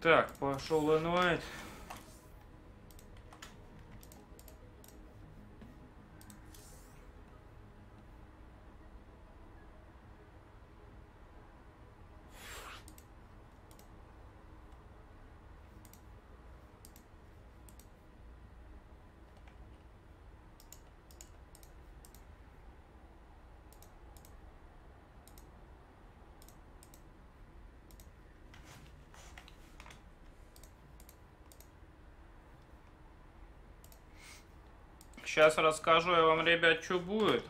Так, пошел инвайт. Сейчас расскажу я вам, ребят, что будет.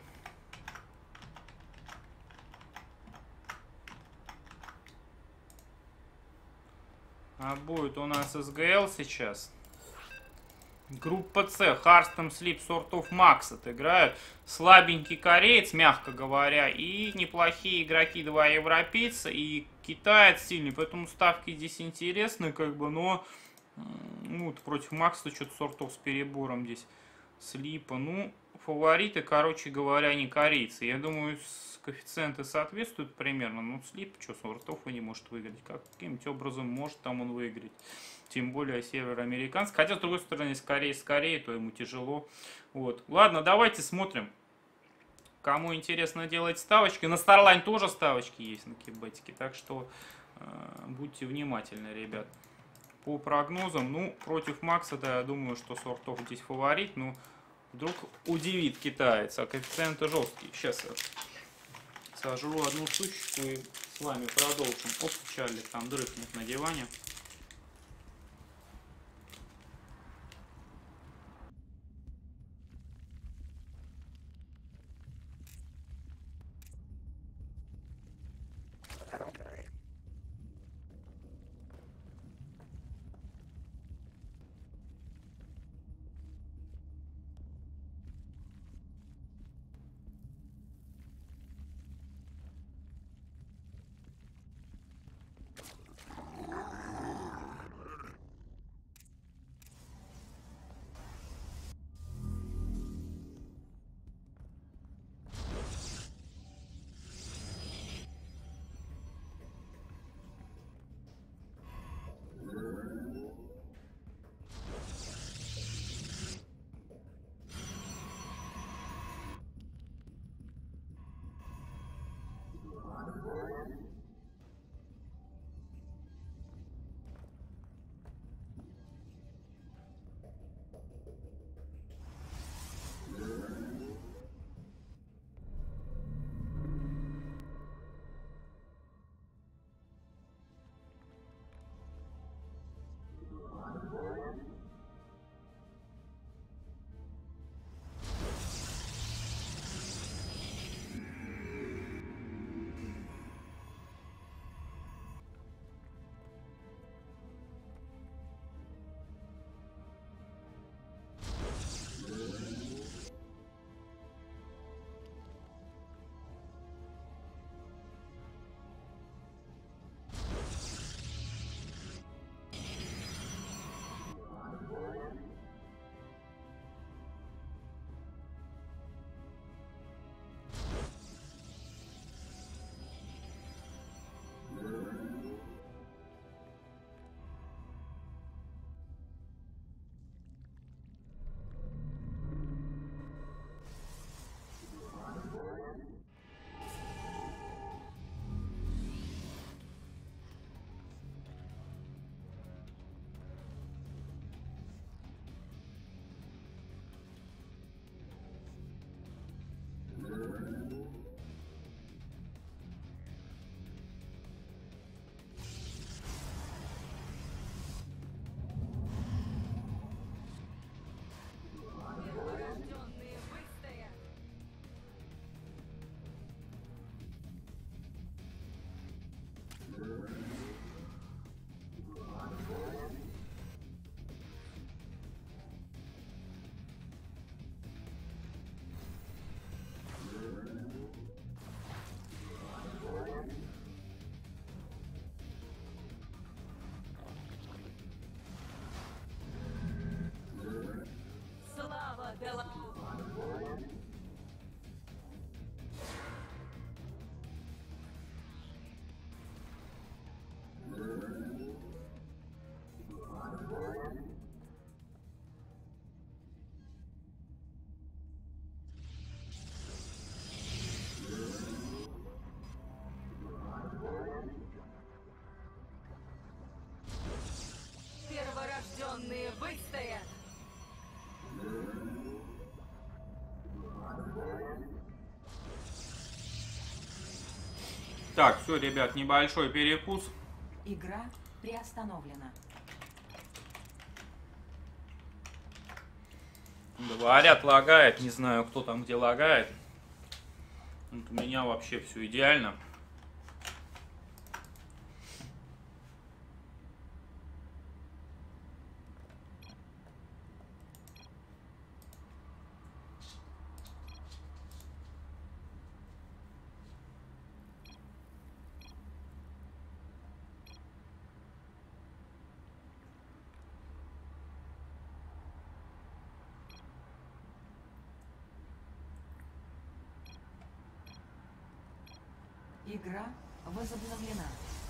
А будет у нас СГЛ сейчас. Группа С, Харстом, Слип, Сортов, Максет играют. Слабенький кореец, мягко говоря, и неплохие игроки, два европейца, и китаец сильный. Поэтому ставки здесь интересны, как бы, но ну, против Макса что-то Сортов с перебором здесь. Слипа, ну, фавориты, короче говоря, не корейцы. Я думаю, коэффициенты соответствуют примерно. Ну, Слип, что, Сортов и не может выиграть. Каким-нибудь образом может там он выиграть. Тем более североамериканский. Хотя, с другой стороны, если Корея с Кореей, то ему тяжело. Вот. Ладно, давайте смотрим. Кому интересно делать ставочки. На Starline тоже ставочки есть на кибетике. Так что будьте внимательны, ребят. По прогнозам, ну, против Макса, да, я думаю, что Сортов здесь фаворит. Ну, вдруг удивит китаец. А коэффициенты жесткие. Сейчас я сожру одну штучку и с вами продолжим. Оп, Чарли там дрыхнет на диване. Выстоят. Так, все, ребят, небольшой перекус. Игра приостановлена. Говорят, лагает. Не знаю, кто там где лагает. Вот у меня вообще все идеально. Игра возобновлена.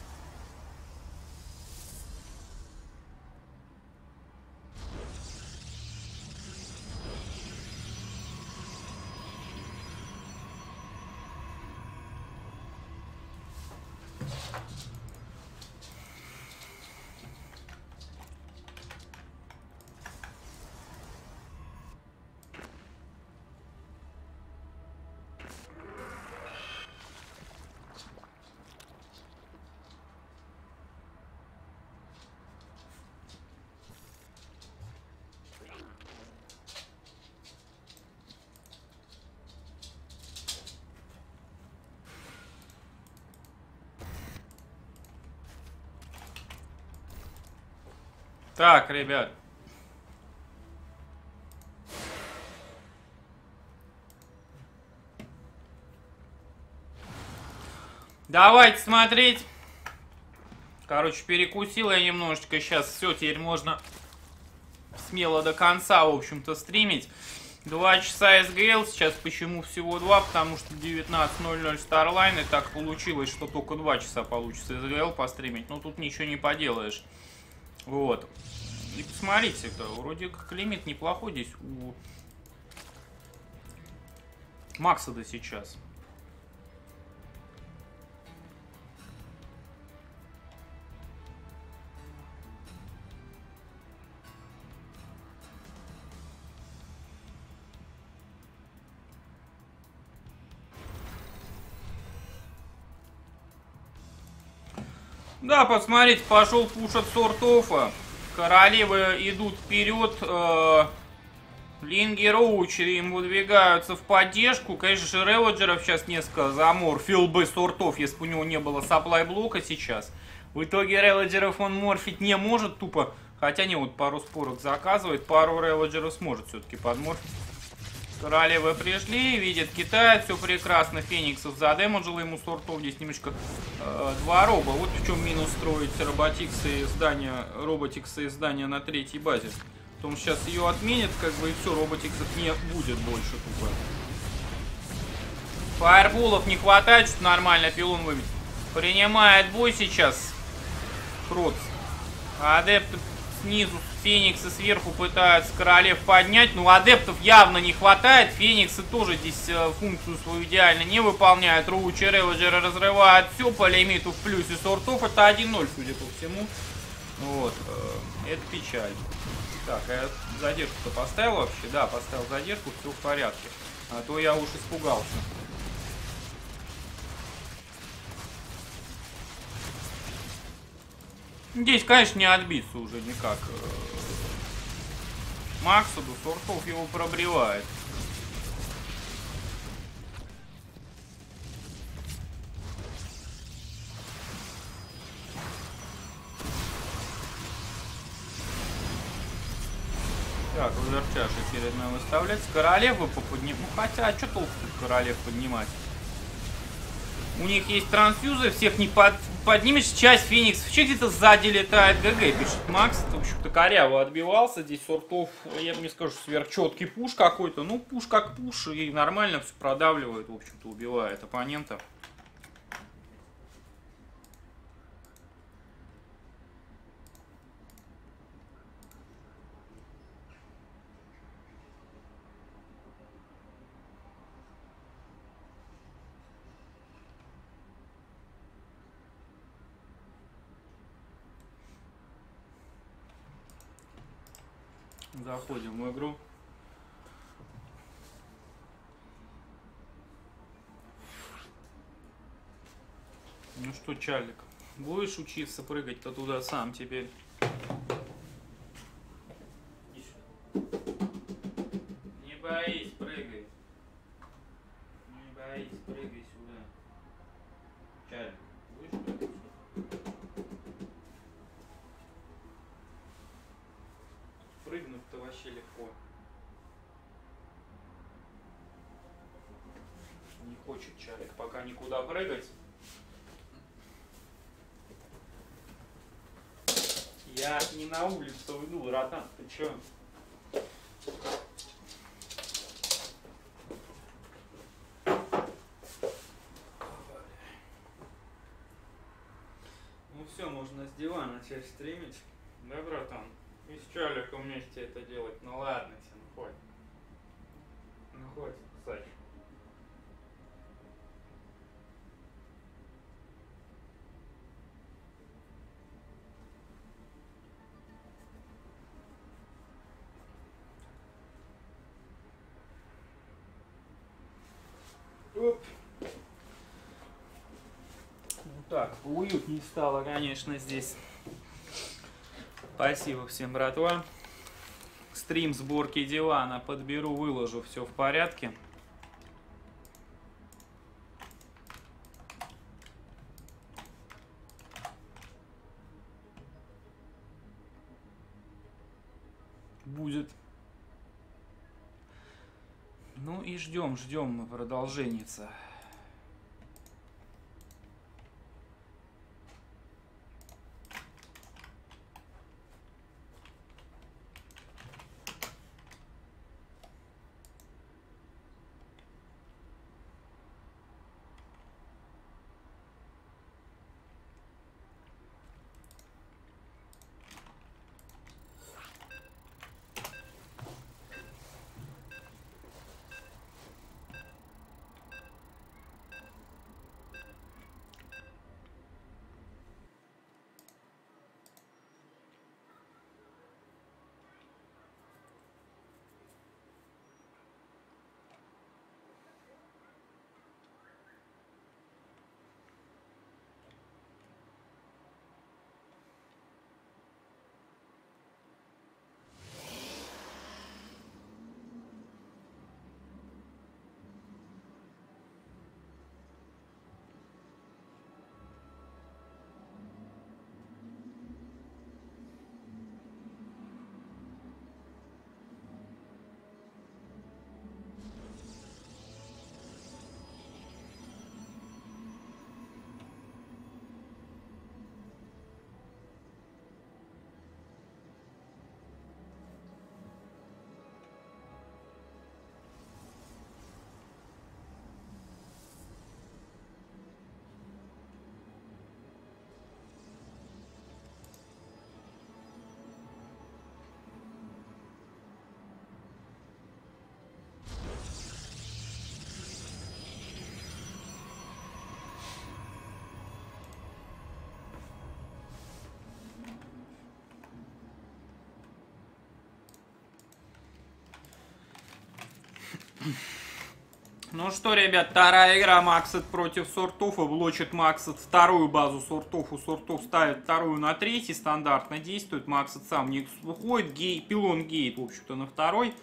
Так, ребят. Давайте смотреть. Короче, перекусил я немножечко. Сейчас все, теперь можно смело до конца, в общем-то, стримить. 2 часа СГЛ, сейчас почему всего 2, потому что 19:00 Starline, и так получилось, что только 2 часа получится СГЛ постримить, но тут ничего не поделаешь. Вот. И посмотрите-ка, вроде как лимит неплохой здесь у Макса до сейчас. Да, посмотрите, пошел пуш от Сортофа. Королевы идут вперед. Линги Роучи им выдвигаются в поддержку. Конечно же, Релоджеров сейчас несколько заморфил бы Сортов, если бы у него не было саплай блока сейчас. В итоге Релоджеров он морфить не может тупо. Хотя не, вот пару спорок заказывает, пару Релоджеров сможет все-таки подморфить. Королевы пришли, видят китаец, все прекрасно. Фениксов задемоджил ему Сортов. Здесь немножко два роба. Вот в чем минус строить роботиксы и здания на третьей базе. Потому что сейчас ее отменят, как бы, и все, роботиксов не будет больше тупо. Фаерболов не хватает, что нормально пилон выбить. Принимает бой сейчас Кротс. Адепты снизу, Фениксы сверху пытаются королев поднять. Но адептов явно не хватает. Фениксы тоже здесь функцию свою идеально не выполняют. Роучи Релоджеры разрывают все по лимиту в плюсе Сортов. Это 1-0, судя по всему. Вот. Это печаль. Так, я задержку-то поставил вообще? Да, поставил задержку, все в порядке. А то я уж испугался. Здесь, конечно, не отбиться уже никак. Максуду Сортов его пробревает. Так, уверчаш очередной выставляется. Королев бы поподнимать. Ну хотя, а что толку тут королев поднимать? У них есть трансфьюзы, всех не поднимешь. Часть фениксов вообще где-то сзади летает. ГГ, пишет Макс. Это, в общем-то, коряво отбивался. Здесь Сортов, я бы не скажу, сверхчеткий пуш какой-то. Ну, пуш как пуш. И нормально все продавливает, в общем-то, убивает оппонента. Заходим в игру. Ну что, Чарлик, будешь учиться прыгать-то туда сам теперь? Не боись, прыгай. Не боись, прыгай сюда. Чарлик, будешь прыгать сюда? Прыгнуть-то вообще легко. Не хочет Чарлик пока никуда прыгать. Я не на улицу иду, Ротан, ты чё? Ну все, можно с дивана начать стримить. Да, братан? И с Чарликом вместе это делать. Ну ладно тебе, ну хватит. Ну хватит, кстати. Оп. Ну так, уютнее стало, конечно, здесь. Спасибо всем, братва. Стрим сборки дивана подберу, выложу, все в порядке. Будет. Ну и ждем мы продолженица. Ну что, ребят, вторая игра Максет против Сортуфа. Блочит Максет вторую базу Сортуфу. Сортуф ставит вторую на третий. Стандартно действует. Максет сам не выходит. Пилон гейт, в общем-то, на второй.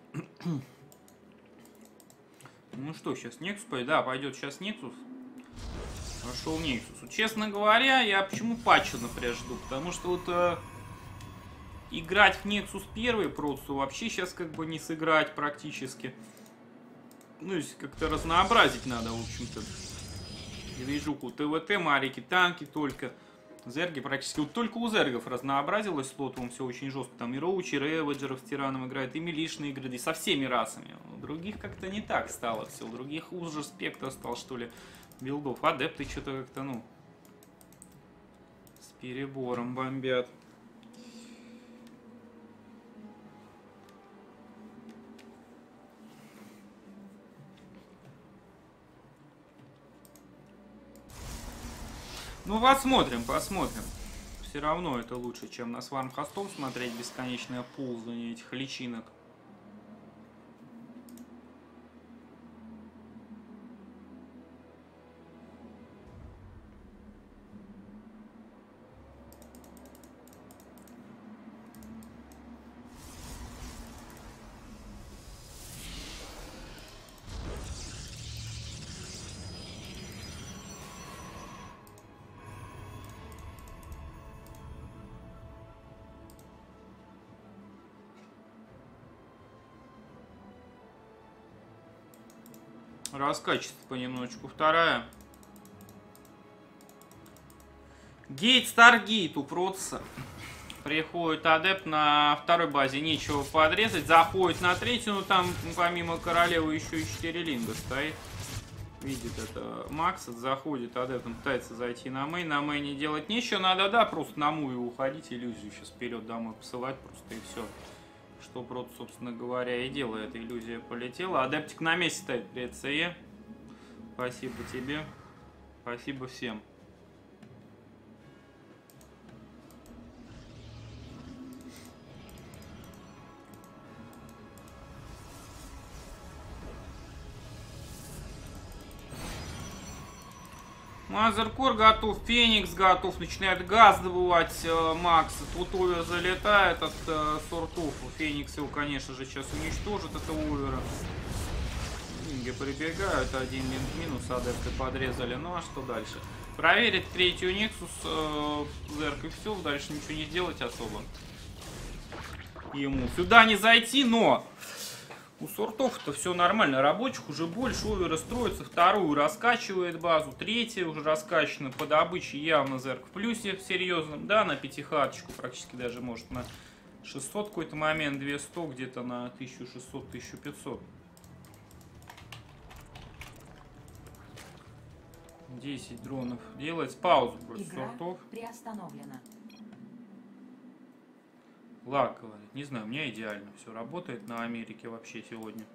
Ну что, сейчас Нексус пойдет? Да, пойдет сейчас Нексус. Пошел Нексус. Честно говоря, я почему патча, например, жду? Потому что вот играть в Нексус первый просто вообще сейчас как бы не сыграть практически. Ну, если как-то разнообразить надо, в общем-то. Движуху ТВТ, марики, танки только. Зерги практически. Вот только у зергов разнообразилось слотом все очень жестко. Там и роучи, и реведжеров с тираном играют, и милишные игры, и со всеми расами. У других как-то не так стало все. У других уже спектр стал, что ли, билдов. Адепты что-то как-то, ну, с перебором бомбят. Ну, посмотрим, посмотрим. все равно это лучше, чем на сварм хостов смотреть бесконечное ползание этих личинок. Раскачивается понемножечку. Вторая. Гейт, Старгейт у Протаса. Приходит адепт на второй базе, нечего подрезать. Заходит на третью, но там помимо королевы еще и 4 линга стоит. Видит это Макс, заходит адепт, он пытается зайти на мейн. На мейне делать нечего, надо, да, просто на муве уходить, иллюзию сейчас вперед домой посылать просто и все. Что Прот, собственно говоря, и делает. Иллюзия полетела. Адептик на месте стоит при ЦЕ. Спасибо тебе. Спасибо всем. Мазеркор готов, Феникс готов, начинает газ добывать Макс. Тут овер залетает от сортов. Феникс его, конечно же, сейчас уничтожит, этого овера. Линги прибегают, один минус, адепты подрезали. Ну а что дальше? Проверить третью Нексус, Зерк и все, дальше ничего не сделать особо. Ему сюда не зайти, но... У сортов-то все нормально, рабочих уже больше, оверы строится, вторую раскачивает базу, третья уже раскачана, по добыче явно Зерк в плюсе в серьезном, да, на пятихаточку, практически даже может на 600 какой-то момент, 200, где-то на 1600-1500. 10 дронов делать, паузу против сортов. Приостановлена. Лак говорит, не знаю, у меня идеально все работает на Америке вообще сегодня.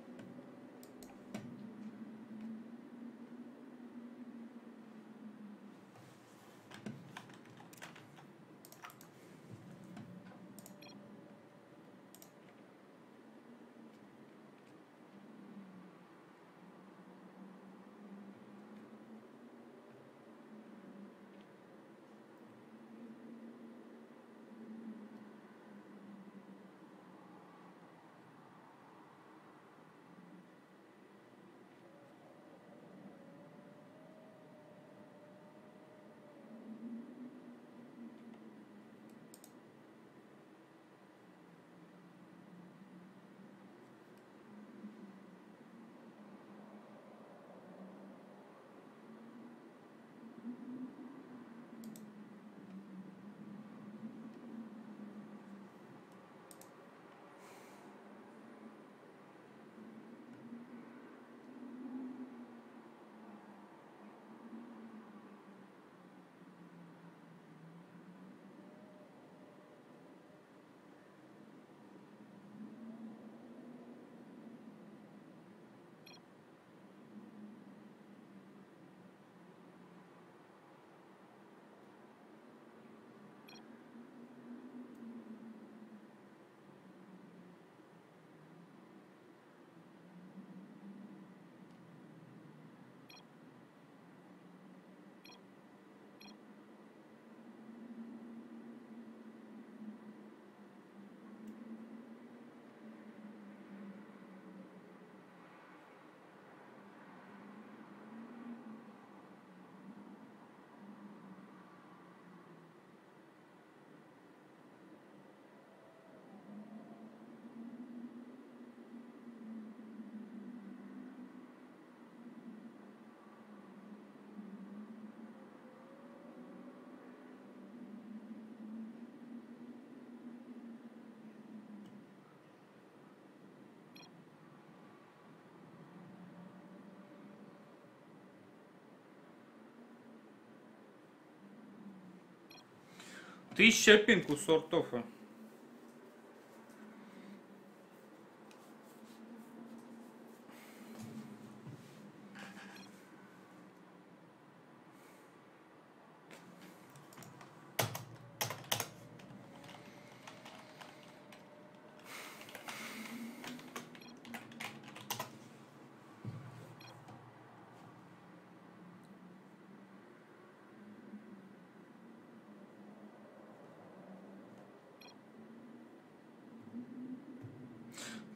Тысяча пинг у сортов.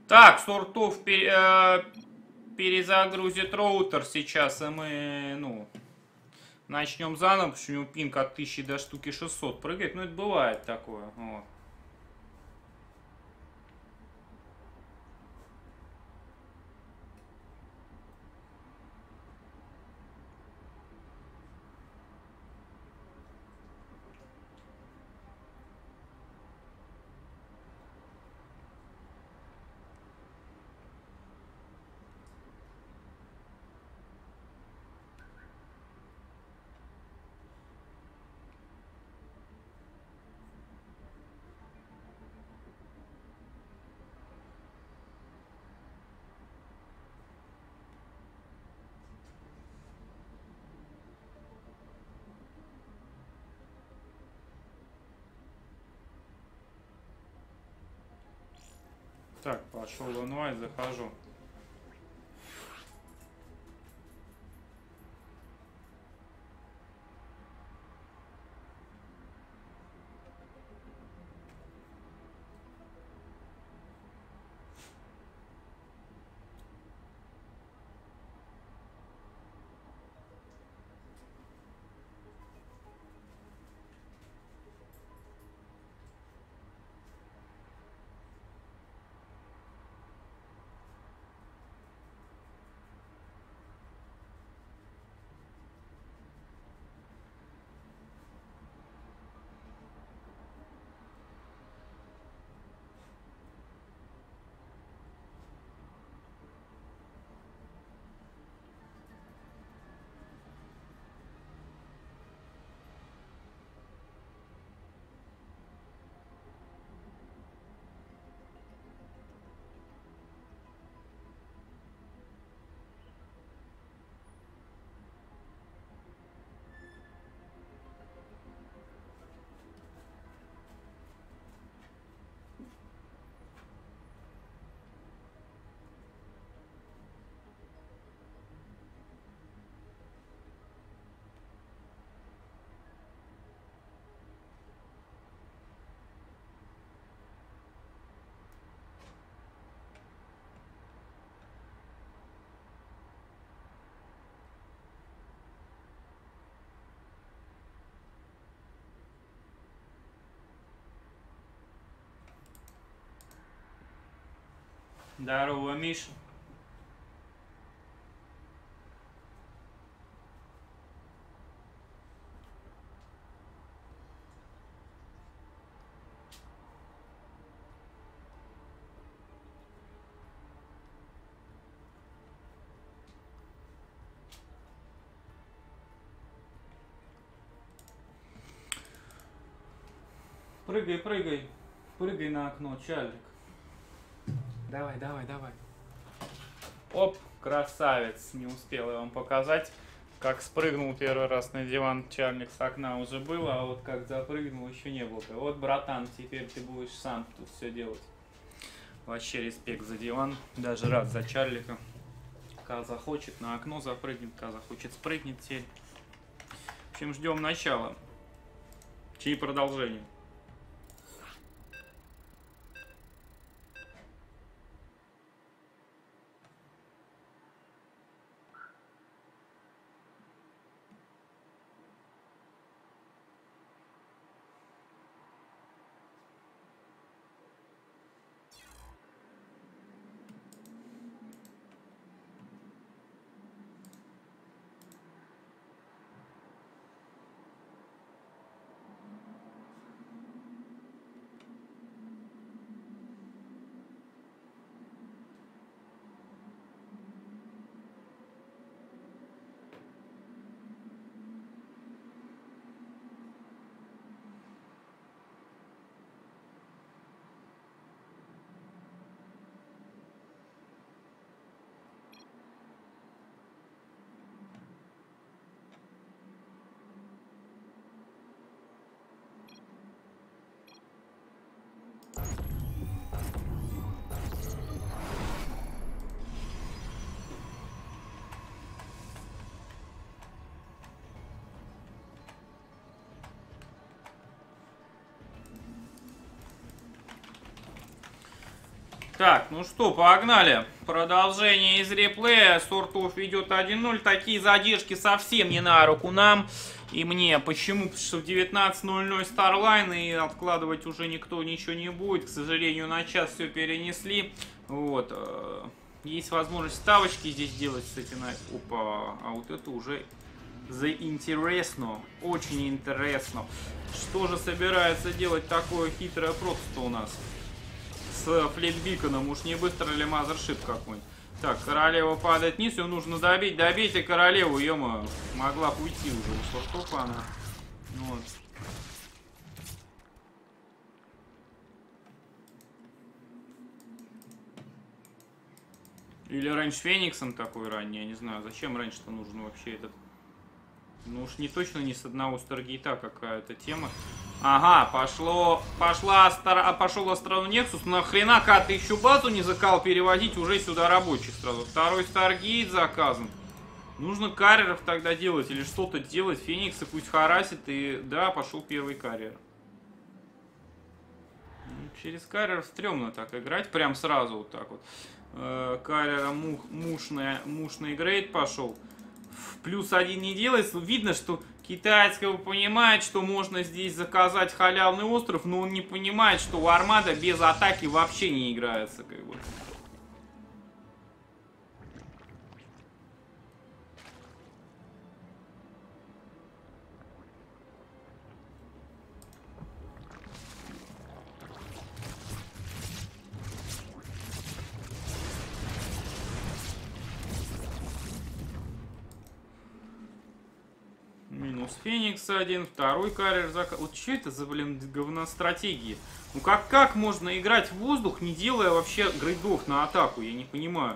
Так, Сортов перезагрузит роутер сейчас, и мы, ну, начнем заново, потому что у него пинг от 1000 до штуки 600 прыгает. Ну, это бывает такое. Вот. Так, пошел онлайн, захожу. Здорово, Миш. Прыгай, прыгай. Прыгай на окно, Чарлик. Давай, давай, давай. Оп, красавец. Не успел я вам показать, как спрыгнул первый раз на диван. Чарлик с окна уже было, а вот как запрыгнул, еще не было. Вот, братан, теперь ты будешь сам тут все делать. Вообще респект за диван. Даже рад за Чарлика. Когда захочет, на окно запрыгнет. Когда захочет, спрыгнет теперь. В общем, ждем начала. Чьи продолжение. Так, ну что, погнали. Продолжение из реплея. Сортов ведет 1-0. Такие задержки совсем не на руку нам и мне. Почему? Потому что в 19:00 Starline, и откладывать уже никто ничего не будет. К сожалению, на час все перенесли. Вот. Есть возможность ставочки здесь делать, кстати, на... Опа, а вот это уже заинтересно. Очень интересно. Что же собирается делать такое хитрое просто у нас? С флейтбиконом, уж не быстро ли мазершип какой-нибудь. Так, королева падает вниз, ее нужно добить. Добейте королеву, ё-моё. Могла бы уйти уже, у Сортова она. Вот. Или раньше Фениксом такой ранний, я не знаю. Зачем раньше-то нужен вообще этот... Ну уж не точно не с одного Старгейта какая-то тема. Ага, пошел Астрал Нексус. Нахрена ты еще базу не закал переводить уже сюда рабочих сразу. Второй Старгейт заказан. Нужно карьеров тогда делать или что-то делать. Фениксы пусть харасит. И да, пошел первый карьер. Через карьер стрёмно так играть. Прям сразу вот так вот. Карьера мушный грейд пошел. +1 не делается. Видно, что китайского понимает, что можно здесь заказать халявный остров, но он не понимает, что у Армада без атаки вообще не играется. Как бы. Минус Феникс один, второй карьер заказ. Вот что это за, блин, говностратегии? Ну как можно играть в воздух, не делая вообще грейдов на атаку? Я не понимаю.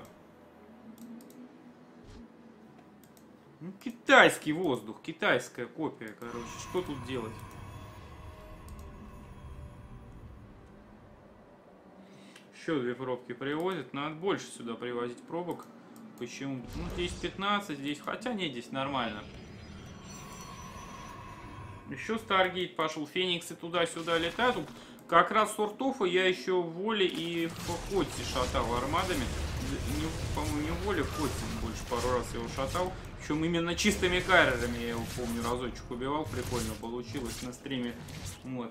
Ну, китайский воздух, китайская копия, короче. Что тут делать? Еще 2 пробки привозят. Надо больше сюда привозить пробок. Почему? Ну, здесь 15, здесь... Хотя нет, здесь нормально. Еще Старгейт пошел, Фениксы туда-сюда летают. Как раз Сортофа я еще в Воле и в Хотте шатал армадами. По-моему, не в Воле, в Хотте больше пару раз его шатал. Причем именно чистыми карьерами я его, помню, разочек убивал. Прикольно получилось на стриме. Вот.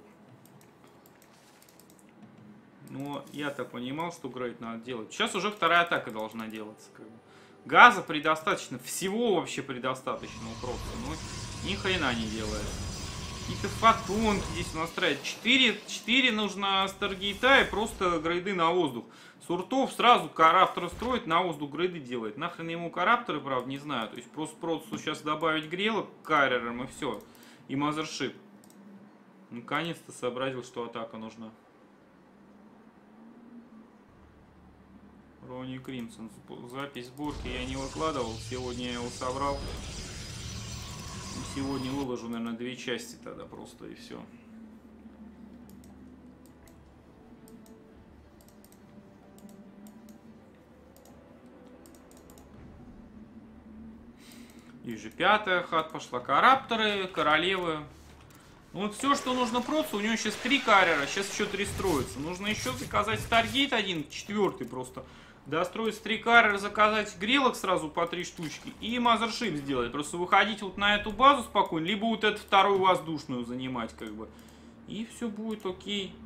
Но я-то понимал, что грейд надо делать. Сейчас уже вторая атака должна делаться. Как бы. Газа предостаточно, всего вообще предостаточно у Крокса. Но ни хрена не делает. Какие-то фотонки здесь настраивать. 4 нужно Старгейта и просто грейды на воздух. Суртов сразу караптор строит, на воздух грейды делает. Нахрен ему карапторы, правда, не знаю. То есть просто сейчас добавить грелок к карьерам и все. И мазершип. Наконец-то сообразил, что атака нужна. Ронни Кримсон. Запись сборки я не выкладывал. Сегодня я его собрал. Сегодня выложу, наверное, 2 части тогда просто и все. И же 5-я хат пошла. Карапторы, королевы. Ну вот все, что нужно просто. У него сейчас 3 карьера, сейчас еще 3 строятся. Нужно еще заказать Старгейт 1, 4-й просто. Достроить 3 карьера, заказать грелок сразу по 3 штучки и мазершип сделать. Просто выходить вот на эту базу спокойно, либо вот эту вторую воздушную занимать как бы. И все будет окей.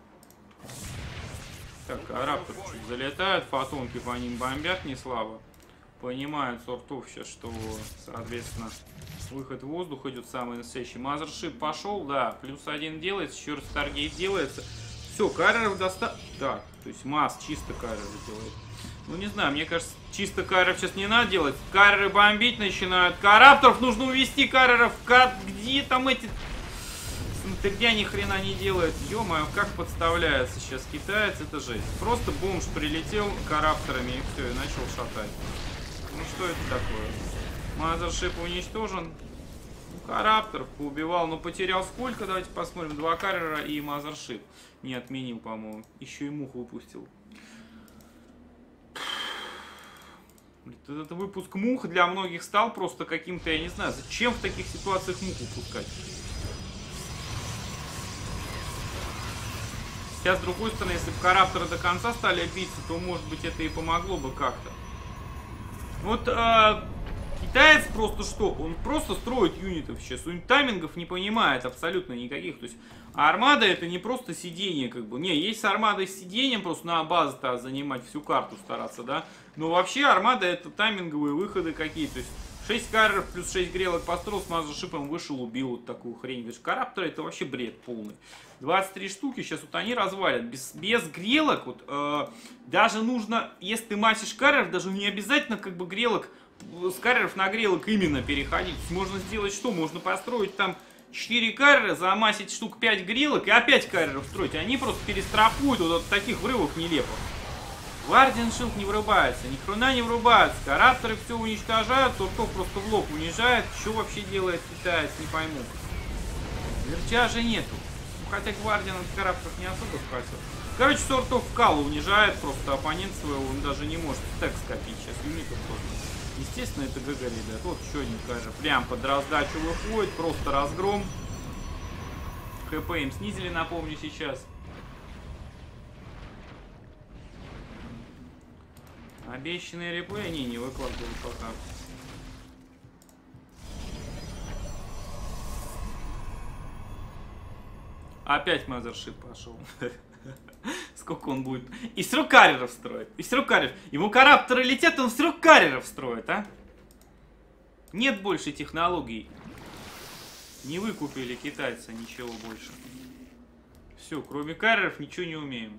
Так, а раптор чуть залетают, фотонки по ним бомбят не слабо. Понимают Сортов сейчас, что, соответственно, выход в воздух идет самый настоящий. Мазершип пошел, да, +1 делается, еще раз Старгейт делается. Все, карьеров достаточно. Так, то есть масс чисто карьеров делает. Ну не знаю, мне кажется, чисто карьеров сейчас не надо делать. Карьеры бомбить начинают. Карапторов нужно увести карьеров. Где там эти... Смотря ни хрена не делает. Ё-моё, как подставляется сейчас китаец, это жесть. Просто бомж прилетел карапторами и все, и начал шатать. Ну что это такое? Мазершип уничтожен. Карапторов поубивал, но потерял сколько? Давайте посмотрим. 2 карьера и мазершип. Не отменил, по-моему. Еще и мух выпустил. Этот выпуск мух для многих стал просто каким-то, я не знаю, зачем в таких ситуациях мух выпускать? Сейчас, с другой стороны, если бы Карапторы до конца стали биться, то, может быть, это и помогло бы как-то. Вот китаец просто что? Он просто строит юнитов сейчас. Он таймингов не понимает абсолютно никаких. То есть армада это не просто сидение, как бы. Не, есть армада с сидением, просто на базу-то занимать всю карту стараться, да. Но вообще армада это тайминговые выходы какие-то. То есть 6 карреров плюс 6 грелок построил, с мазершипом вышел, убил вот такую хрень. То есть Карапторы это вообще бред полный. 23 штуки, сейчас вот они развалят. Без грелок, вот, даже нужно, если ты масишь карреров, даже не обязательно как бы грелок, с карреров на грелок именно переходить. Можно сделать что? Можно построить там 4 каррера, замасить штук 5 грелок и опять карреров строить. Они просто перестрахуют вот от таких врывов нелепых. Guardian Shield не врубается, ни хрена не врубается. Карапторы все уничтожают, Суртов просто в лоб унижает. Что вообще делает китаец, не пойму. Вертяжа нету. Хотя Guardian от Карапторов не особо хватит. Короче, Суртов в калу унижает просто оппонент своего. Он даже не может стек скопить. Сейчас юнитов просто. Естественно, это ГГ, ребят. Вот еще один каррер. Прям под раздачу выходит. Просто разгром. ХП им снизили, напомню, сейчас. Обещанные реплеи они не выкладывают пока. Опять мазершип пошел. Сколько он будет? И с карреров строит. И с карреров. Ему карапторы летят, он с карреров строит, а? Нет больше технологий. Не выкупили китайца ничего больше. Все, кроме карреров ничего не умеем.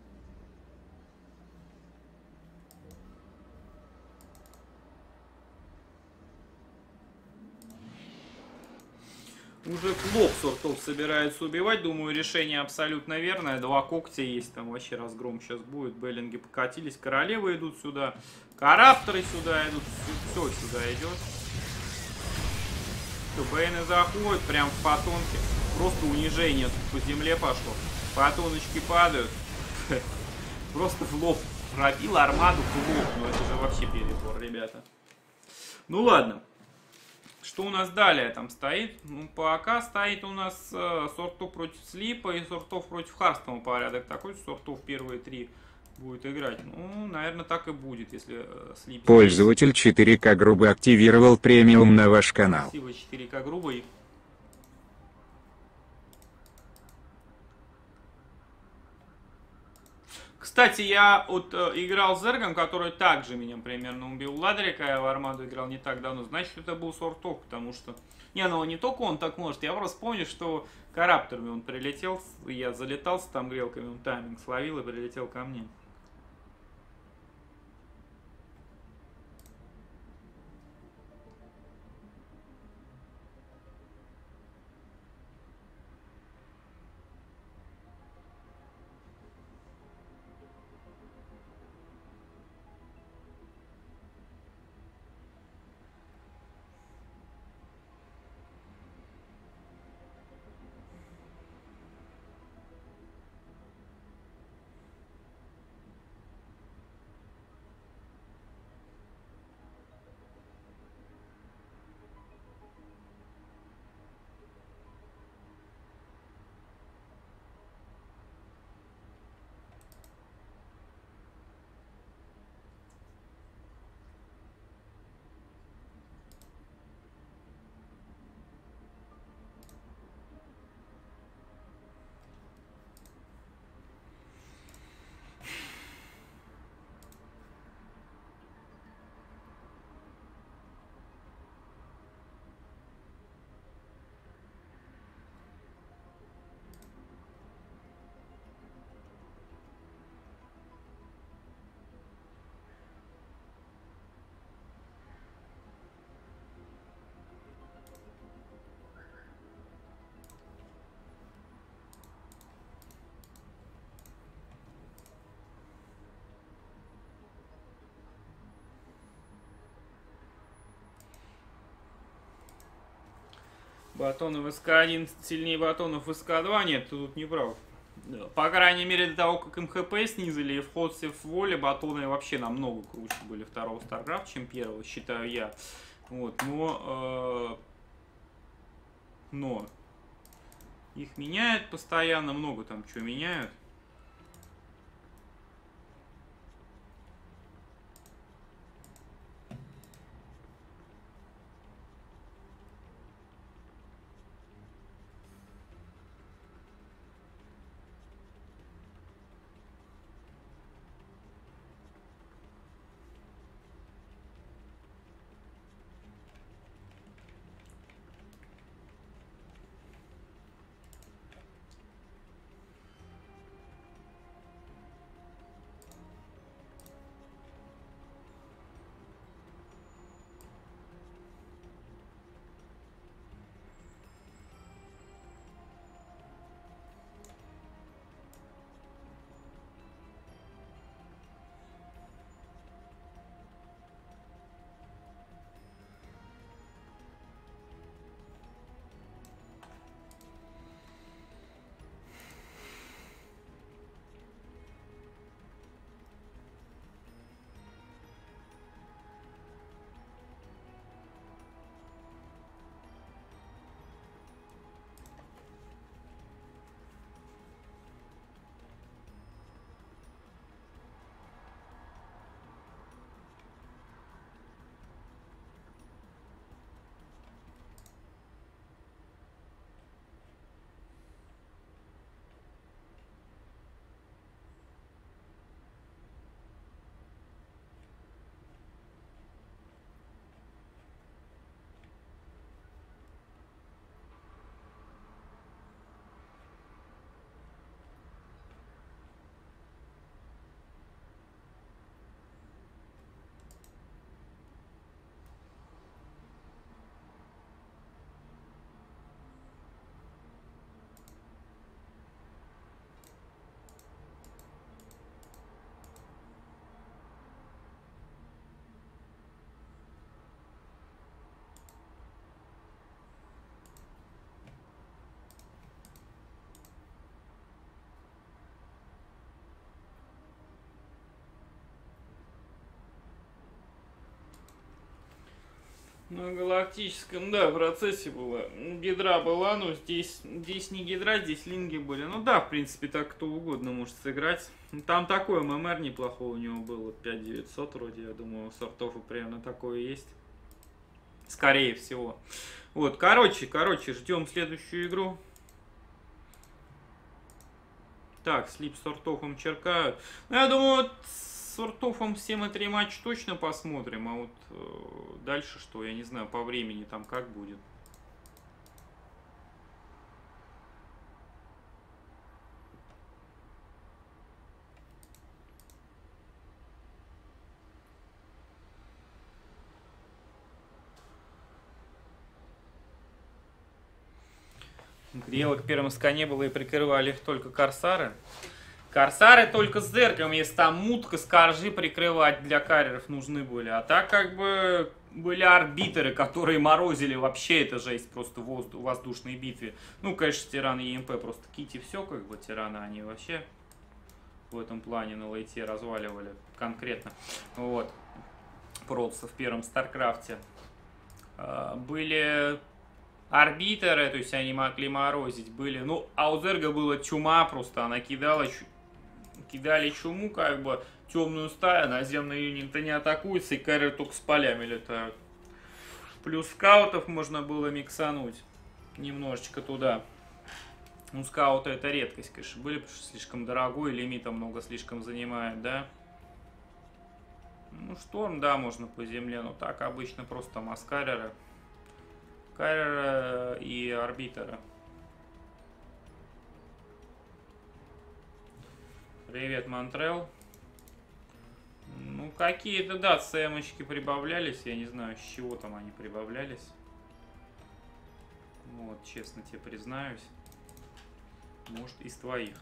Уже клоп Суртов собирается убивать. Думаю, решение абсолютно верное. 2 когтя есть. Там вообще разгром сейчас будет. Беллинги покатились. Королевы идут сюда. Карапторы сюда идут. Все сюда идет. Все, Бейны заходят. Прям в фотонке. Просто унижение тут по земле пошло. Фотоночки падают. Просто в лоб. Пробил армаду в лоб. Ну это же вообще перебор, ребята. Ну ладно. Что у нас далее там стоит? Ну, по АК стоит у нас Суртов против Слипа и Суртов против Харстома порядок такой. Суртов первые 3 будет играть. Ну, наверное, так и будет, если Слип... Пользователь 4К грубо активировал премиум на ваш канал. Спасибо, 4К грубый. Кстати, я вот играл с Зергом, который также меня примерно убил. Ладрика я в Армаду играл не так давно. Значит, это был Суртов, потому что... Не, ну не только он так может. Я просто помню, что Карапторами он прилетел. Я залетался там грелками, он тайминг словил и прилетел ко мне. Батонов СК1 сильнее батонов СК2. Нет, ты тут не прав. По крайней мере, до того, как МХП снизили и вход в воле, батоны вообще намного круче были второго StarCraft, чем первого, считаю я. Вот, но их меняют постоянно, много там чего меняют. На галактическом, да, процессе было. Гидра была, но здесь не гидра, здесь линги были. Ну да, в принципе, так кто угодно может сыграть. Там такой ММР неплохой у него было, 5900 вроде, я думаю, сортов и примерно такое есть. Скорее всего. Вот, короче, ждем следующую игру. Так, слип с сортофом черкают. Ну, я думаю, вот с сортофом все мы 3 матча точно посмотрим. А вот дальше что, я не знаю, по времени там как будет. Грелок в первом скане было и прикрывали их только корсары. Корсары только с зерком, если там мутка, скоржи прикрывать для карьеров нужны были. А так как бы были арбитры, которые морозили вообще, это жесть просто в воздушной битве. Ну, конечно, тираны ЕМП просто кити все, как бы тираны они вообще в этом плане на лейте разваливали конкретно. Вот. Просто в первом Старкрафте. Были арбитры, то есть они могли морозить, были. Ну, а у Зерга была чума просто, она кидали чуму, как бы, темную стаю, наземный юнит не атакуется, и карьеры только с полями летают. Плюс скаутов можно было миксануть немножечко туда. Ну, скауты это редкость, конечно, были, потому что слишком дорогой, лимита много слишком занимает, да. Ну, шторм, да, можно по земле, но так обычно просто маскареры. Карьеры и арбитры. Привет, Монтрел. Ну, какие-то, да, цемочки прибавлялись. Я не знаю, с чего там они прибавлялись. Вот, честно тебе признаюсь. Может, из твоих.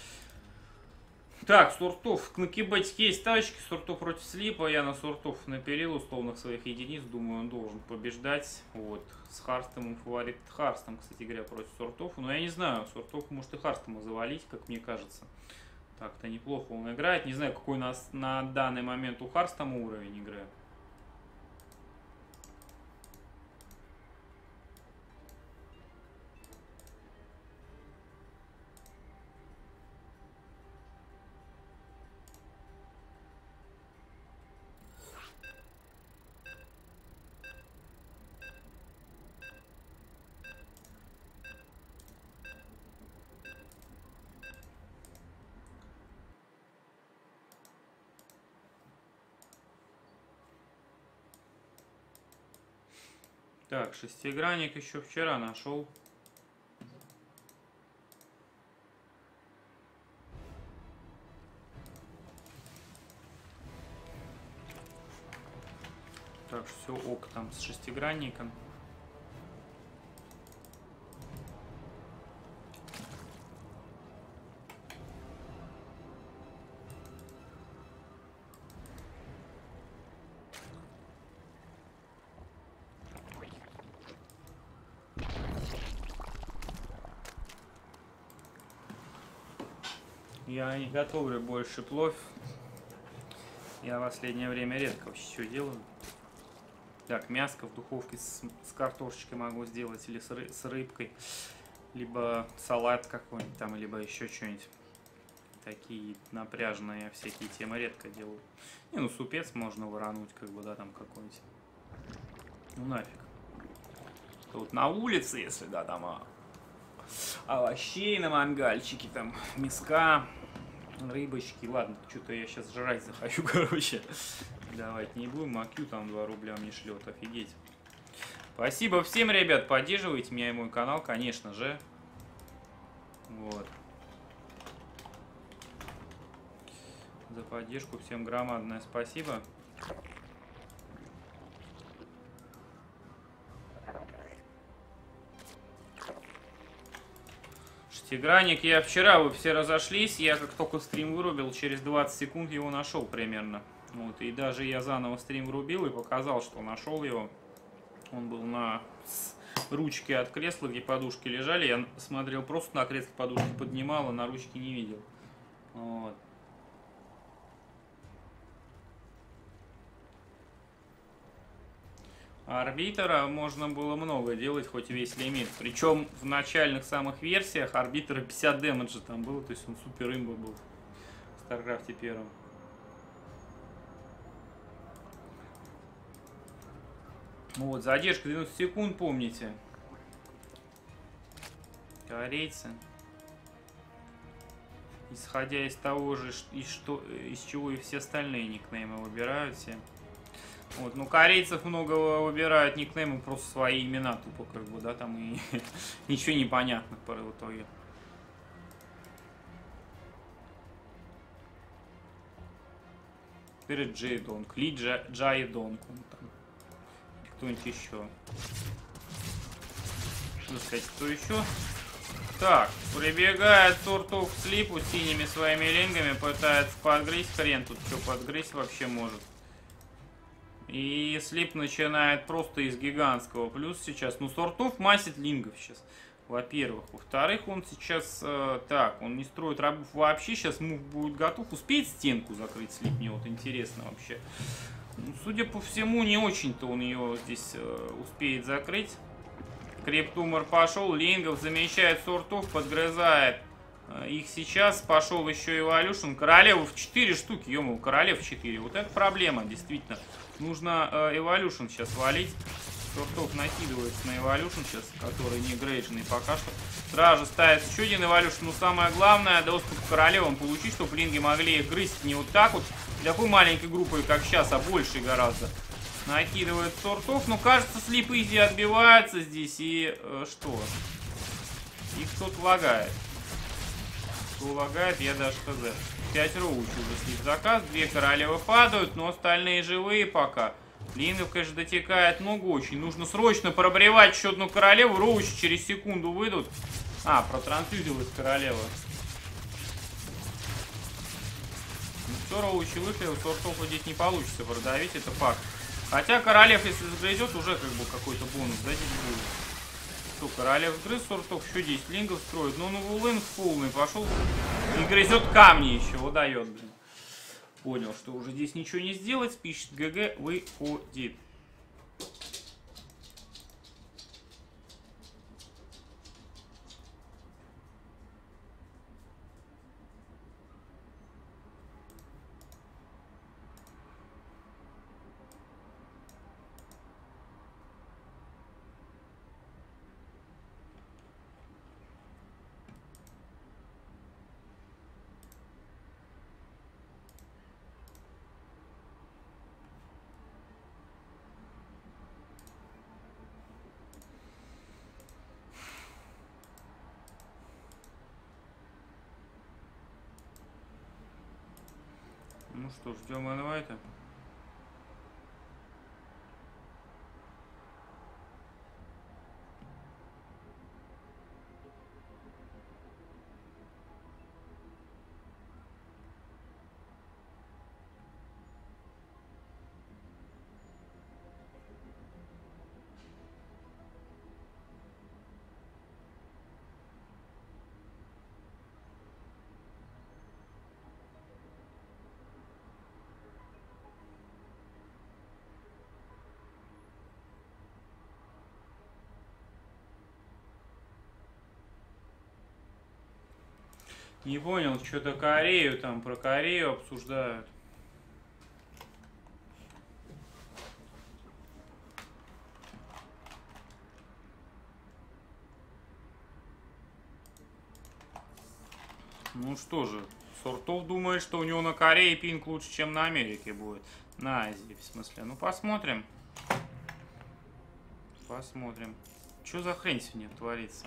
Так, сортов. На кибетике есть тачки, сортов против слипа. Я на сортов наперил условных своих единиц. Думаю, он должен побеждать. Вот. С Харстом фаворит Харстом, кстати говоря, против сортов. Но я не знаю, сортов может и Харстома завалить, как мне кажется. Так-то неплохо он играет. Не знаю, какой у нас на данный момент у Харстома уровень игры. Так, шестигранник еще вчера нашел. Так, все ок там с шестигранником. Я не готовлю больше плов. Я в последнее время редко вообще что делаю. Так, мяско в духовке с картошечкой могу сделать или с рыбкой. Либо салат какой-нибудь там, либо еще что-нибудь. Такие напряженные всякие темы редко делаю. Не, ну супец можно ворануть, как бы, да, там какой-нибудь. Ну нафиг. Тут на улице, если, да, там овощей на мангальчике, там мяска, рыбочки. Ладно, что-то я сейчас жрать захочу, короче. Давайте не будем, а Q там 2 рубля мне шлет, офигеть. Спасибо всем, ребят, поддерживайте меня и мой канал, конечно же. Вот. За поддержку всем громадное спасибо. Шестигранник я вчера, вы все разошлись, я как только стрим вырубил, через 20 секунд его нашел примерно. Вот, и даже я заново стрим врубил и показал, что нашел его. Он был на ручке от кресла, где подушки лежали. Я смотрел просто на кресло, подушки поднимал, а на ручке не видел. Вот. Арбитра можно было много делать, хоть весь лимит. Причем в начальных самых версиях арбитра 50 дэмэджа там было, то есть он супер имба был в Старкрафте первом. Ну вот, задержка 90 секунд, помните. Корейцы. Исходя из того же, из чего и все остальные никнеймы выбирают все. Вот, ну корейцев много выбирают никнеймы, просто свои имена тупо, как бы, да, там и ничего не понятно в итоге. Теперь Джей Донг, Ли Джай Донг, кто-нибудь еще. Что сказать, кто еще? Так, прибегает Сортов к Слипу синими своими лингами, пытается подгрызть. Хрен тут что подгрызть вообще может. И Слип начинает просто из гигантского. Плюс сейчас, ну, Сортов масит лингов сейчас, во-первых. Во-вторых, он сейчас, так, он не строит рабов вообще. Сейчас мув будет готов. Успеет стенку закрыть Слип? Мне вот интересно вообще. Ну, судя по всему, не очень-то он ее здесь успеет закрыть. Криптумор пошел, лингов замещает Сортов, подгрызает их сейчас. Пошел еще Эволюшн. Королеву в 4 штуки, ё-моё, королев в 4. Вот это проблема, действительно. Нужно Эволюшн сейчас валить. Сортов накидывается на Эволюшн сейчас, который не грейдженный пока что. Сразу же ставится еще один Эволюшн. Но самое главное, доступ к королевам получить, чтобы линги могли их грызть не вот так вот, такой маленькой группой, как сейчас, а большей гораздо. Накидывает Сортов. Ну, кажется, Слип Изи отбивается здесь. И что? Их кто-то лагает. Кто лагает, я даже хз. 5 роуч уже Слип заказ. 2 королевы падают, но остальные живые пока. Лингов, конечно, дотекает много очень. Нужно срочно пробревать еще одну королеву. Роучи через секунду выйдут. А, протрансфьюзилась королева. Ну все, роучи вышли. У Сортов здесь не получится продавить, это факт. Хотя королев, если загрызет, уже как бы какой-то бонус, да, здесь будет. Что, королев сгрыз, Сортов еще 10 лингов строит. Ну, Вулын полный пошел и грызет камни еще, выдает, блин. Понял, что уже здесь ничего не сделать, пишет ГГ, выходит. Ну что, ждем инвайта. Не понял, что-то Корею там, про Корею обсуждают. Ну что же, Сортов думает, что у него на Корее пинг лучше, чем на Америке будет. На Азии, в смысле. Ну посмотрим. Посмотрим. Что за хрень сегодня творится?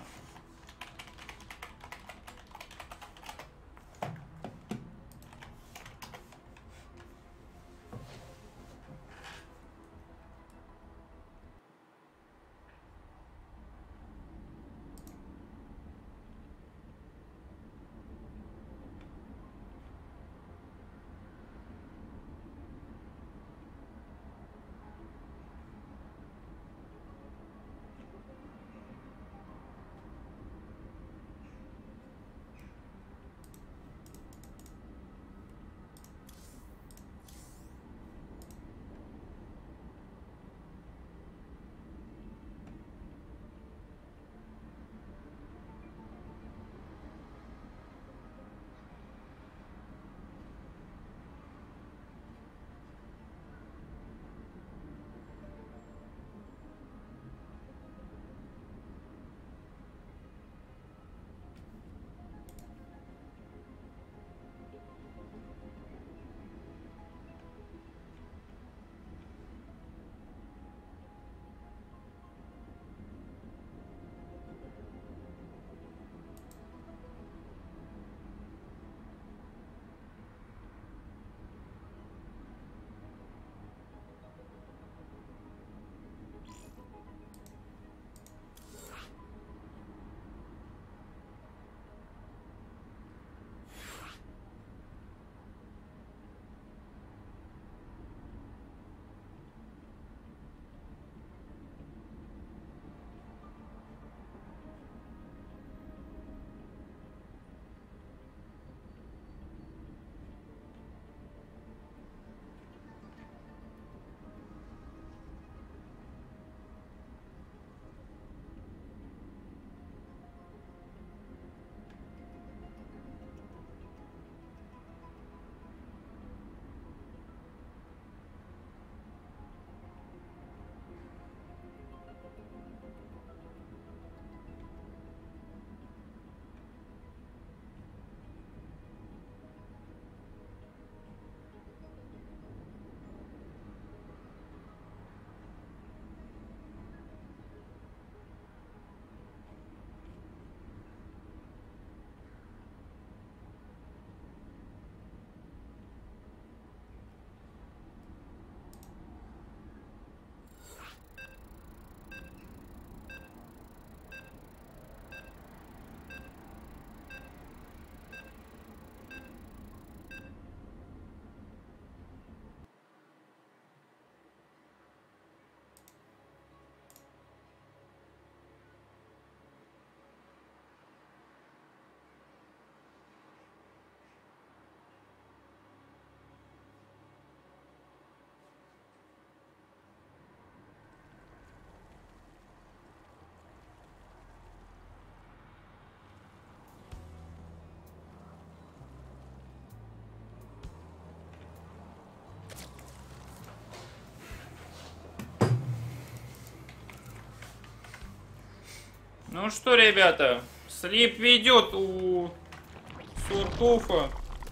Ну что, ребята, слип ведет у Сортофа.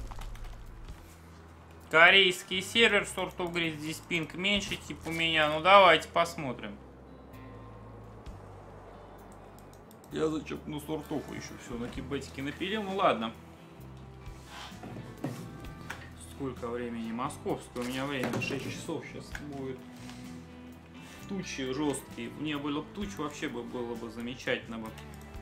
Корейский сервер, Сортов говорит, здесь пинг меньше, типа у меня. Ну давайте посмотрим. Я зачерпну Сортофа еще все на кибетике напилил, ну ладно. Сколько времени? Московское у меня время, 6 часов сейчас будет. Тучи жесткие. Не было бы туч, вообще было бы замечательно бы.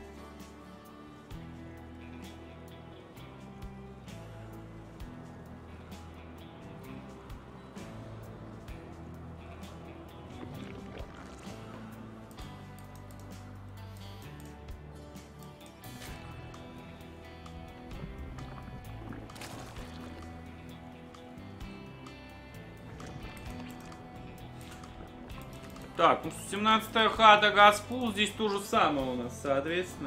Так, ну 17-я хата Газпул, здесь то же самое у нас, соответственно.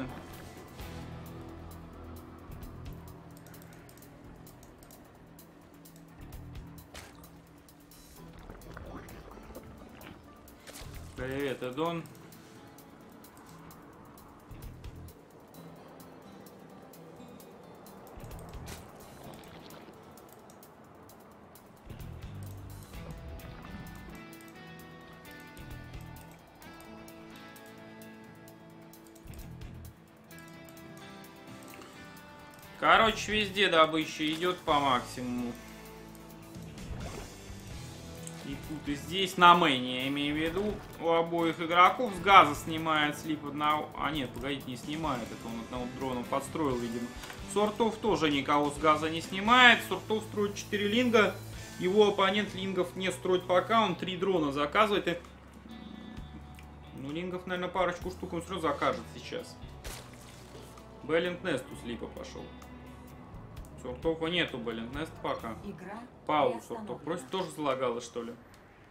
Привет, Эдон. Короче, везде добыча идет по максимуму. И тут, и здесь, на мэне, я имею в виду, у обоих игроков с газа снимает слип одного... А нет, погодите, не снимает, это он одного дрона подстроил, видимо. Сортов тоже никого с газа не снимает, Сортов строит 4 линга, его оппонент лингов не строит пока, он 3 дрона заказывает. И... Ну, лингов, наверное, парочку штук он все равно закажет сейчас. Бэллинг Нест у слипа пошел. Сортова нету, блин, Нест пока. Игра Паузу Сортов просит, тоже залагало, что ли?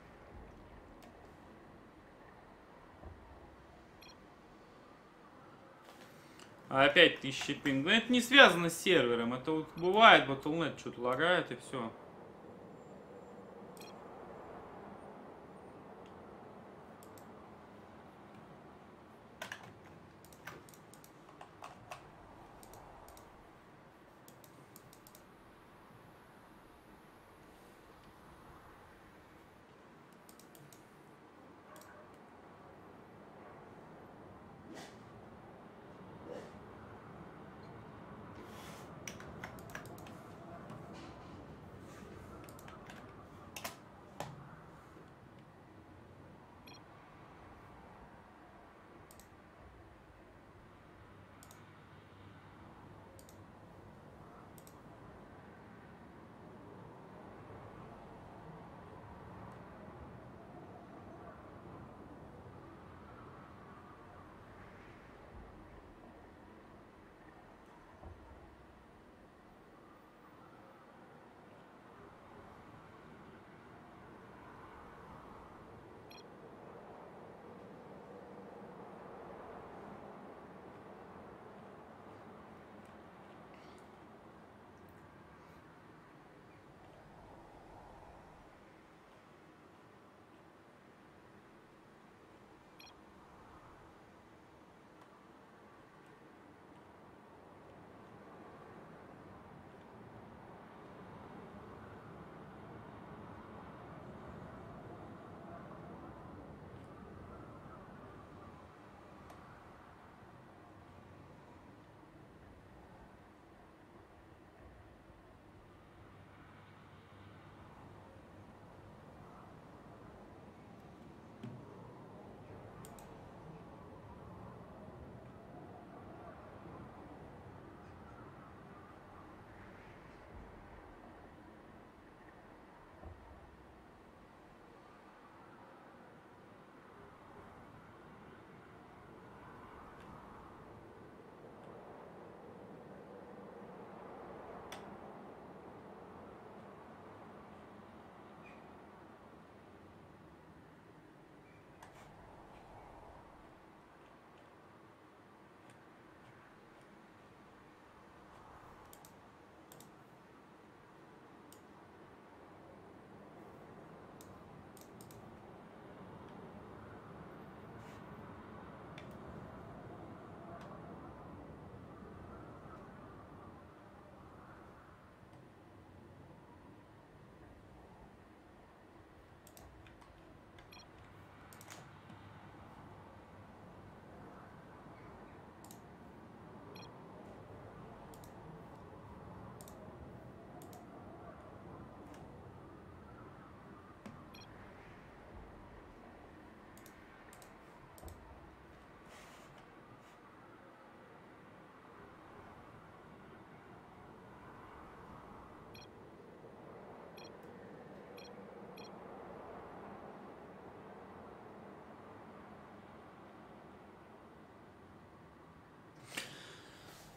А опять 1000 пинг. Но это не связано с сервером. Это вот бывает, Battle.net что-то лагает и все.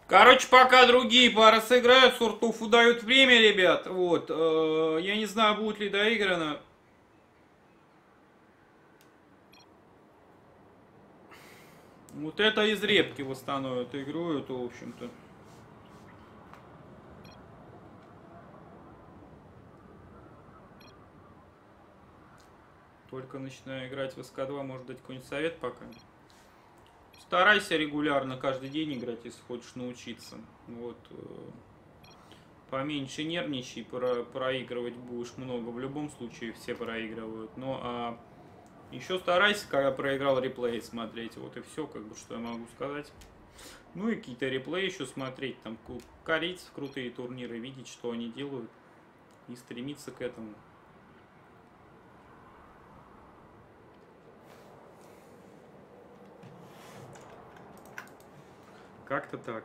Короче, пока другие пары сыграют, Сортов удают время, ребят. Вот. Я не знаю, будет ли доиграно. Вот это из репки восстановят игру, это, в общем-то. Только начинаю играть в СК-2, может дать какой-нибудь совет пока. Старайся регулярно каждый день играть, если хочешь научиться. Вот. Поменьше нервничай, проигрывать будешь много. В любом случае все проигрывают. Но еще старайся, когда проиграл, реплей смотреть. Вот и все, как бы, что я могу сказать. Ну и какие-то реплеи еще смотреть. Там корейцев крутые турниры, видеть, что они делают. И стремиться к этому. Как-то так.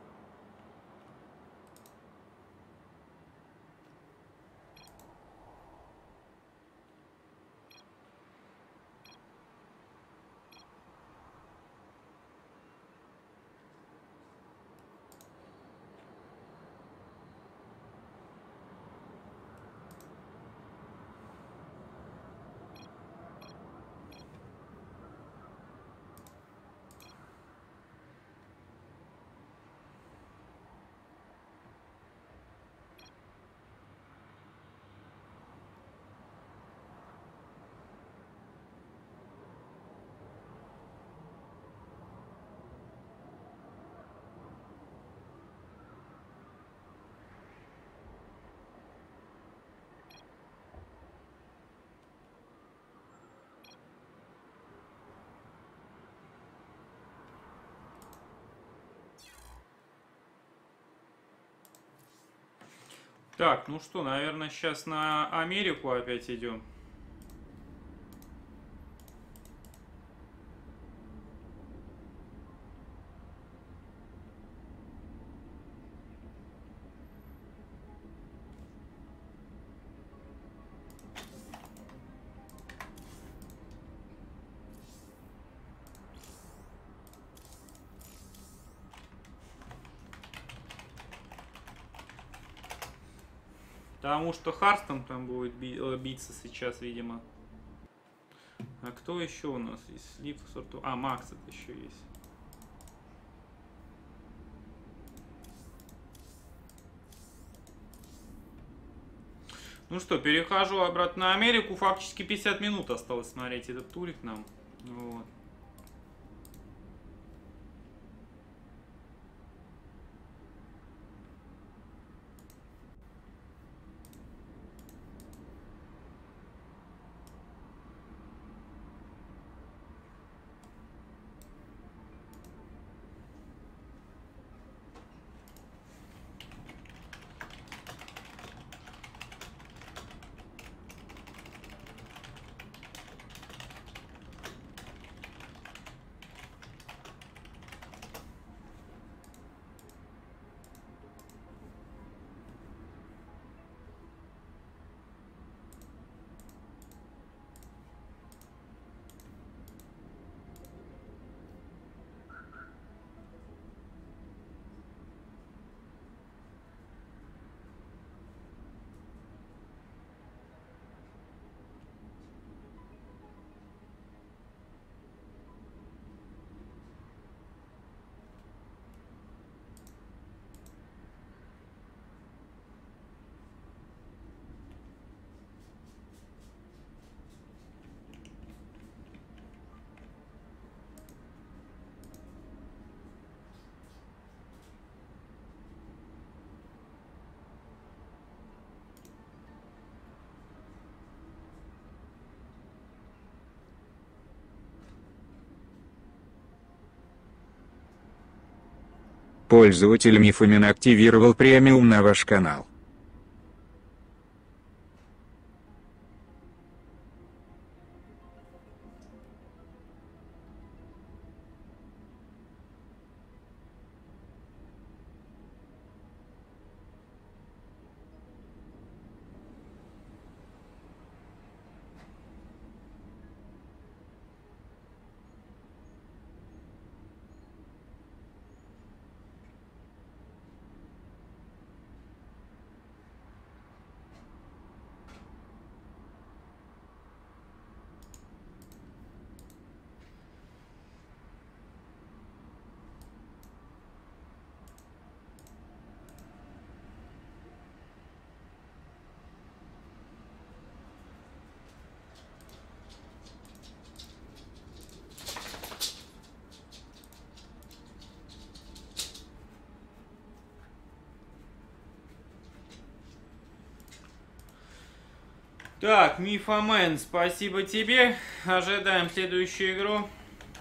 Так, ну что, наверное, сейчас на Америку опять идем. Потому что Харстон там будет биться сейчас, видимо. А кто еще у нас есть? Слив, Сорту... А, Макс это еще есть. Ну что, перехожу обратно на Америку. Фактически 50 минут осталось смотреть этот турик нам. Вот. Пользователь Мифомин активировал премиум на ваш канал. Так, Мифамен, спасибо тебе. Ожидаем следующую игру.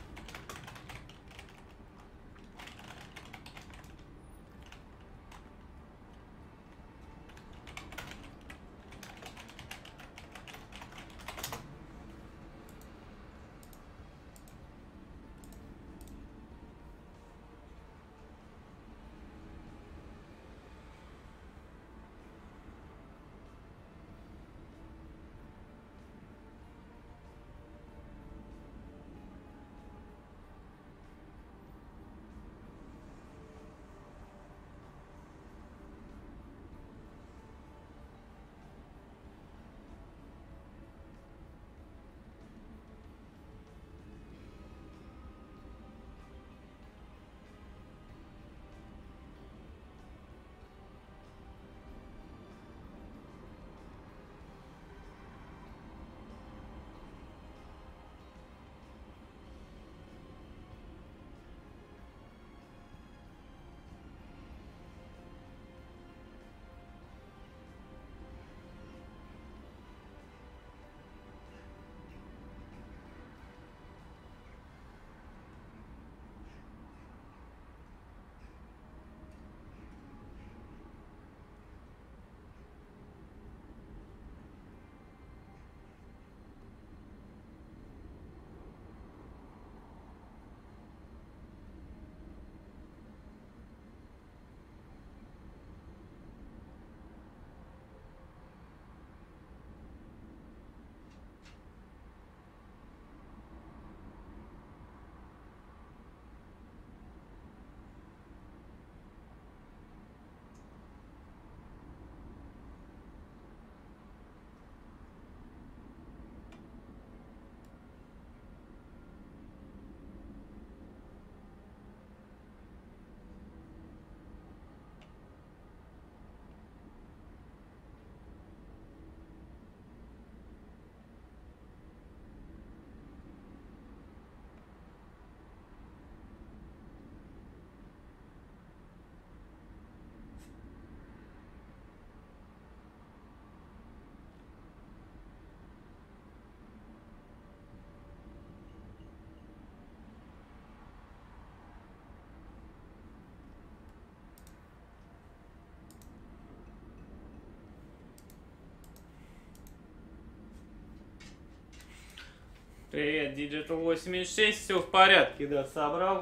Привет, Digital 86, все в порядке, да, собрал.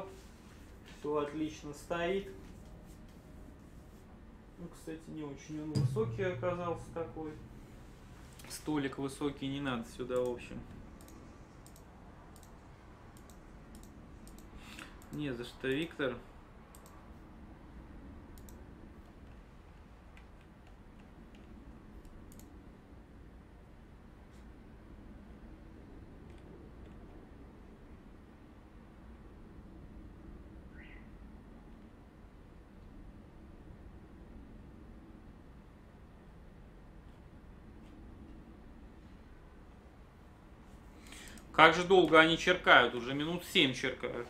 Все отлично стоит. Ну, кстати, не очень он высокий оказался такой. Столик высокий не надо сюда, в общем. Не за что, Виктор. Как же долго они черкают? Уже минут 7 черкают.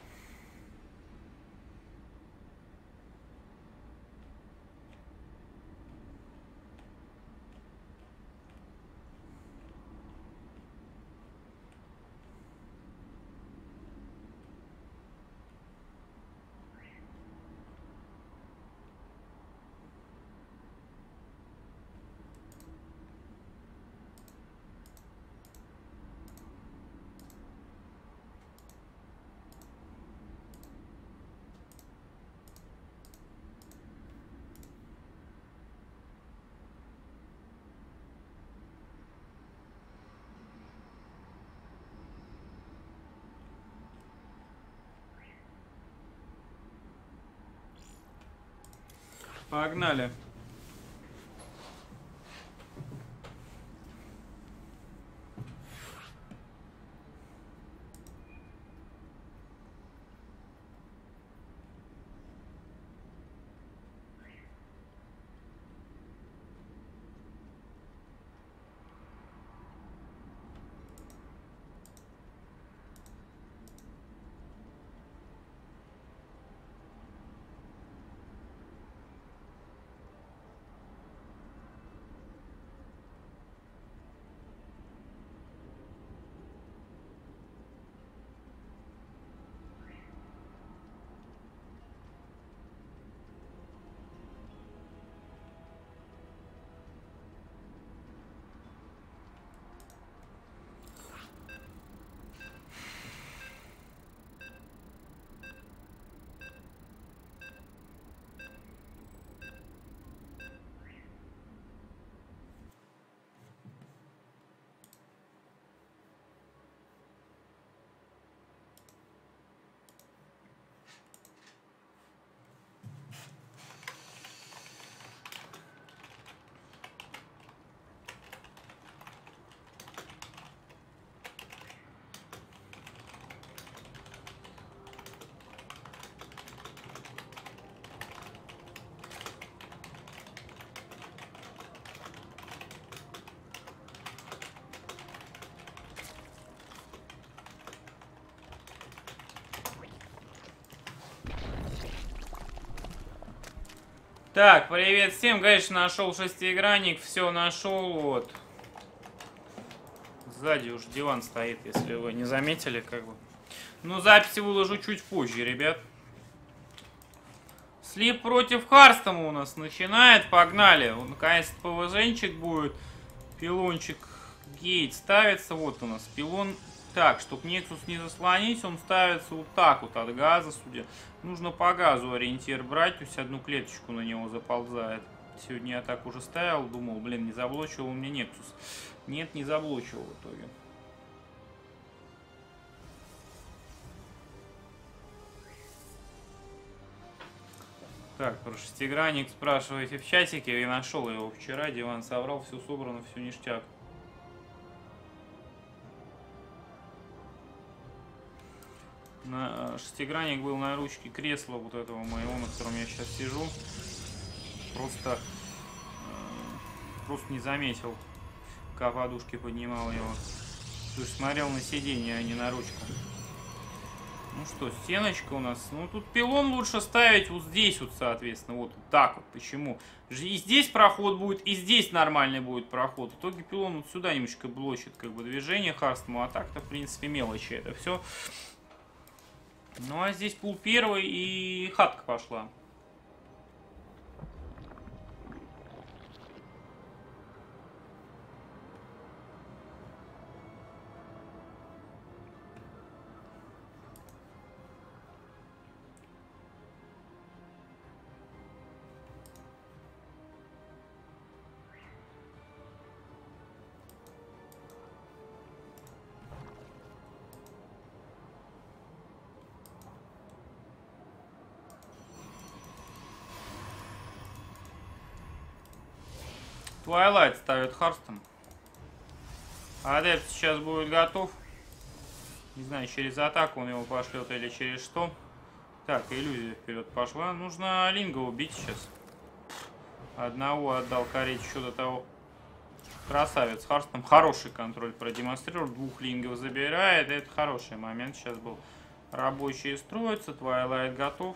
Погнали. Так, привет всем. Конечно, нашел шестиигранник. Все нашел. Вот. Сзади уж диван стоит, если вы не заметили, как бы. Ну, записи выложу чуть позже, ребят. Слип против Харстома у нас начинает. Погнали. Наконец-то ПВЗнчик будет. Пилончик гейт ставится. Вот у нас пилон. Так, чтобы Nexus не заслонить, он ставится вот так вот от газа, судя. Нужно по газу ориентир брать, то есть одну клеточку на него заползает. Сегодня я так уже ставил, думал, блин, не заблочил он мне Nexus. Нет, не заблочил в итоге. Так, про шестигранник спрашиваете в чатике, я нашел его вчера, диван собрал, все собрано, все ништяк. Шестигранник был на ручке кресла вот этого моего, на котором я сейчас сижу. Просто не заметил, как подушки поднимал его. То есть смотрел на сиденье, а не на ручку. Ну что, стеночка у нас. Ну тут пилон лучше ставить вот здесь вот, соответственно. Вот так вот. Почему? И здесь проход будет, и здесь нормальный будет проход. В итоге пилон вот сюда немножко блочит как бы движение Харстома. А так-то в принципе мелочи это все. Ну а здесь пул первый и хатка пошла. Twilight ставит Харстом. Адепт сейчас будет готов. Не знаю, через атаку он его пошлет или через что. Так, иллюзия вперед пошла. Нужно Линга убить сейчас. Одного отдал Кареть еще до того. Красавец. Харстом хороший контроль продемонстрировал. Двух Лингов забирает. Это хороший момент сейчас был. Рабочие строятся. Twilight готов.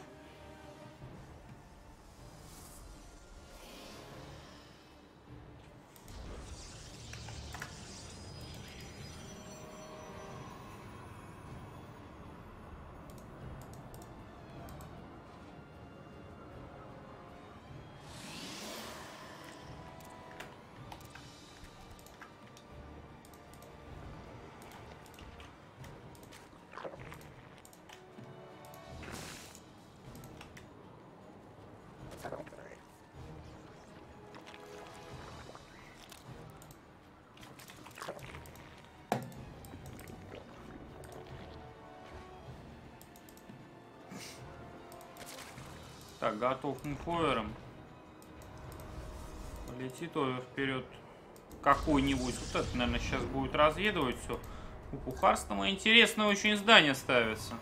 Так, готов муфлоером. Полетит овер вперед какой-нибудь. Вот это, наверное, сейчас будет разведывать все. У Харстома интересное очень здание ставится.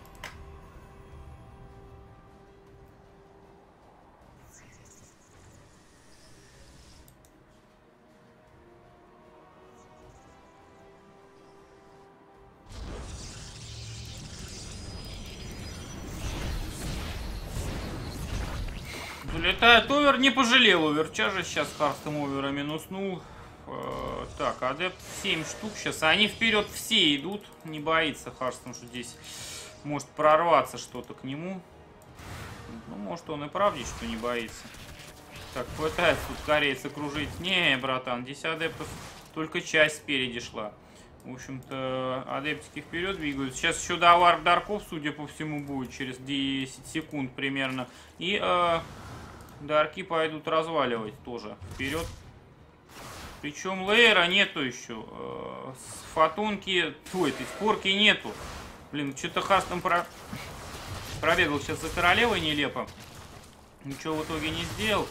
Залетает овер, не пожалел оверча же сейчас Харстом овера минуснул. Так, адепт 7 штук сейчас. Они вперед все идут. Не боится Харстом, что здесь может прорваться что-то к нему. Ну, может он и правда, что не боится. Так, пытается тут корейцы окружить. Не, братан, здесь адептов только часть спереди шла. В общем-то, адептики вперед двигаются. Сейчас еще до варп дарков, судя по всему, будет через 10 секунд примерно. И дарки пойдут разваливать тоже вперед. Причем лейера нету еще. Фотонки, этой спорки нету. Блин, что-то Харстом пробегал сейчас за королевой нелепо. Ничего в итоге не сделал.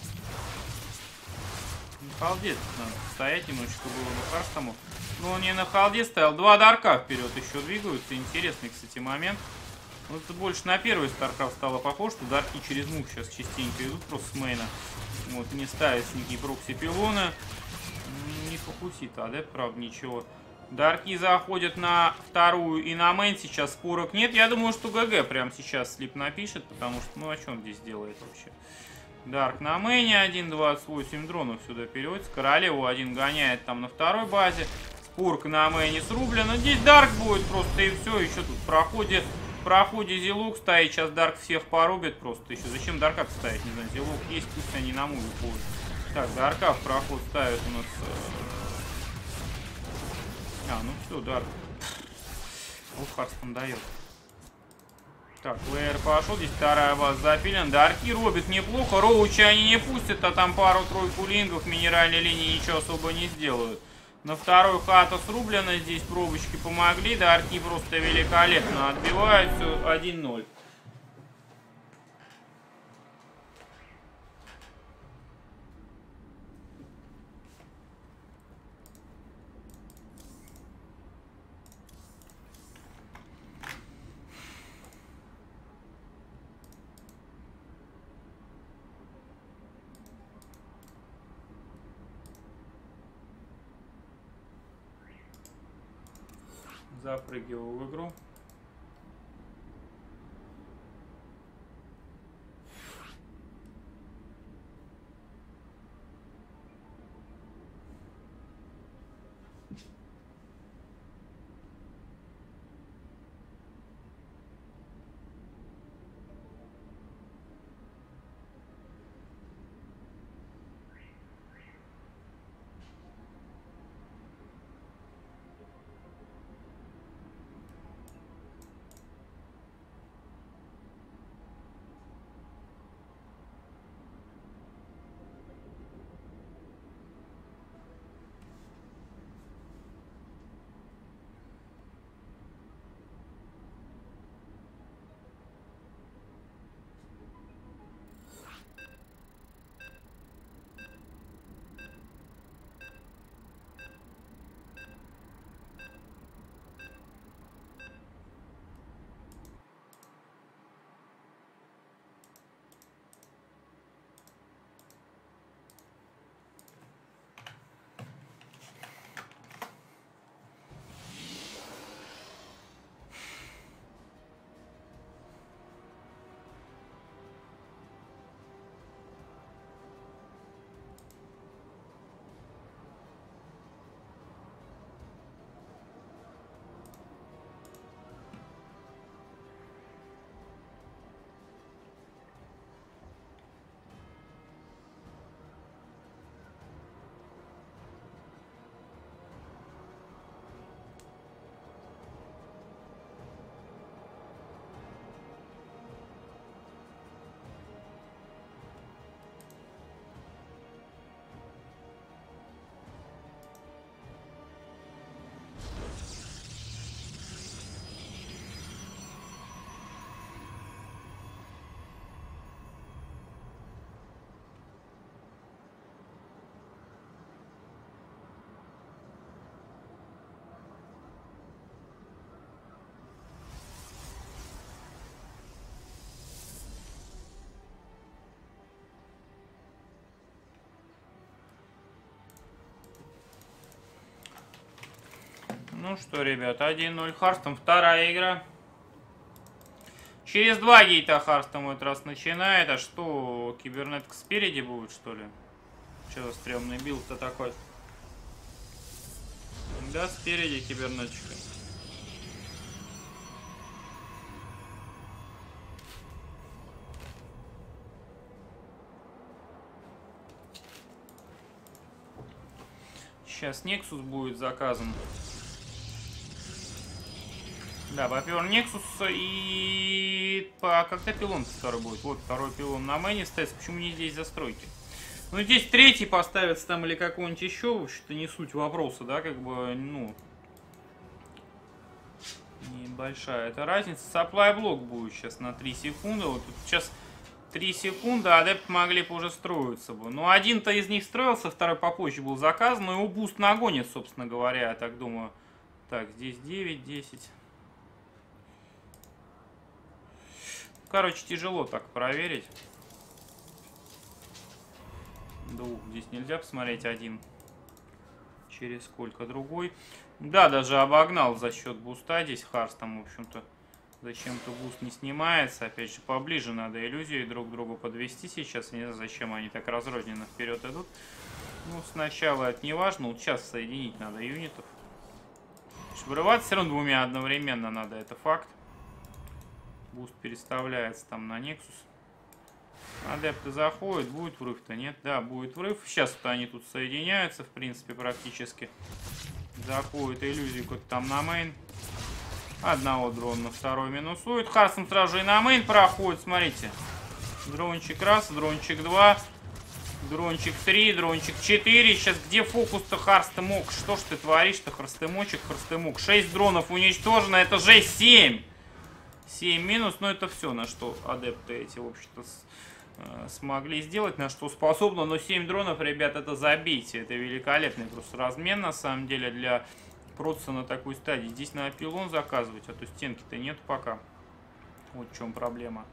На халде надо стоять немножечко было бы Харстому. Но он не на халде стоял. Два дарка вперед еще двигаются. Интересный, кстати, момент. Ну, это больше на первый StarCraft стало похоже, что дарки через мув сейчас частенько идут просто с мейна. Вот, не ставят никакие прокси-пилоны. Не фокусит, адепт, правда, ничего. Дарки заходят на вторую и на мейн. Сейчас спорок нет. Я думаю, что ГГ прямо сейчас слип напишет, потому что, ну, а что он здесь делает вообще? Дарк на мэне 1.28 дронов сюда переводится. Королеву один гоняет там на второй базе. Спурка на мэне срублена. Здесь Дарк будет просто и все. Еще тут в проходе Зилук стоит. Сейчас Дарк всех порубит просто еще. Зачем Дарка ставить? Не знаю, Зилук есть, пусть они на муве будут. Так, Дарка в проход ставит у нас. Ну все, Дарк. Ух, Харстон дает. Так, плеер пошел, здесь вторая база запилена. Дарки робит неплохо. Роучи они не пустят, а там пару-тройку лингов минеральной линии ничего особо не сделают. На второй хата срублена, здесь пробочки помогли. Дарки просто великолепно отбивают. Все 1-0. Запрыгиваю в игру. Ну что, ребят, 1-0 Харстом. Вторая игра. Через 2 гейта Харстом в этот раз начинает. А что, кибернетка спереди будет, что ли? Что за стрёмный билд-то такой? Да, спереди кибернетчика. Сейчас Nexus будет заказан. Да, попер Nexus и... Когда пилон второй будет? Вот второй пилон на мэне стоит. Почему не здесь застройки? Ну, здесь третий поставится там или какой-нибудь еще. В общем-то, не суть вопроса, да, как бы, ну... Небольшая эта разница. Supply блок будет сейчас на 3 секунды. Вот тут сейчас 3 секунды, адепт могли бы уже строиться бы. Но один-то из них строился, второй попозже был заказан. Но его буст нагонит, собственно говоря, я так думаю. Так, здесь 9, 10... Короче, тяжело так проверить. Двух здесь нельзя посмотреть, один. Через сколько другой. Да, даже обогнал за счет буста здесь Харстом, в общем-то. Зачем-то буст не снимается. Опять же, поближе надо иллюзии друг к другу подвести сейчас. Не знаю, зачем они так разрозненно вперед идут. Ну, сначала это не важно. Вот сейчас соединить надо юнитов. Вырываться все равно двумя одновременно надо, это факт. Буст переставляется там на Нексус. Адепты заходят, будет врыв-то, нет? Да, будет врыв. Сейчас вот они тут соединяются, в принципе, практически. Заходит иллюзия куда-то там на мейн. Одного дрона, второй минусует. Харстом сразу же и на мейн проходит, смотрите. Дрончик раз, дрончик 2, дрончик 3, дрончик 4. Сейчас где фокус-то, Харстемок? Что ж ты творишь-то, Харстемочек, Харстемок? 6 дронов уничтожено, это же 7. 7 минус, но это все, на что адепты эти, в общем-то, смогли сделать, на что способны. Но 7 дронов, ребят, это забейте. Это великолепный просто размен, на самом деле, для проца на такой стадии. Здесь надо пилон заказывать, а то стенки-то нет пока. Вот в чем проблема.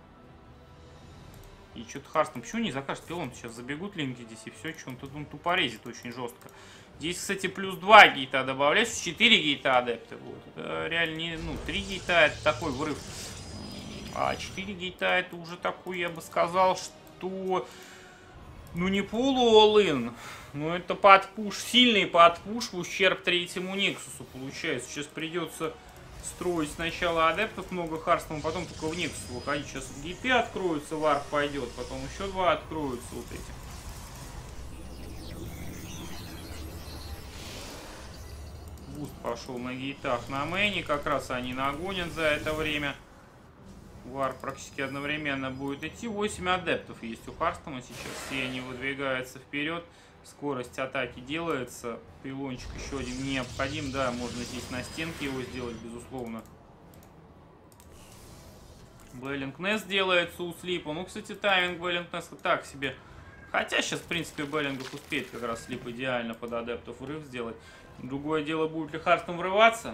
И что-то Харстом, почему не закажет пилон? Сейчас забегут линки здесь и все, что он тут тупорезит очень жестко. Здесь, кстати, плюс 2 гейта добавляется, 4 гейта адепты будут. Это реально не, 3 гейта это такой врыв. А 4 гейта это уже такой, я бы сказал, что... Ну не полу-all-in, но это подпуш, сильный подпуш в ущерб третьему Нексусу получается. Сейчас придется строить сначала адептов много Харстом, а потом только в Нексус выходить. Сейчас гейты откроются, варп пойдет, потом еще 2 откроются вот эти. Буст пошел на гейтах на мейне, как раз они нагонят за это время. Вар практически одновременно будет идти. 8 адептов есть у Харстома сейчас. Все они выдвигаются вперед. Скорость атаки делается. Пилончик еще один необходим. Да, можно здесь на стенке его сделать, безусловно. Беллинг Нест делается у Слипа. Ну, кстати, тайминг Беллинг Неста так себе. Хотя сейчас, в принципе, Беллингов успеет как раз Слип идеально под адептов врыв сделать. Другое дело, будет ли Харстом врываться.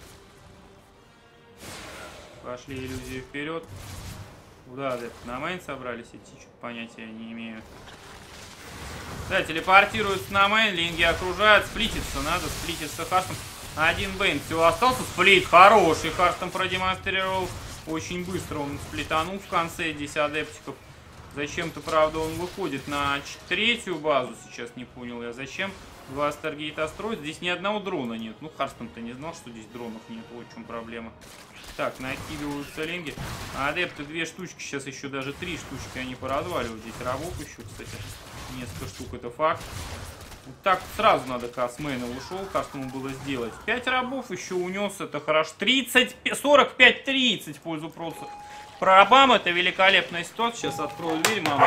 Пошли иллюзии вперед. Куда адепты на мейн собрались идти, что-то понятия не имею. Да, телепортируются на мейн, линги окружают, сплититься надо, сплититься Харстом. Один бейн всего остался, сплит хороший, Харстом продемонстрировал. Очень быстро он сплитанул в конце, здесь адептиков. Зачем-то, правда, он выходит на третью базу, сейчас не понял я зачем. 2 Старгейта строить, здесь ни одного дрона нет. Ну, Харстом-то не знал, что здесь дронов нет, вот в чем проблема. Так, накидываются линги. Адепты 2 штучки, сейчас еще даже 3 штучки они поразваливают. Здесь рабов еще, кстати, несколько штук, это факт. Вот так сразу надо Касмейна ушел, Кастому было сделать. 5 рабов еще унес, это хорошо. 30, 45-30 в пользу проца. Про рабам это великолепная ситуация. Сейчас открою дверь, мама.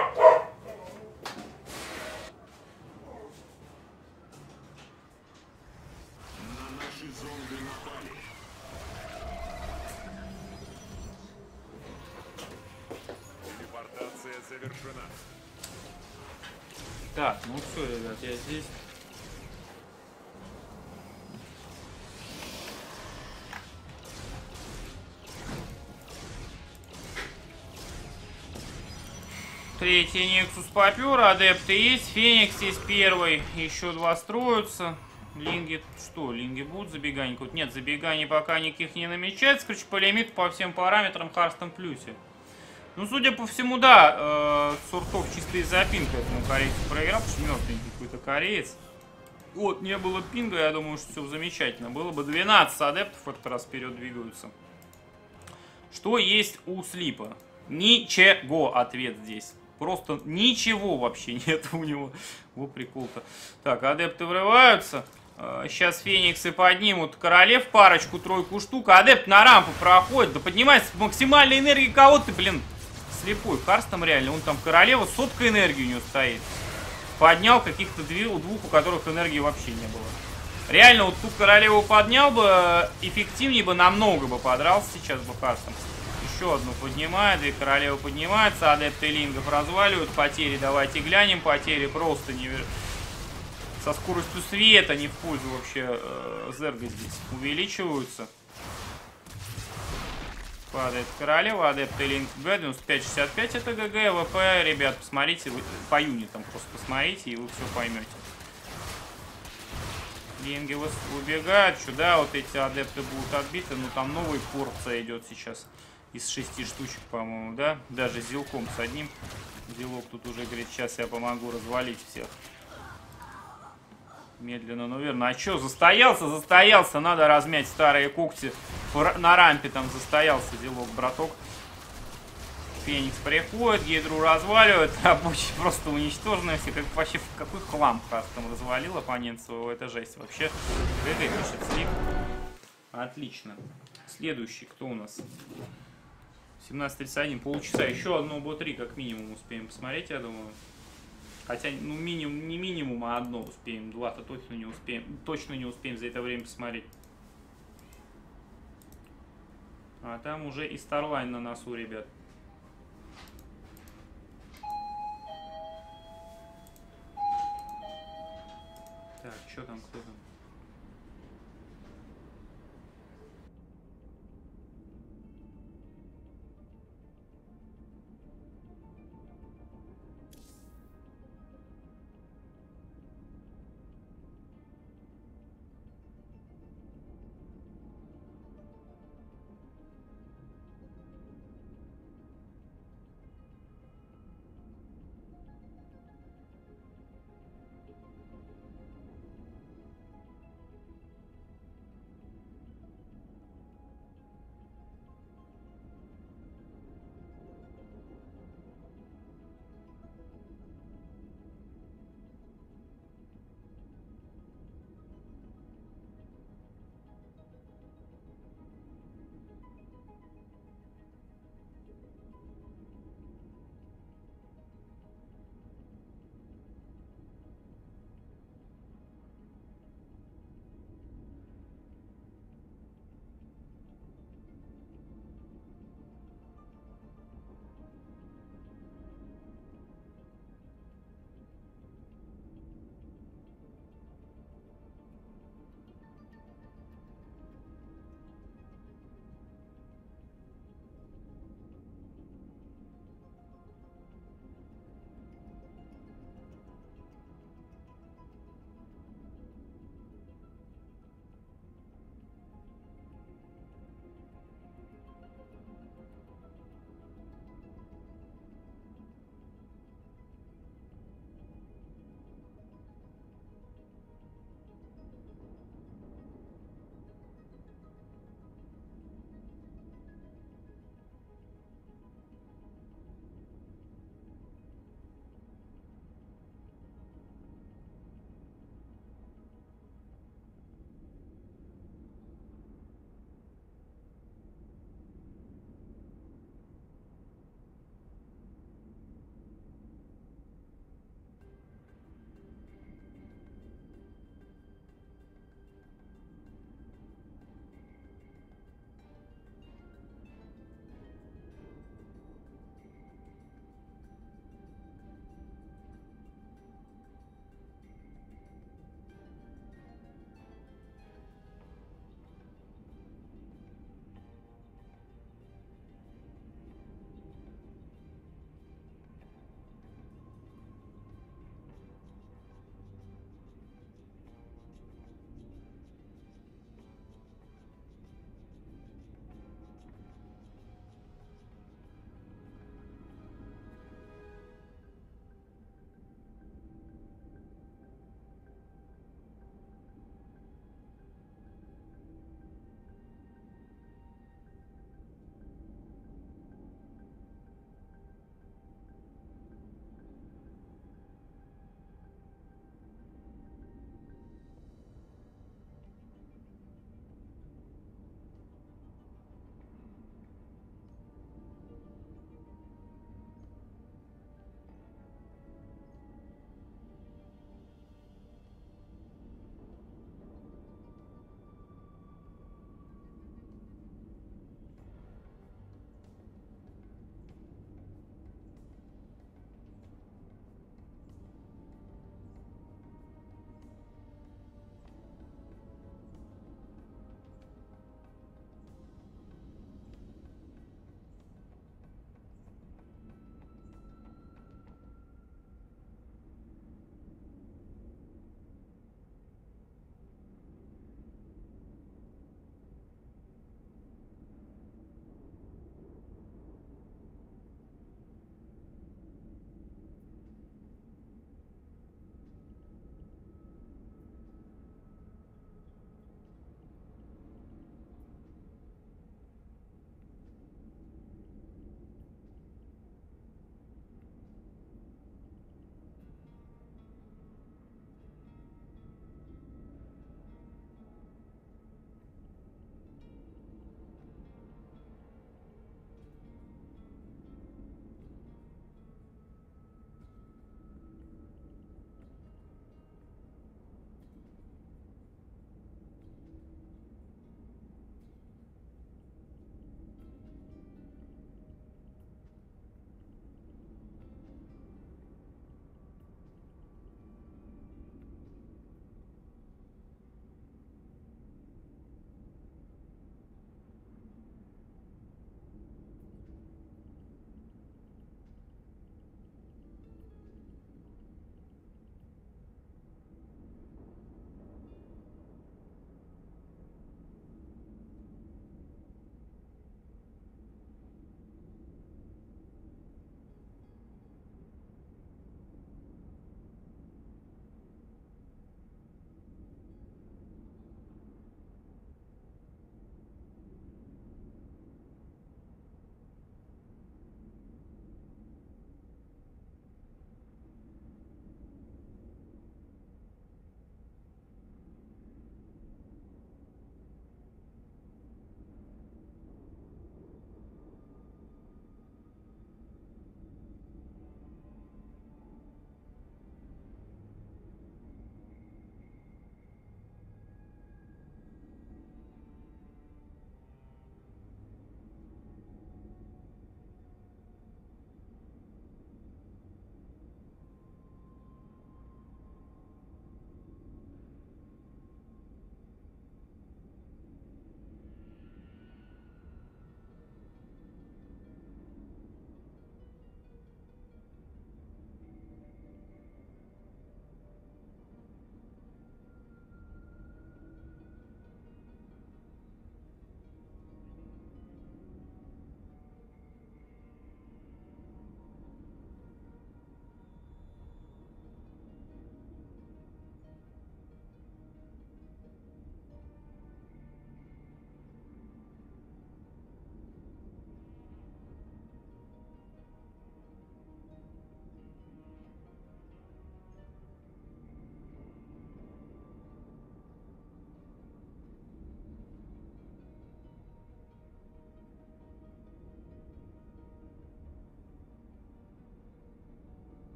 Завершена. Так, ну все, ребят, я здесь. Третий Нексус попер, адепты есть, Феникс есть первый, еще 2 строятся. Линги, что, линги будут забегания? Нет, забеганий пока никаких не намечается. Короче, по лимиту по всем параметрам Харстом плюсе. Ну, судя по всему, да, Суртов чисто из-за пинга этому корейцу проиграл, потому что мертвенький какой-то кореец. Вот, не было пинга, я думаю, что все замечательно. Было бы 12 адептов в этот раз вперед двигаются. Что есть у Слипа? Ничего, ответ здесь. Просто ничего вообще нет у него. Вот прикол-то. Так, адепты врываются. Сейчас фениксы поднимут королев парочку, тройку штук. Адепт на рампу проходит. Да поднимается максимальной энергии кого ты, блин. Слепой Харстом реально. Он там королева, сотка энергии у него стоит. Поднял каких-то двух, у которых энергии вообще не было. Реально, вот ту королеву поднял бы, эффективнее бы, намного бы подрался сейчас бы Харстом. Еще одну поднимает, 2 королевы поднимаются, адепты лингов разваливают. Потери, давайте глянем, потери просто со скоростью света, не в пользу вообще Зерга здесь, увеличиваются. Падает королева, адепты линк Г, 95-65 это ГГ, ВП, ребят, посмотрите, вы, по юнитам просто посмотрите, и вы все поймете. Деньги убегают. Сюда вот эти адепты будут отбиты. Ну там новая порция идет сейчас. Из 6 штучек, по-моему, да? Даже с зилком с одним. Зилок тут уже говорит, сейчас я помогу развалить всех. Медленно, но верно. А чё, застоялся? Застоялся. Надо размять старые когти. На рампе там застоялся зилок, браток. Феникс приходит, гидру разваливает, рабочие просто уничтожены все. Как, вообще, какой хлам Хартом развалил оппонент своего, это жесть. Вообще, ГГ пишет слип. Отлично. Следующий, кто у нас? 17:31, полчаса. Еще одно БО-3 как минимум успеем посмотреть, я думаю. Хотя, ну, минимум, не минимум, а одно успеем. Два-то точно не успеем. Точно не успеем за это время посмотреть. А там уже и Старлайн на носу, ребят. Так, что там, кто там?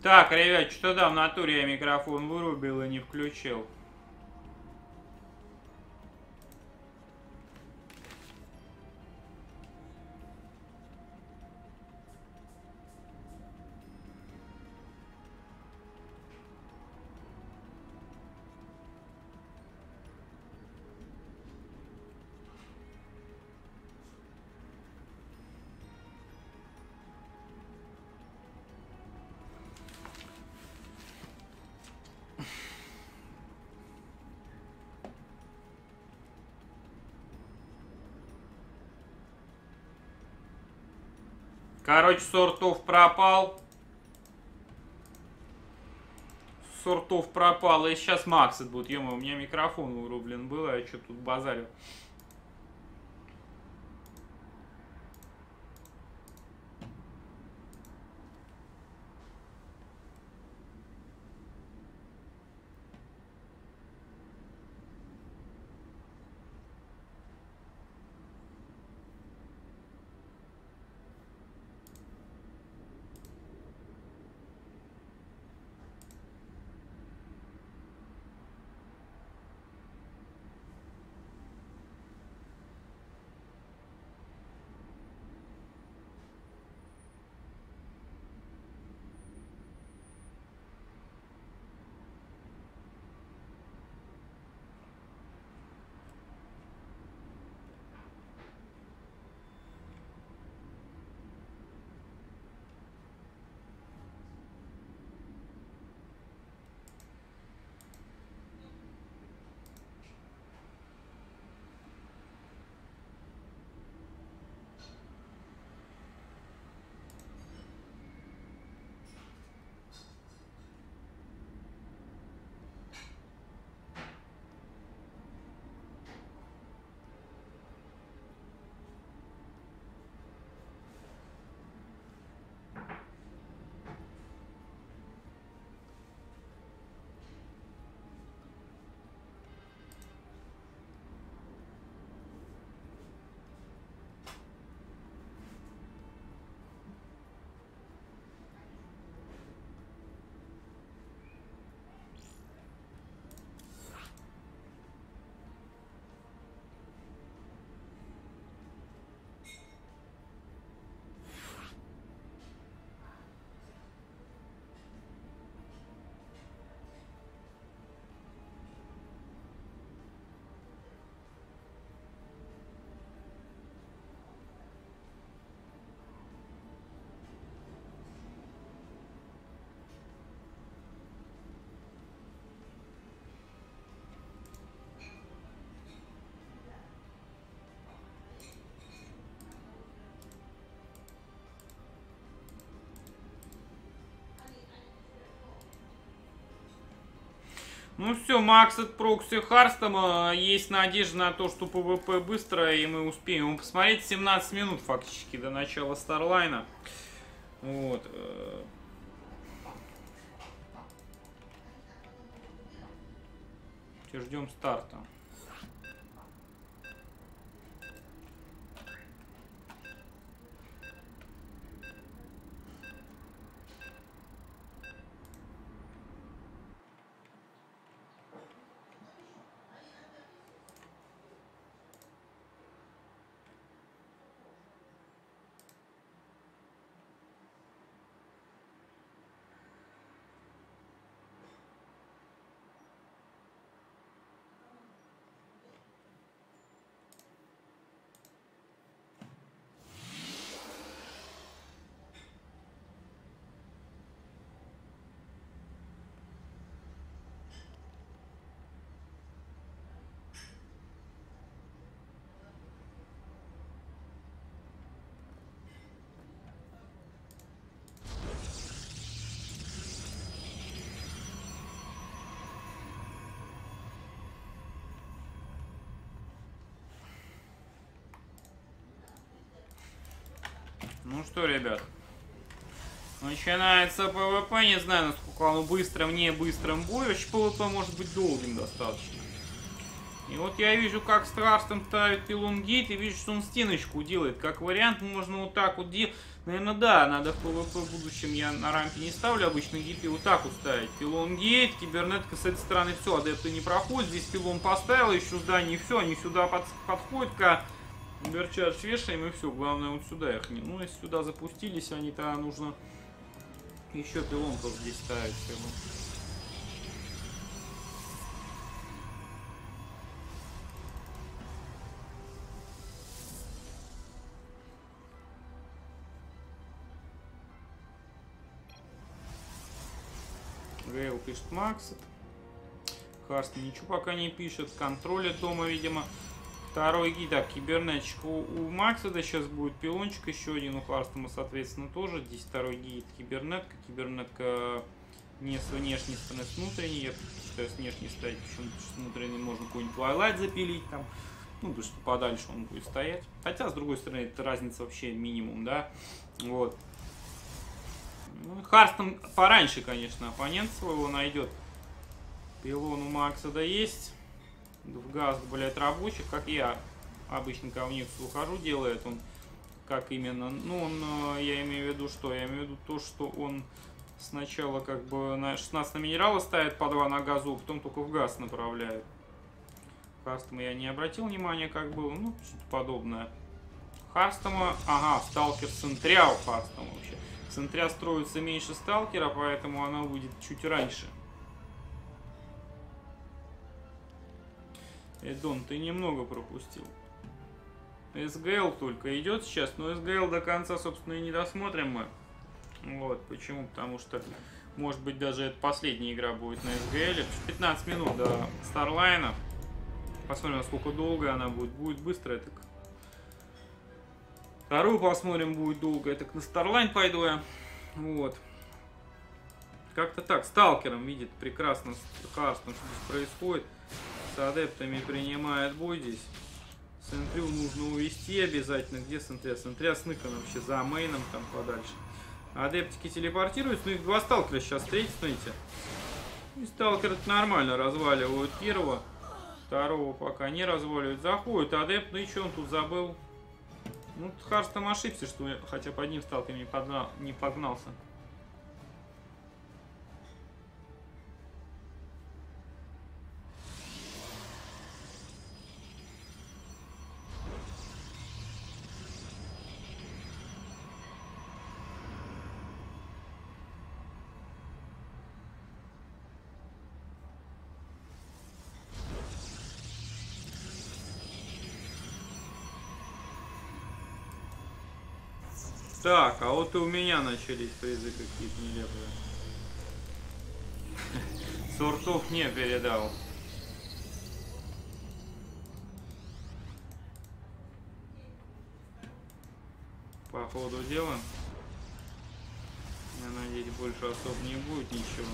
Так, ребят, что да, в натуре я микрофон вырубил и не включил. Короче, сортов пропал. Сортов пропало. И сейчас Максит будет. Ё-моё, у меня микрофон вырублен был, а я что тут базарил. Ну все, Максит прокси Харстом. Есть надежда на то, что ПВП быстро, и мы успеем. Посмотрите, 17 минут фактически до начала Старлайна. Вот. Ждем старта. Ну что, ребят, начинается ПВП, не знаю, насколько оно быстрым, не быстрым будет. Вообще ПВП может быть долгим достаточно. И вот я вижу, как с Харстом ставит пилон гейт, и вижу, что он стеночку делает. Как вариант, можно вот так вот делать. Наверное, да, надо в PvP в будущем, я на рампе не ставлю обычно гейты, вот так вот ставить. Пилон гейт, кибернетка с этой стороны, все, адепты не проходят. Здесь пилон поставил, еще здание, все, они сюда подходят, Берчардж вешаем, и все. Главное, вот сюда их не... Ну, если сюда запустились, они-то нужно еще пилон тоже здесь ставить. Гейл пишет Макс. Харст ничего пока не пишет. Контролит дома, видимо. Второй гид, так, кибернетчик у Макса, да, сейчас будет пилончик еще один, у Харстома, соответственно, тоже. Здесь второй гид, кибернетка. Кибернетка не с внешней стороны, с внутренней. Я считаю, с внешней ставить, почему-то с внутренней можно какой-нибудь Twilight запилить там. Ну, потому что подальше он будет стоять. Хотя, с другой стороны, это разница вообще минимум, да. Вот. Ну, Харстом пораньше, конечно, оппонент своего найдет. Пилон у Макса, да, есть. В газ, блядь, рабочих, как я обычно ко мне ухожу, делает он, как именно, ну, он, я имею в виду, что? Я имею в виду то, что он сначала как бы на 16 на минералы ставит по 2 на газу, потом только в газ направляет. Харстома я не обратил внимания, как было, ну, что-то подобное. Харстома, ага, сталкер центря у Харстома вообще. Центря строится меньше сталкера, поэтому она будет чуть раньше. Эдон, ты немного пропустил. СГЛ только идет сейчас, но СГЛ до конца, собственно, и не досмотрим мы. Вот, почему? Потому что, может быть, даже это последняя игра будет на СГЛ. 15 минут до Старлайна. Посмотрим, насколько долго она будет. Будет быстро, это... Вторую посмотрим, будет долго. Это на Старлайн пойду я. Вот. Как-то так. Сталкером видит прекрасно Харстом, что здесь происходит. С адептами принимает бой здесь. Сентрю нужно увести обязательно. Где Сентря? Сентря с Ныком вообще за мейном там подальше. Адептики телепортируются. Ну их два сталкера сейчас встретят, смотрите. И сталкеры нормально разваливают первого. Второго пока не разваливают. Заходит адепт. Ну и что он тут забыл? Ну Харст там ошибся, что хотя бы одним сталкером не погнался. Так, а вот и у меня начались призы какие-то нелепые. Сортов не передал. По ходу дела. Я надеюсь, больше особо не будет ничего.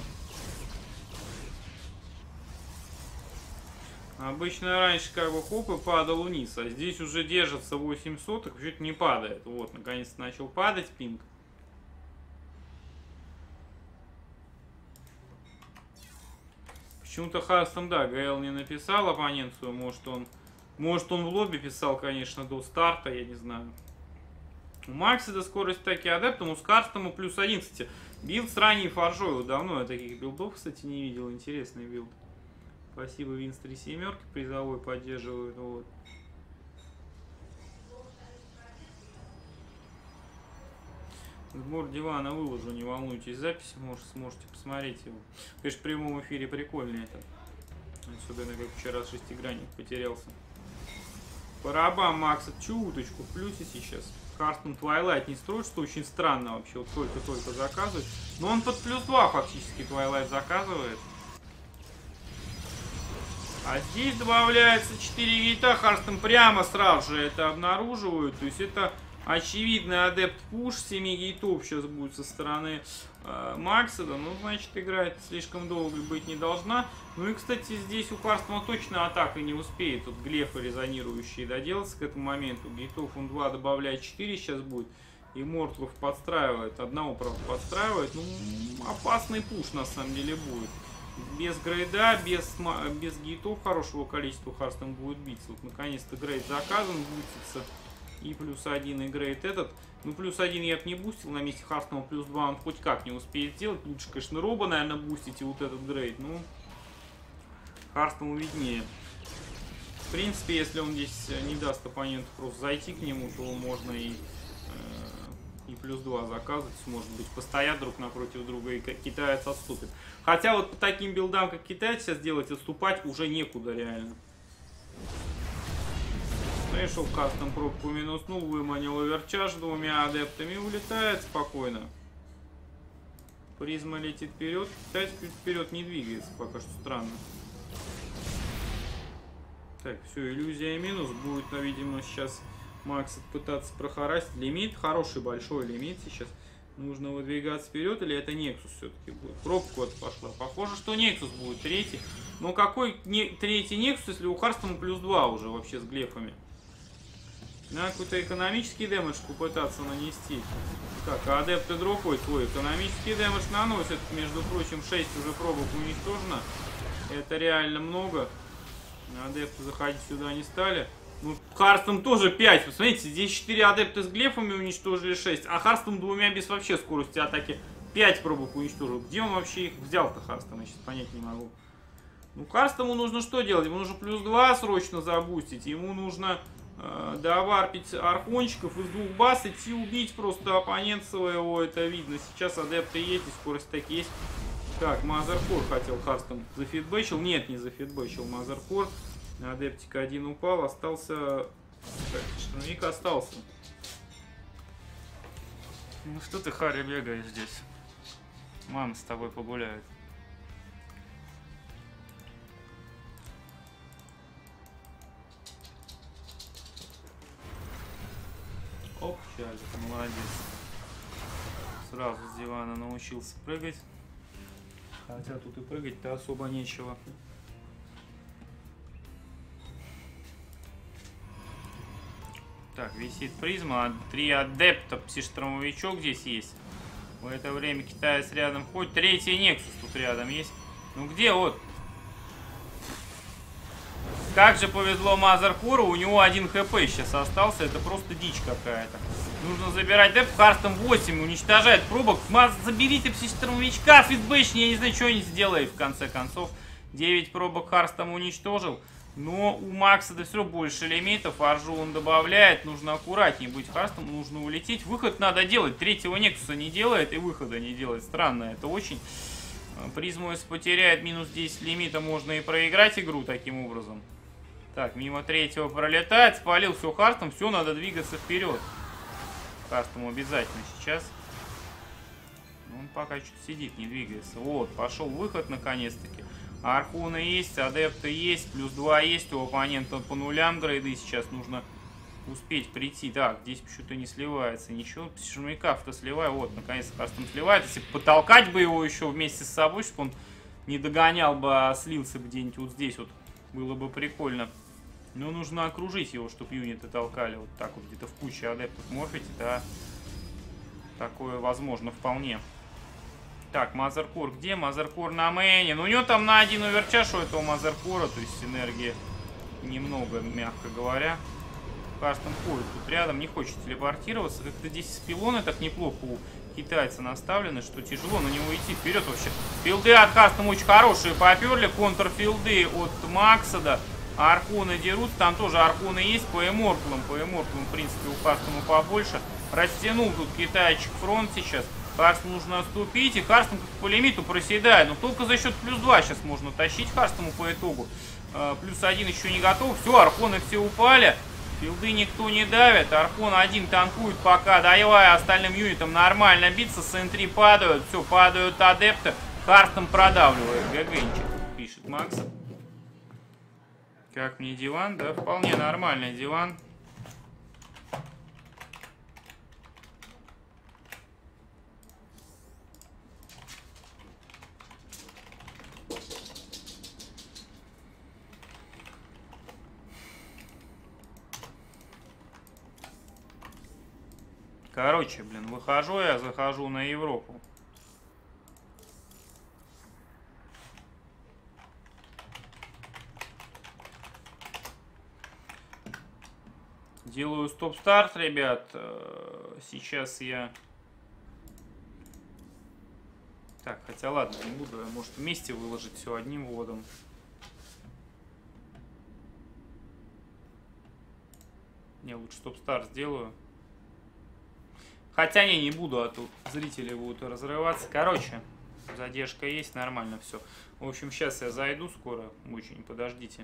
Обычно раньше как бы хоп и падал вниз, а здесь уже держится 8 соток, чуть не падает. Вот, наконец-то начал падать пинг. Почему-то Харстом, да, ГЛ не написал оппоненту, может он в лобби писал, конечно, до старта, я не знаю. У Макса до скорости таки адептом, у Харстому плюс 1, кстати. Билд с ранней фаржой, давно я таких билдов, кстати, не видел, интересный билд. Спасибо, Винс 3 семерки призовой поддерживают. Вот. Сбор дивана выложу, не волнуйтесь, записи, может, сможете посмотреть его. Конечно, в прямом эфире прикольно это. Особенно как вчера шестигранник потерялся. По рабам Макса чуточку в плюсе сейчас. Харстон Twilight не строит, что очень странно вообще. Вот только-только заказывает. Но он под плюс 2 фактически Twilight заказывает. А здесь добавляется 4 гейта, Харстом прямо сразу же это обнаруживают. То есть это очевидный адепт пуш, 7 гейтов сейчас будет со стороны Макса. Да, ну, значит, играть слишком долго быть не должна. Ну и, кстати, здесь у Харстома точно атака не успеет. Тут глефы резонирующие доделаться к этому моменту. Гейтов он 2 добавляет, 4 сейчас будет. И Мортлов подстраивает. Одного, правда, подстраивает. Ну, опасный пуш на самом деле будет. Без грейда, без гейтов хорошего количества Харстон будет биться. Вот наконец-то грейд заказан, бустится. И +1 и грейд этот. Ну, +1 я бы не бустил, на месте Харстона +2 он хоть как не успеет сделать. Лучше, конечно, Роба, наверное, бустить и вот этот грейд. Ну, Харстону виднее. В принципе, если он здесь не даст оппоненту просто зайти к нему, то можно и +2 заказывать, может быть, постоят друг напротив друга, и китаец отступит. Хотя вот по таким билдам, как китаец сейчас делать, отступать уже некуда реально. Пришел кастом, пробку минуснул, выманил оверчардж, двумя адептами улетает спокойно. Призма летит вперед, китаец вперед не двигается, пока что странно. Так, все, иллюзия минус, будет, видимо, сейчас Макс пытаться прохарасить. Лимит, хороший большой лимит сейчас. Нужно выдвигаться вперед, или это Нексус все-таки будет? Пробка вот пошла. Похоже, что Нексус будет третий. Но какой третий Нексус, если у Харстона +2 уже вообще с глефами? Надо какой-то экономический дэмэдж попытаться нанести. Так, а адепты дропают свой экономический дэмэдж наносят. Между прочим, 6 уже пробок уничтожено. Это реально много. Адепты заходить сюда не стали. Ну, Харстон тоже 5. Посмотрите, здесь 4 адепта с глефами уничтожили 6. А Харстон двумя без вообще скорости атаки 5 пробок уничтожил. Где он вообще их взял-то, Харстон? Я сейчас понять не могу. Ну, Харстону нужно что делать? Ему нужно +2 срочно забустить. Ему нужно доварпить архончиков из 2 баз, идти убить просто оппонент своего. Это видно. Сейчас адепты есть и скорость так есть. Так, Мазеркор хотел Харстон зафидбэчил. Нет, не зафидбэчил Мазеркор. Адептик один упал, остался... Так, штурмовик остался. Ну что ты, Харри, бегаешь здесь? Мама с тобой погуляет. Оп, Чарльз, молодец. Сразу с дивана научился прыгать. Хотя тут и прыгать-то особо нечего. Так, висит призма. 3 адепта. Псиштормовичок здесь есть. В это время китаец рядом ходит. Третий Нексус тут рядом есть. Ну где вот? Как же повезло Мазеркору. У него 1 хп сейчас остался. Это просто дичь какая-то. Нужно забирать деп. Харстон 8 уничтожает пробок. Заберите псиштормовичка. Фитбэчни, я не знаю, что они сделают в конце концов. 9 пробок Харстон уничтожил. Но у Макса да все равно больше лимитов, аржу он добавляет, нужно аккуратнее быть Харстом, нужно улететь. Выход надо делать, третьего Нексуса не делает и выхода не делает. Странно, это очень. Призму, если потеряет минус 10 лимита, можно и проиграть игру таким образом. Так, мимо третьего пролетает, спалил все Харстом, все, надо двигаться вперед. Харстому обязательно сейчас. Он пока что сидит, не двигается. Вот, пошел выход наконец-таки. Архуны есть, адепты есть, +2 есть, у оппонента по нулям грейды, сейчас нужно успеть прийти. Так, здесь почему-то не сливается ничего, штурмовиков-то сливаю, вот, наконец-то Харстон сливает. Если потолкать бы его еще вместе с собой, чтобы он не догонял бы, а слился бы где-нибудь вот здесь вот, было бы прикольно. Но нужно окружить его, чтобы юниты толкали, вот так вот, где-то в куче адептов морфите, да, такое возможно вполне. Так, Мазеркор где? Мазеркор на мейне. Ну, у него там на 1 оверчаж у этого Мазеркора, то есть энергии немного, мягко говоря. Харстон ходит тут рядом, не хочет телепортироваться. Как-то здесь пилоны так неплохо у китайца наставлены, что тяжело на него идти вперед вообще. Филды от Харстона очень хорошие поперли, контрфилды от Макса, да. Архуны дерут, там тоже архуны есть по эморклам. По эморклам, в принципе, у Харстона побольше. Растянул тут китайчик фронт сейчас. Харстон нужно отступить, и Харстон по лимиту проседает. Но только за счет +2 сейчас можно тащить Харстону по итогу. +1 еще не готов. Все, архоны все упали. Филды никто не давит. Архон 1 танкует пока. Давай остальным юнитам нормально биться. Сентри падают. Все, падают адепты. Харстон продавливает. ГГнчик, пишет Макс. Как мне диван? Да, вполне нормальный диван. Короче, блин, выхожу я, захожу на Европу. Делаю стоп-старт, ребят. Сейчас я... Так, хотя ладно, не буду. Я, может, вместе выложить все одним вводом. Не, лучше стоп-старт сделаю. Хотя не буду, а тут зрители будут разрываться. Короче, задержка есть, нормально все. В общем, сейчас я зайду скоро. Очень подождите.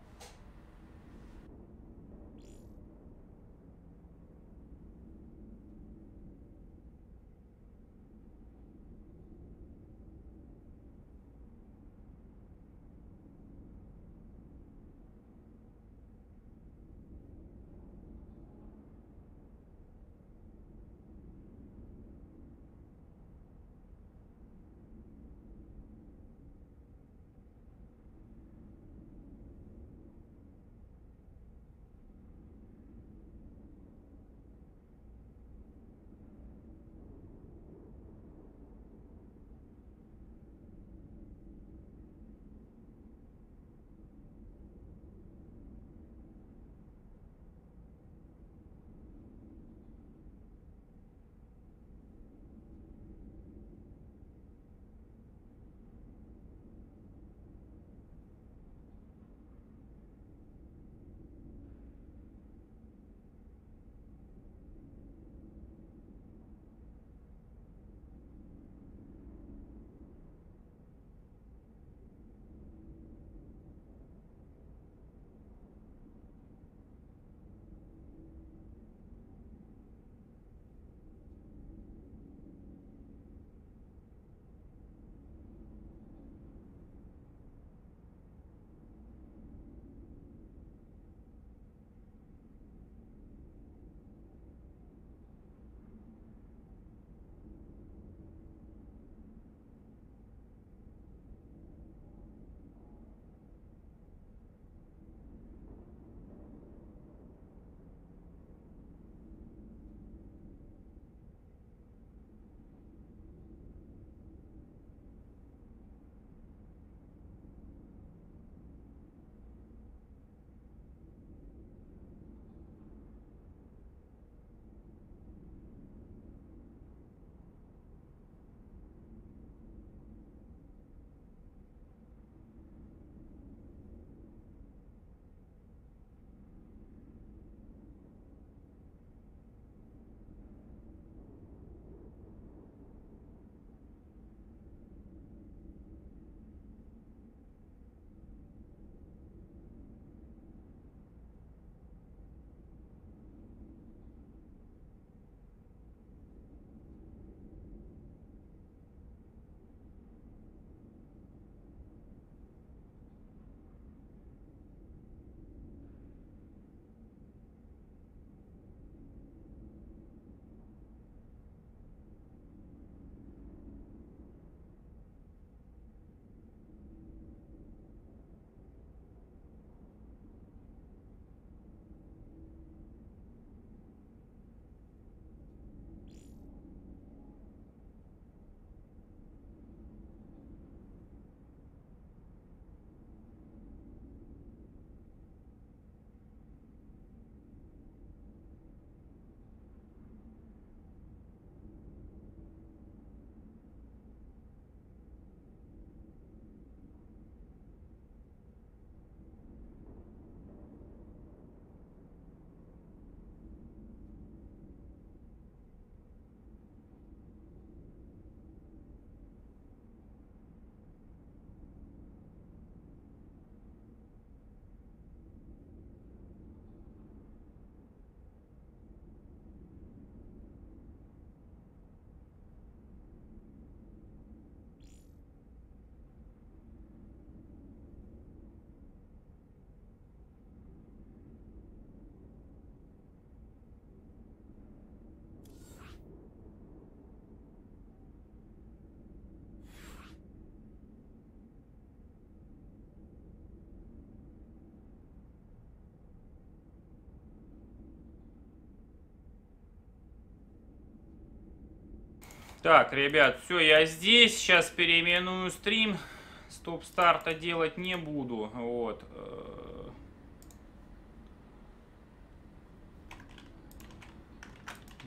Так, ребят, все, я здесь. Сейчас переименую стрим. Стоп-старта делать не буду. Вот.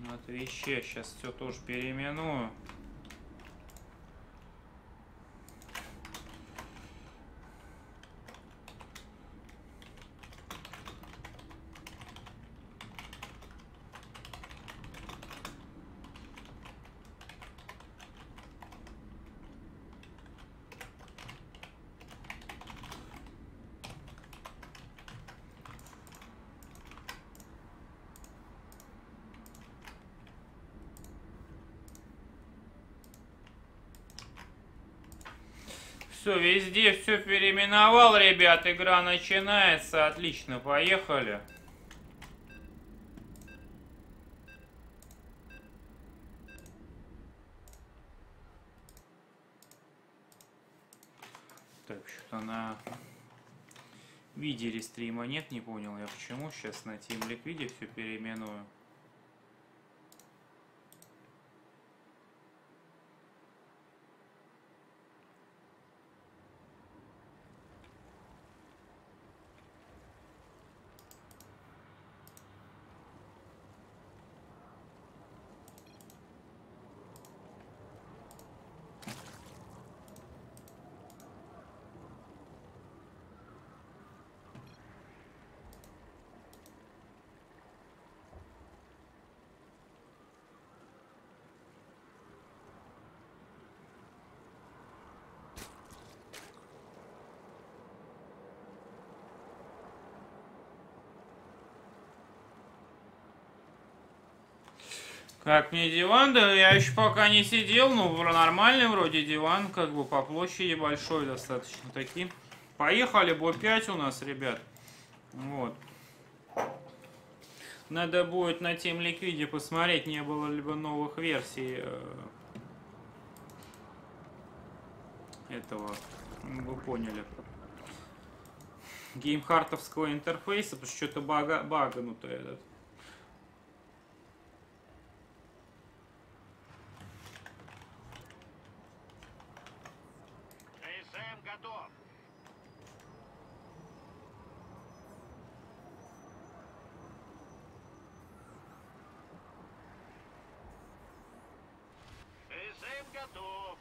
На Твиче сейчас все тоже переименую. Все, везде все переименовал, ребят. Игра начинается. Отлично, поехали. Так, что-то на видео стрима нет, не понял я почему. Сейчас на Team Liquid все переименую. Как мне диван? Да я еще пока не сидел, но нормальный вроде диван, как бы по площади большой достаточно таки. Поехали, Бо-5 у нас, ребят. Вот. Надо будет на Team Liquid посмотреть, не было ли бы новых версий этого, вы поняли, геймхартовского интерфейса, потому что что-то багануто этот. Готов.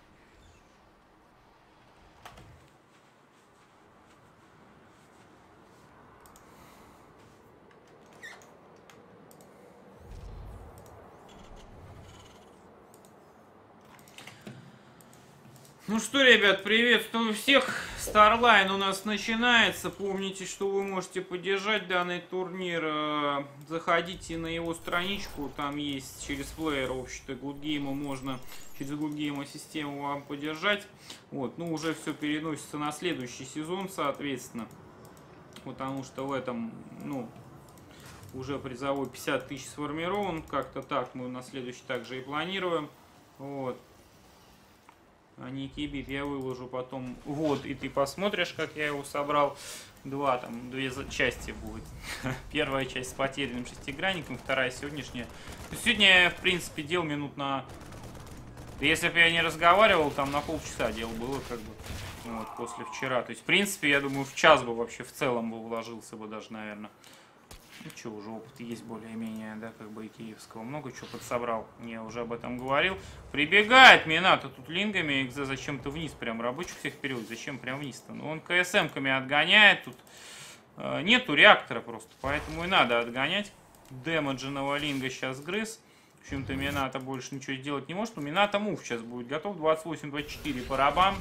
Ну что, ребят, приветствую всех. Starline у нас начинается. Помните, что вы можете поддержать данный турнир. Заходите на его страничку. Там есть через плеер, в общем-то, Goodgame можно через Goodgame систему вам поддержать. Вот, ну уже все переносится на следующий сезон, соответственно. Потому что в этом, ну, уже призовой 50 тысяч сформирован. Как-то так мы на следующий также и планируем. Вот. А не кибит, я выложу потом. Вот, и ты посмотришь, как я его собрал. Две части будет. Первая часть с потерянным шестигранником, вторая сегодняшняя. Сегодня я, в принципе, делал минут на... Если бы я не разговаривал, там на полчаса дело было, как бы, вот, после вчера. То есть, в принципе, я думаю, в час бы вообще в целом бы вложился бы даже, наверное. Ну что, уже опыт есть более-менее, да, как бы и киевского. Много чего подсобрал, я уже об этом говорил. Прибегает Минато тут лингами, Экзе зачем-то вниз, прям рабочих всех вперед, зачем прям вниз-то? Ну он КСМ-ками отгоняет, тут нету реактора просто, поэтому и надо отгонять. Дэмэдженного линга сейчас грыз. В общем-то Минато больше ничего сделать не может, но Минато мув сейчас будет готов, 28-24 по рабам.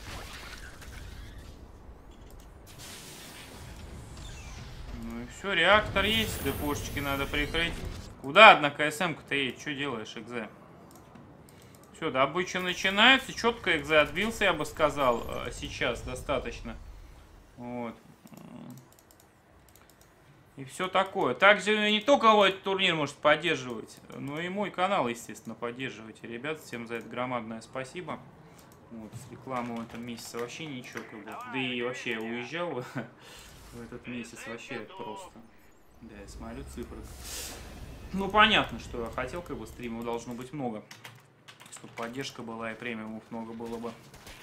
Ну и все, реактор есть, депошечки надо прикрыть. Куда одна КСМ-ка-то едет? Что делаешь, Экзе? Все, добыча начинается. Четко Экзе отбился, я бы сказал, сейчас достаточно. Вот. И все такое. Также не только вы этот турнир может поддерживать, но и мой канал, естественно, поддерживайте. Ребят, всем за это громадное спасибо. Вот, с рекламой в этом месяце вообще ничего, как бы. Да и вообще я уезжал в этот месяц вообще просто. Да, я смотрю цифры. Ну, понятно, что я хотел, как бы стримов должно быть много. Чтобы поддержка была и премиумов много было бы.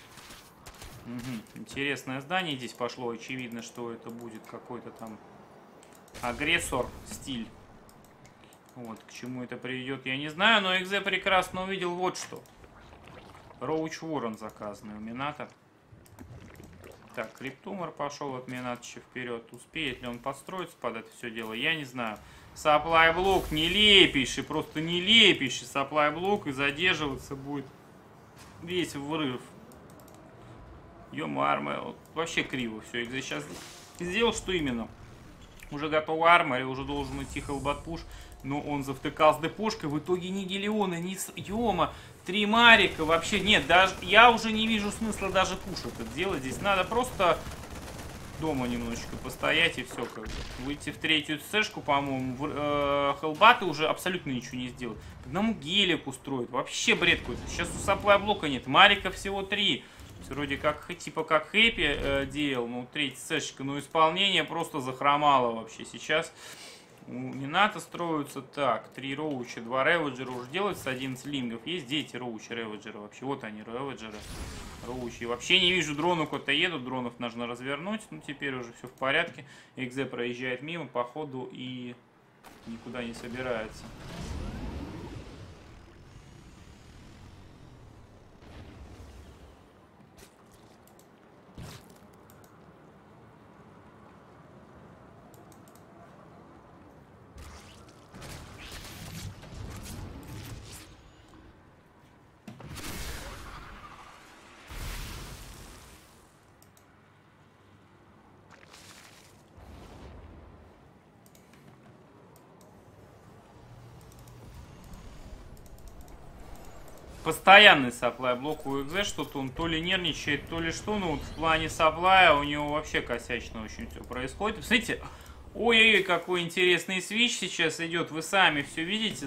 Угу. Интересное здание здесь пошло. Очевидно, что это будет какой-то там агрессор стиль. Вот, к чему это приведет, я не знаю, но Экзе прекрасно увидел вот что. Роуч Ворон заказанный у Мината. Так, Криптумор пошел от Минатыча вперед. Успеет ли он подстроиться под это все дело, я не знаю. Саплай блок нелепейший, просто нелепейший саплай блок, и задерживаться будет весь врыв. Ё-моё, армия, вот, вообще криво все. Экзе сейчас сделал, что именно. Уже готова армия, уже должен идти хелбат пуш. Но он завтыкал с депошкой. В итоге ни Гелиона, ни... Ёма, 3 Марика. Вообще нет, даже я уже не вижу смысла даже пуш это делать. Здесь надо просто дома немножечко постоять и все. Как бы. Выйти в третью цешку, по-моему. Хелбаты уже абсолютно ничего не сделают. К одному гелик устроит. Вообще бред какой-то. Сейчас у саплай блока нет. Марика всего 3. Вроде как, типа как Хэппи делал, ну, третья цешечка, но исполнение просто захромало вообще сейчас. У Мината строятся так, 3 роуча, 2 реведжера уже делается, 11 лингов. Есть дети роуча, реведжера вообще, вот они, реведжеры, роучи. Вообще не вижу, дроны куда-то едут, дронов нужно развернуть, ну, теперь уже все в порядке. Экзе проезжает мимо, походу, и никуда не собирается. Постоянный саплай блок у Экзе, что-то он то ли нервничает, то ли что, но вот в плане саплая у него вообще косячно очень все происходит. Посмотрите, ой-ой-ой, какой интересный свич сейчас идет, вы сами все видите.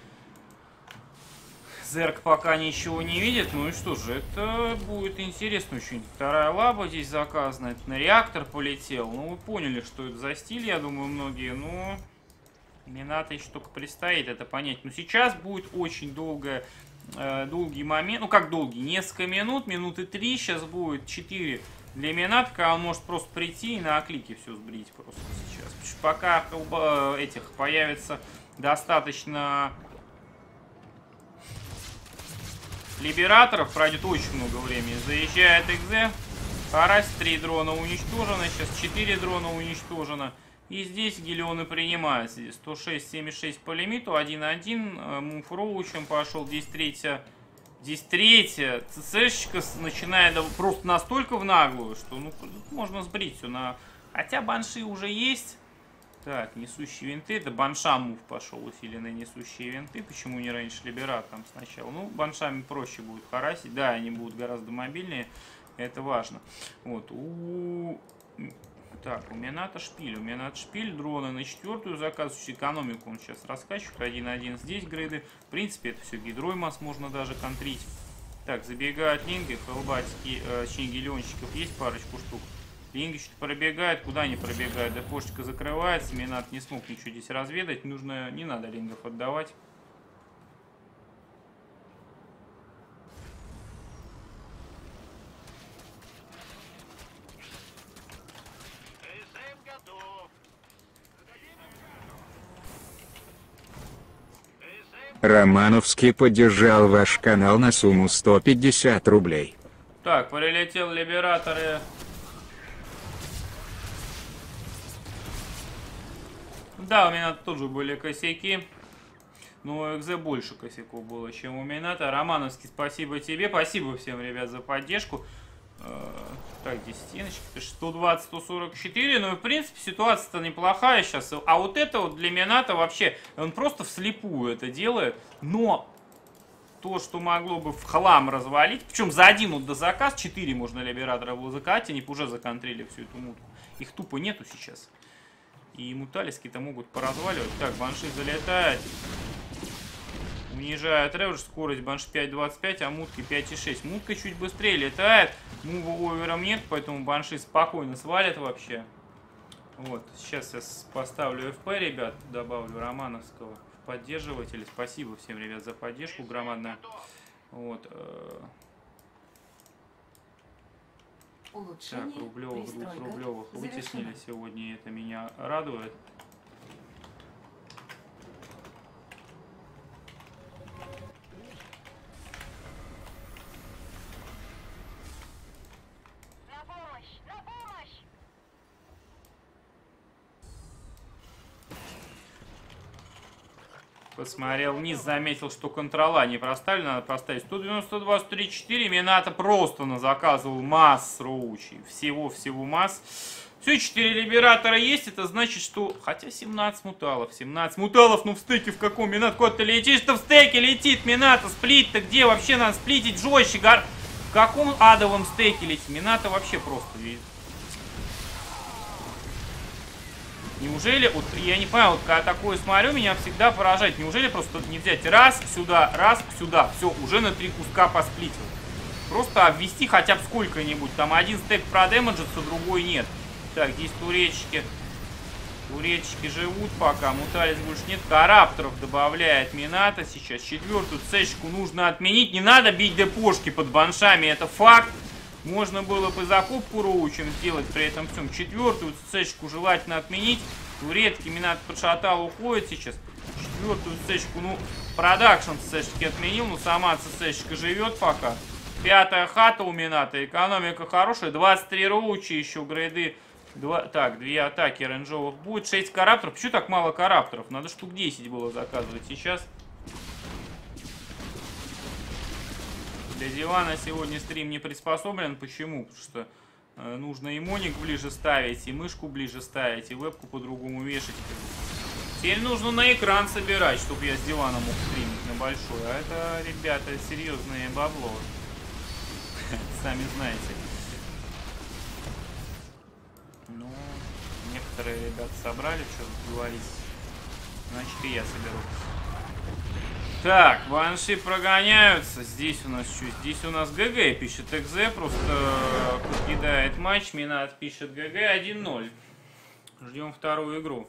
Зерк пока ничего не видит, ну и что же, это будет интересно очень. Вторая лаба здесь заказана, это на реактор полетел, ну вы поняли, что это за стиль, я думаю, многие, но Минато еще только предстоит это понять. Но сейчас будет очень долгий момент, ну как долгий, несколько минут, минуты 3, сейчас будет 4 для Минатка, он может просто прийти и на клике все сбрить просто сейчас. Потому что пока этих появится достаточно либераторов, пройдет очень много времени. Заезжает Экзе, Харась, 3 дрона уничтожено, сейчас 4 дрона уничтожено. И здесь Гелионы принимаются. Здесь 106-76 по лимиту, 1-1. Мув роучем пошел. Здесь третья. ЦЦшечка начинает просто настолько в наглую, что ну, можно сбрить все на... Хотя банши уже есть. Так, несущие винты. Это банша мув пошел, усиленные несущие винты. Почему не раньше либератором сначала? Ну, баншами проще будет харасить. Да, они будут гораздо мобильнее. Это важно. Вот. Так, у Мината шпиль, дроны на 4-ю заказывающую экономику он сейчас раскачивает, 1-1 здесь грейды, в принципе это все гидроймас можно даже контрить. Так, забегают линги, хелбатики, точнее гелионщиков есть парочку штук, линги что-то пробегают, куда они пробегают, депошечка закрывается, Минат не смог ничего здесь разведать, не надо лингов отдавать. Романовский поддержал ваш канал на сумму 150 рублей. Так, прилетел либераторы. Да, у меня тоже были косяки. Но у Экзе больше косяков было, чем у Мината. Романовский, спасибо тебе. Спасибо всем, ребят, за поддержку. Так, десятиночки. 120-144. Ну, в принципе, ситуация-то неплохая сейчас. А вот это вот для Мината вообще, он просто вслепую это делает. Но то, что могло бы в хлам развалить, причем за один вот до заказ, 4 можно либератора было заказать, они бы уже законтрили всю эту мутку. Их тупо нету сейчас. И муталиски-то могут поразваливать. Так, банши залетает. Унижает реведж, скорость банш 5.25, а мутки 5.6. Мутка чуть быстрее летает, мува овером нет, поэтому банши спокойно свалят вообще. Вот, сейчас я поставлю FP, ребят, добавлю Романовского в поддерживатели. Спасибо всем, ребят, за поддержку громадную. Вот. Так, рублевых, 2 рублевых вытеснили сегодня, и это меня радует. Посмотрел вниз, заметил, что контрола не проставлена, надо проставить 192, 134. Минато просто заказывал масс роучей. Всего масс. Все, 4 либератора есть, это значит, что... Хотя 17 муталов, 17 муталов, ну в стейке в каком? Минато, куда ты летишь-то в стейке летит, Минато, сплит-то где? Вообще надо сплитить жестче, В каком адовом стейке летит? Минато вообще просто... Неужели, вот я не понял, вот когда такое смотрю, меня всегда поражает. Неужели просто не взять раз сюда, все, уже на 3 куска посплитил. Просто обвести хотя бы сколько-нибудь. Там один стек продэмеджится, другой нет. Так, здесь туречки. Туречки живут пока, муталис больше нет. Карапторов добавляет Минато сейчас. 4-ю цешку нужно отменить. Не надо бить депошки под баншами, это факт. Можно было бы закупку роучем сделать при этом всем. 4-ю цешку желательно отменить. Турецкий Минато подшатал, уходит сейчас. 4-ю цешку, ну, продакшн цешки отменил, но сама цешка живет пока. 5-я хата у Минато, экономика хорошая. 23 роучи еще, грейды. Так, 2 атаки рейнджовых будет. 6 карапторов. Почему так мало карапторов? Надо штук 10 было заказывать сейчас. Для дивана сегодня стрим не приспособлен. Почему? Потому что нужно и моник ближе ставить, и мышку ближе ставить, и вебку по-другому вешать. Теперь нужно на экран собирать, чтобы я с дивана мог стримить на большой. А это, ребята, серьезное бабло. Сами знаете. Ну, некоторые ребята собрали, что говорить. Значит, и я соберу. Так, банши прогоняются. Здесь у нас что? Здесь у нас ГГ пишет экзе, просто покидает матч. Минат пишет ГГ 1-0. Ждем вторую игру.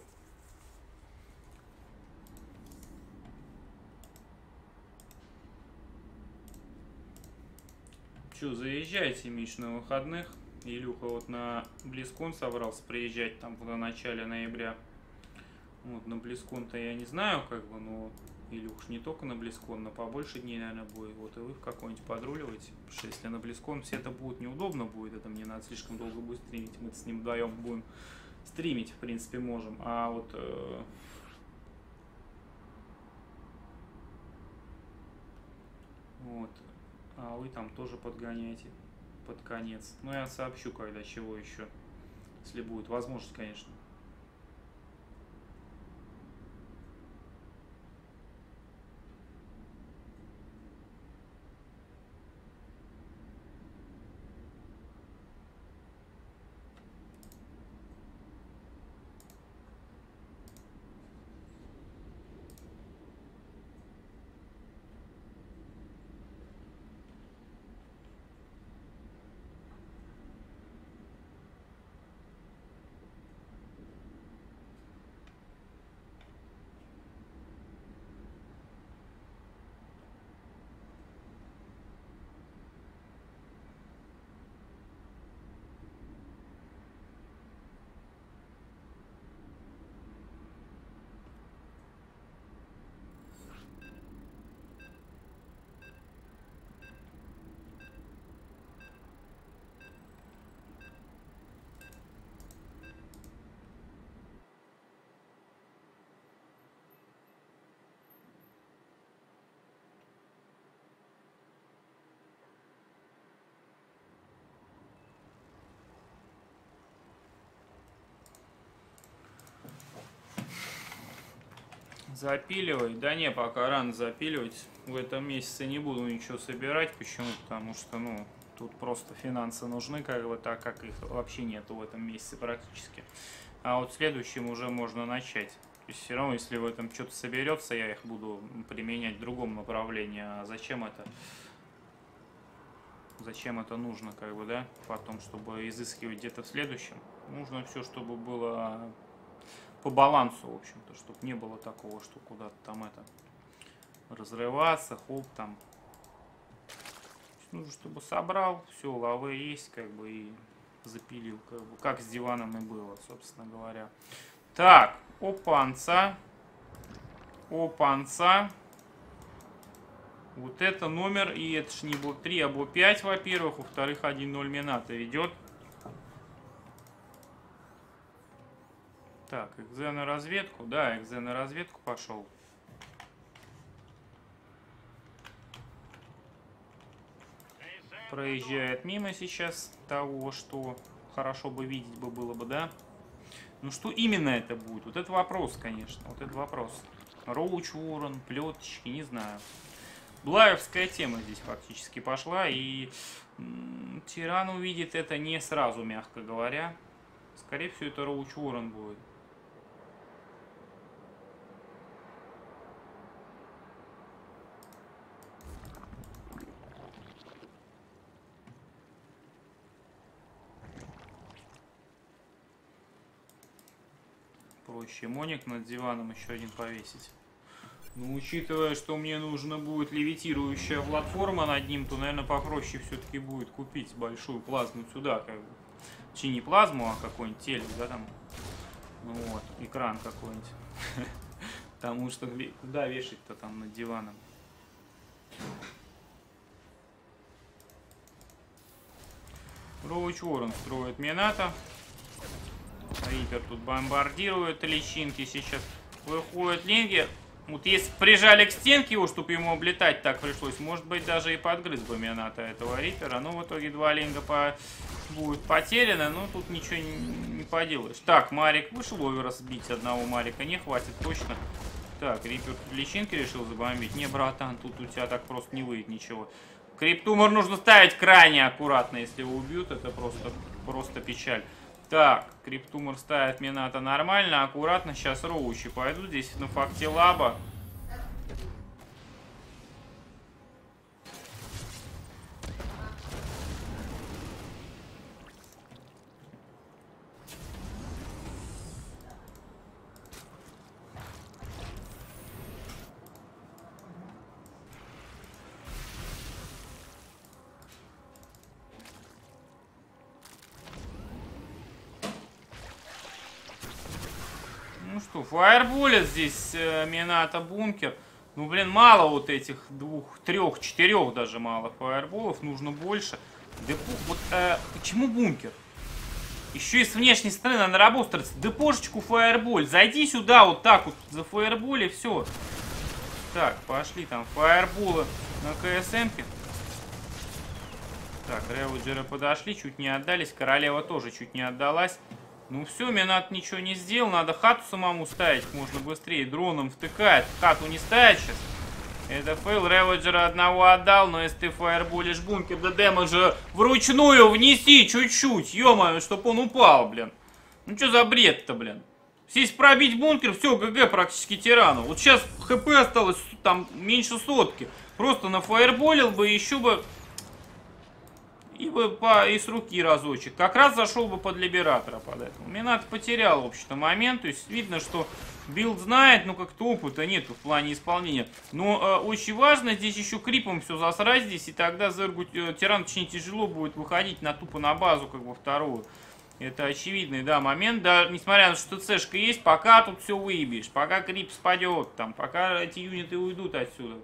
Че, заезжайте, Миш, на выходных. Илюха вот на Близкон собрался приезжать там в начале ноября. Вот на Близкон-то я не знаю, как бы, но Илюш не только на Близкон, но побольше дней, наверное, будет. Вот и вы в какой-нибудь подруливаете. Потому что если на Близкон все это будет неудобно будет, это мне надо слишком долго будет стримить. Мы с ним вдвоем будем стримить, в принципе, можем. А вот... Вот. А вы там тоже подгоняете под конец. Ну, я сообщу, когда чего еще. Если будет возможность, конечно. Запиливай. Да не, пока рано запиливать. В этом месяце не буду ничего собирать. Почему? Потому что, ну, тут просто финансы нужны, как бы, так как их вообще нету в этом месяце практически. А вот в следующем уже можно начать. То есть все равно, если в этом что-то соберется, я их буду применять в другом направлении. А зачем это? Зачем это нужно, как бы, да? Потом, чтобы изыскивать где-то в следующем. Нужно все, чтобы было... по балансу, в общем-то, чтобы не было такого, что куда-то там это разрываться, хоп, там. Нужно, чтобы собрал, все, лавы есть, как бы, и запилил, как бы, как с диваном и было, собственно говоря. Так, опанца. Опанца. Вот это номер, и это ж не блок 3, а блок 5, во-первых, во-вторых, 1-0 Минато идет. Так, экзе на разведку. Да, экзе на разведку пошел. проезжает мимо сейчас того, что хорошо бы видеть бы было бы, да? Ну что именно это будет? Вот это вопрос, конечно. Вот это вопрос. Роуч Уоррен, плеточки, не знаю. Блаевская тема здесь фактически пошла, и Тиран увидит это не сразу, мягко говоря. Скорее всего, это Роуч Уоррен будет. Проще Моник над диваном еще один повесить. Но учитывая, что мне нужно будет левитирующая платформа над ним, то, наверное, попроще все-таки будет купить большую плазму сюда, как бы. Чи не плазму, а какой-нибудь телек, да, там. Ну вот, экран какой-нибудь. Потому что куда вешать-то там над диваном? Роуч Уоррен строит Минато. Риппер тут бомбардирует личинки. Сейчас выходит Линги. Вот если прижали к стенке его, чтобы ему облетать так пришлось, может быть, даже и подгрыз бы Минато этого Риппера. Но в итоге 2 Линга будет потеряно. Но тут ничего не поделаешь. Так, Марик вышел, овер сбить одного Марика не хватит точно. Так, Риппер личинки решил забомбить. Не, братан, тут у тебя так просто не выйдет ничего. Криптумор нужно ставить крайне аккуратно, если его убьют. Это просто печаль. Так, Криптумор ставит Минато нормально, аккуратно. Сейчас роучи пойдут здесь на факте лаба. Ну что, фаерболит здесь Минато бункер. Ну, блин, мало вот этих 2, 3, 4 даже мало фаерболов. Нужно больше. Депо... Вот почему бункер? Еще и с внешней стороны надо работать. Депошечку фаерболь. Зайди сюда вот так вот за фаерболе, все. Так, пошли там фаерболы на КСМ-ке. Так, Реводжеры подошли, чуть не отдались. Королева тоже чуть не отдалась. Ну все, Минато ничего не сделал. Надо хату самому ставить можно быстрее. Дроном втыкает. Хату не ставит сейчас. Это фейл. Реводжера одного отдал. Но если ты фаерболишь бункер, да дэмэджа вручную внеси чуть-чуть. Ё-моё, чтоб он упал, блин. Ну что за бред-то, блин? Если пробить бункер, все, ГГ практически тирану. Вот сейчас ХП осталось там меньше сотки. Просто нафаерболил бы, еще бы... И с руки разочек. Как раз зашел бы под Либератора под этому. Минато потерял, в общем-то, момент. То есть видно, что билд знает, но как-то опыта нету в плане исполнения. Но очень важно здесь еще крипом все засрать здесь. И тогда Зергу Тирану очень тяжело будет выходить тупо на базу, как бы вторую. Это очевидный, да, момент. Да, несмотря на то, что Цшка есть, пока тут все выебешь. Пока крип спадет, там, пока эти юниты уйдут отсюда.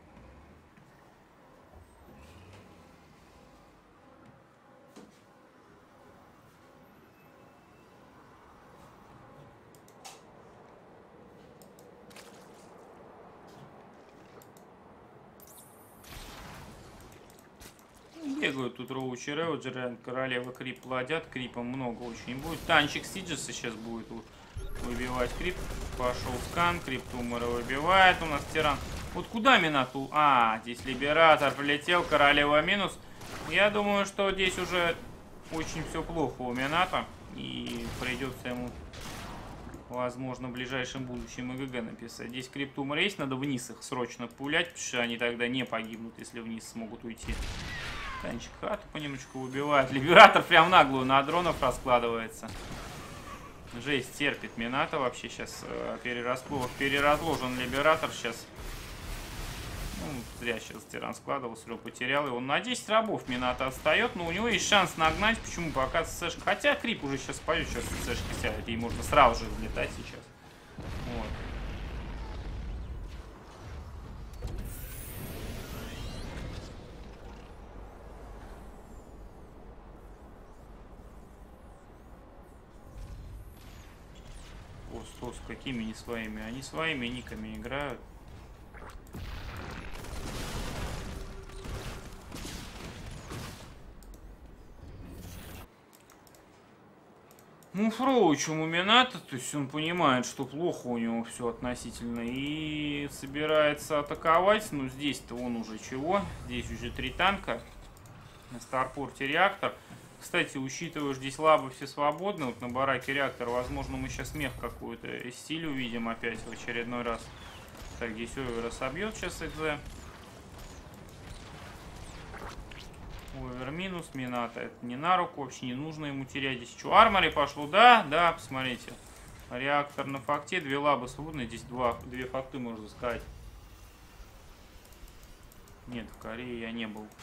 Бегают тут роучи, Реводжеры, королева крип плодят, крипом много очень будет. Танчик Сиджеса сейчас будет выбивать крип. Пошел скан, Криптумора выбивает у нас Тиран. Вот куда Минато? А, здесь Либератор прилетел, королева минус. Я думаю, что здесь уже очень все плохо у Минато. И придется ему, возможно, в ближайшем будущем ИГГ написать. Здесь Криптумор есть, надо вниз их срочно пулять, потому что они тогда не погибнут, если вниз смогут уйти. Танчик хату понемножку убивает. Либератор прям наглую на дронов раскладывается. Жесть терпит Минато вообще сейчас. Переразложен Либератор сейчас. Ну, зря сейчас Тиран складывался, его потерял. И он на 10 рабов Минато отстает, но у него есть шанс нагнать. Почему? Пока ЦСшка. Хотя крип уже сейчас пойдет, сейчас ЦСшка сядет. И можно сразу же взлетать сейчас. Вот. С какими не своими? Они своими никами играют. Муфроуч у Мумината, то есть он понимает, что плохо у него все относительно, и собирается атаковать, но здесь-то он уже чего? Здесь уже 3 танка, на старпорте реактор. Кстати, учитывая, что здесь лабы все свободны, вот на бараке реактор, возможно, мы сейчас мех какую-то стиль увидим опять в очередной раз. Так, здесь овера собьет сейчас экзе. Овер минус, Мината это не на руку, вообще не нужно ему терять. Здесь что, армори пошло? Да, да, посмотрите. Реактор на факте, 2 лабы свободны, здесь 2 факты, можно сказать. Нет, в Корее я не был.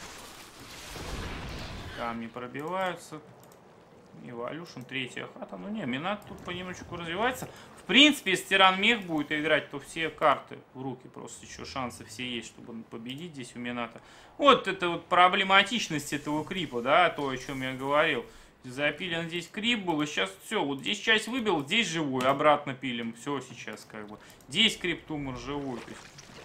Камни пробиваются. Эволюшн, 3-я хата. Ну не, Минат тут понемножку развивается. В принципе, если Тиран Мех будет играть, то все карты в руки. Просто еще шансы все есть, чтобы победить здесь у Мината. Вот это вот проблематичность этого крипа, да, то, о чем я говорил. Запилен здесь крип был, и сейчас все. Вот здесь часть выбил, здесь живой, обратно пилим. Все сейчас как бы. Здесь криптумор живой. То есть...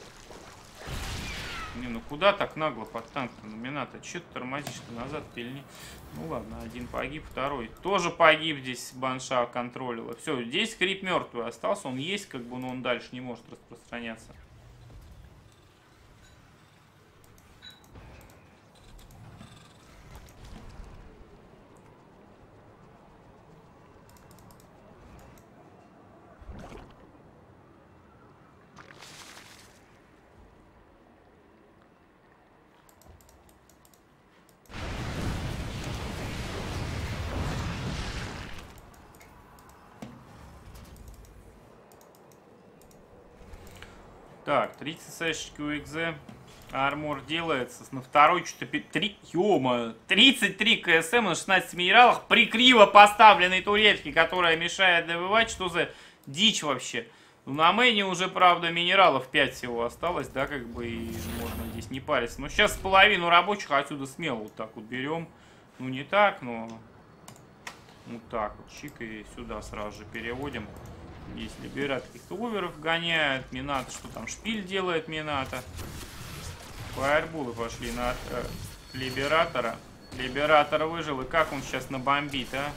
Не, ну куда так нагло под танком? Мината, че ты тормозишь-то, назад пильни. Ну ладно, один погиб, второй тоже погиб, здесь банша контролила. Все, здесь крип мертвый остался, он есть, как бы, но он дальше не может распространяться. Так, 30 сэшечки у XZ. Армор делается. На второй что-то 33 КСМ на 16 минералах. При криво поставленной турельке, которая мешает добывать. Что за дичь вообще? Ну, на мэне уже, правда, минералов 5 всего осталось, да, как бы, и можно здесь не париться. Но сейчас половину рабочих отсюда смело вот так вот берем. Ну, не так, но вот так вот. Чик и сюда сразу же переводим. Здесь Либерат каких-то оверов гоняет. Мината, что там, шпиль делает Мината. Фаербулы пошли на Либератора. Либератор выжил, и как он сейчас набомбит, а?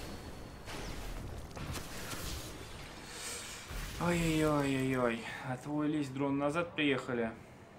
Ой-ой-ой-ой-ой. А твой лист, дрон, назад приехали.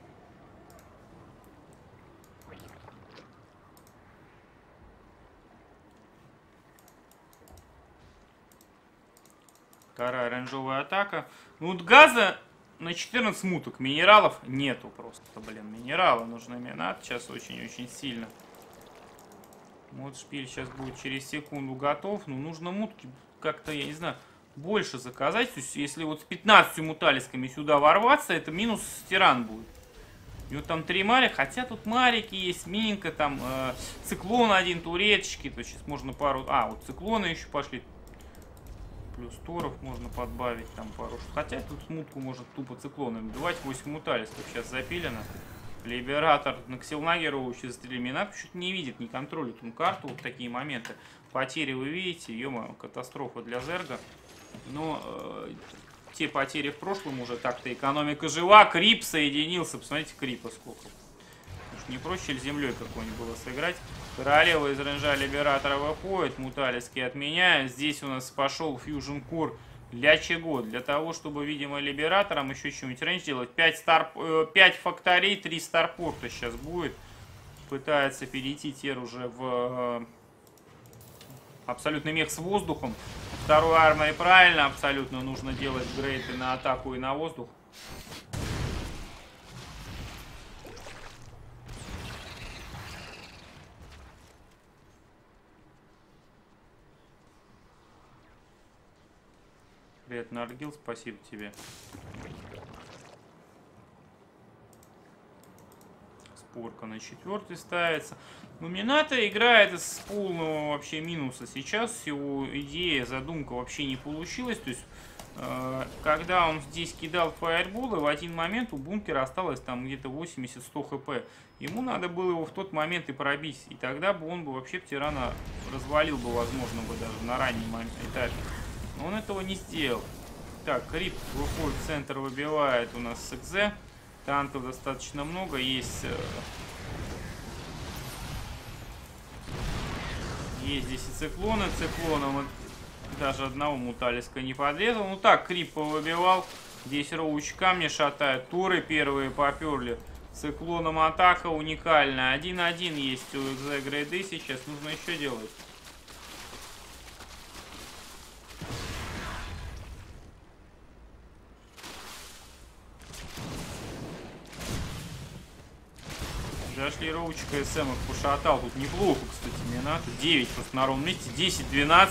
Вторая оранжевая атака. Ну вот газа на 14 муток. Минералов нету просто. Блин, минералы нужны Минат сейчас очень-очень сильно. Вот шпиль сейчас будет через секунду готов. Но нужно мутки как-то, я не знаю, больше заказать. То есть, если вот с 15 муталисками сюда ворваться, это минус тиран будет. И вот там 3 марика, хотя тут марики есть, минка, там циклон один, туречки. То есть сейчас можно пару... А, вот циклоны еще пошли. Плюс торов можно подбавить, там пару... Хотя тут смутку может тупо циклонами добивать. 8 муталисков сейчас запилено. Либератор на Ксилнагеру сейчас Минат чуть не видит, не контролит он карту. Вот такие моменты. Потери вы видите, ё-моё, катастрофа для Зерга. Но те потери в прошлом уже так-то экономика жива. Крип соединился. Посмотрите, крипа сколько. Уж не проще ли землей какой-нибудь было сыграть. Королева из ренжа Либератора выходит. Муталиски отменяют. Здесь у нас пошел Fusion Core. Для чего? Для того, чтобы, видимо, Либератором еще что-нибудь рейндж делать. 5 факторий, 3 старпорта сейчас будет. Пытается перейти Тер уже в абсолютный мех с воздухом. Второй армори правильно, абсолютно нужно делать грейты на атаку и на воздух. Привет, Наргил, спасибо тебе. Спорка на 4 ставится. Ну, Мината играет из полного вообще минуса. Сейчас его идея, задумка вообще не получилась. То есть, когда он здесь кидал фаерболы, в один момент у бункера осталось там где-то 80-100 хп. Ему надо было его в тот момент и пробить. И тогда бы он бы вообще тирана развалил бы, возможно, бы даже на раннем этапе. Но он этого не сделал. Так, Крип выходит в центр, выбивает у нас с XZ. Танков достаточно много. Есть здесь и циклоны. Циклоном даже одного муталиска не подрезал. Ну так, крип повыбивал. Здесь роуч камни шатает. Туры первые поперли. Циклоном атака уникальная. 1-1 есть у XZ грейды сейчас. Нужно еще делать. Зашли роучка СМ их пошатал. Тут неплохо, кстати, мне надо. 9 просто на ровном месте. 10-12.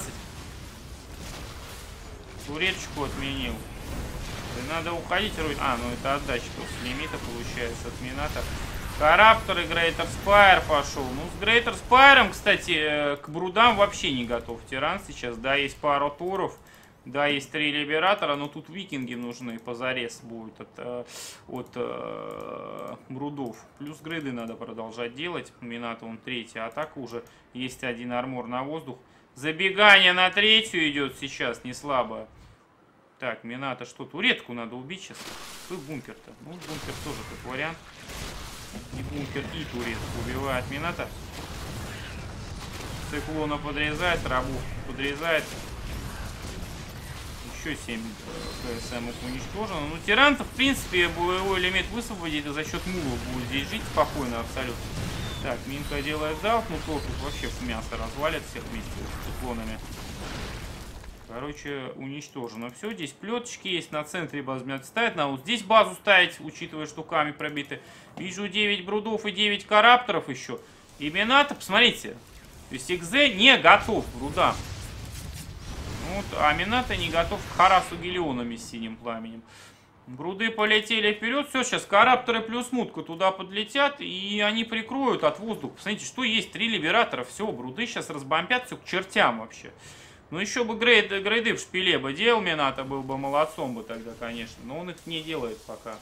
Туречку отменил. Да надо уходить. А, ну это отдача после лимита получается от Мината. Караптор и Грейтер Спайр пошел. Ну, с Грейтер Спайром, кстати, к брудам вообще не готов тиран сейчас. Да, есть пару туров. Да, есть 3 либератора, но тут викинги нужны, позарез будет от брудов. Плюс грейды надо продолжать делать. Мината он 3-я атака уже. Есть 1 армор на воздух. Забегание на 3-ю идет сейчас, не слабо. Так, Мината что? Туретку надо убить сейчас. Какой бункер-то? Ну, бункер тоже как вариант. И бункер, и туретку убивает Мината. Циклона подрезает, рабу подрезает. Еще 7 КСМ уничтожено. Ну, тиран-то, в принципе, боевой лимит высвободит, и за счет мулов будет здесь жить спокойно абсолютно. Так, Минка делает залп, ну то тут вообще в мясо развалит всех вместе с циклонами. Короче, уничтожено все. Здесь плеточки есть, на центре базу ставить. Надо вот здесь базу ставить, учитывая, что камни пробиты. Вижу 9 брудов и 9 карапторов еще. И Мината, посмотрите. То есть XZ не готов к брудам. Вот, а Мината не готов к Харасу Гелионами с синим пламенем. Бруды полетели вперед. Все, сейчас карапторы плюс мутка туда подлетят. И они прикроют от воздуха. Посмотрите, что есть 3 либератора. Все, бруды сейчас разбомбят все к чертям вообще. Ну еще бы грейды в шпиле бы делал. Мината был бы молодцом бы тогда, конечно. Но он их не делает пока.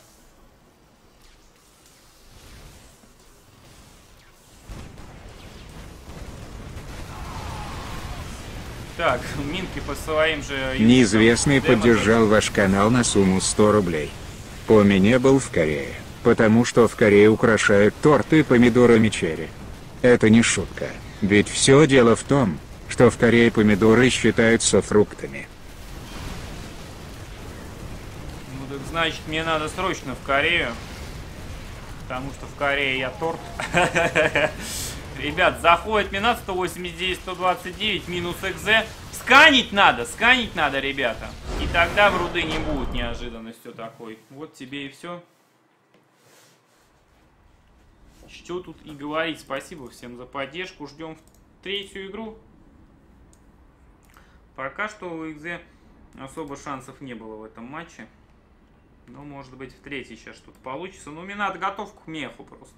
Так, Минки по своим же... Неизвестный поддержал ваш канал на сумму 100 рублей. Поми не был в Корее, потому что в Корее украшают торты помидорами черри. Это не шутка, ведь все дело в том, что в Корее помидоры считаются фруктами. Ну так значит мне надо срочно в Корею, потому что в Корее я торт. Ребят, заходит Минат 189-129 минус XZ. Сканить надо, ребята. И тогда вруды не будет неожиданностью такой. Вот тебе и все. Что тут и говорить. Спасибо всем за поддержку. Ждем 3-ю игру. Пока что у XZ особо шансов не было в этом матче. Но может быть в 3-й сейчас что-то получится. Но Минат готов к меху просто.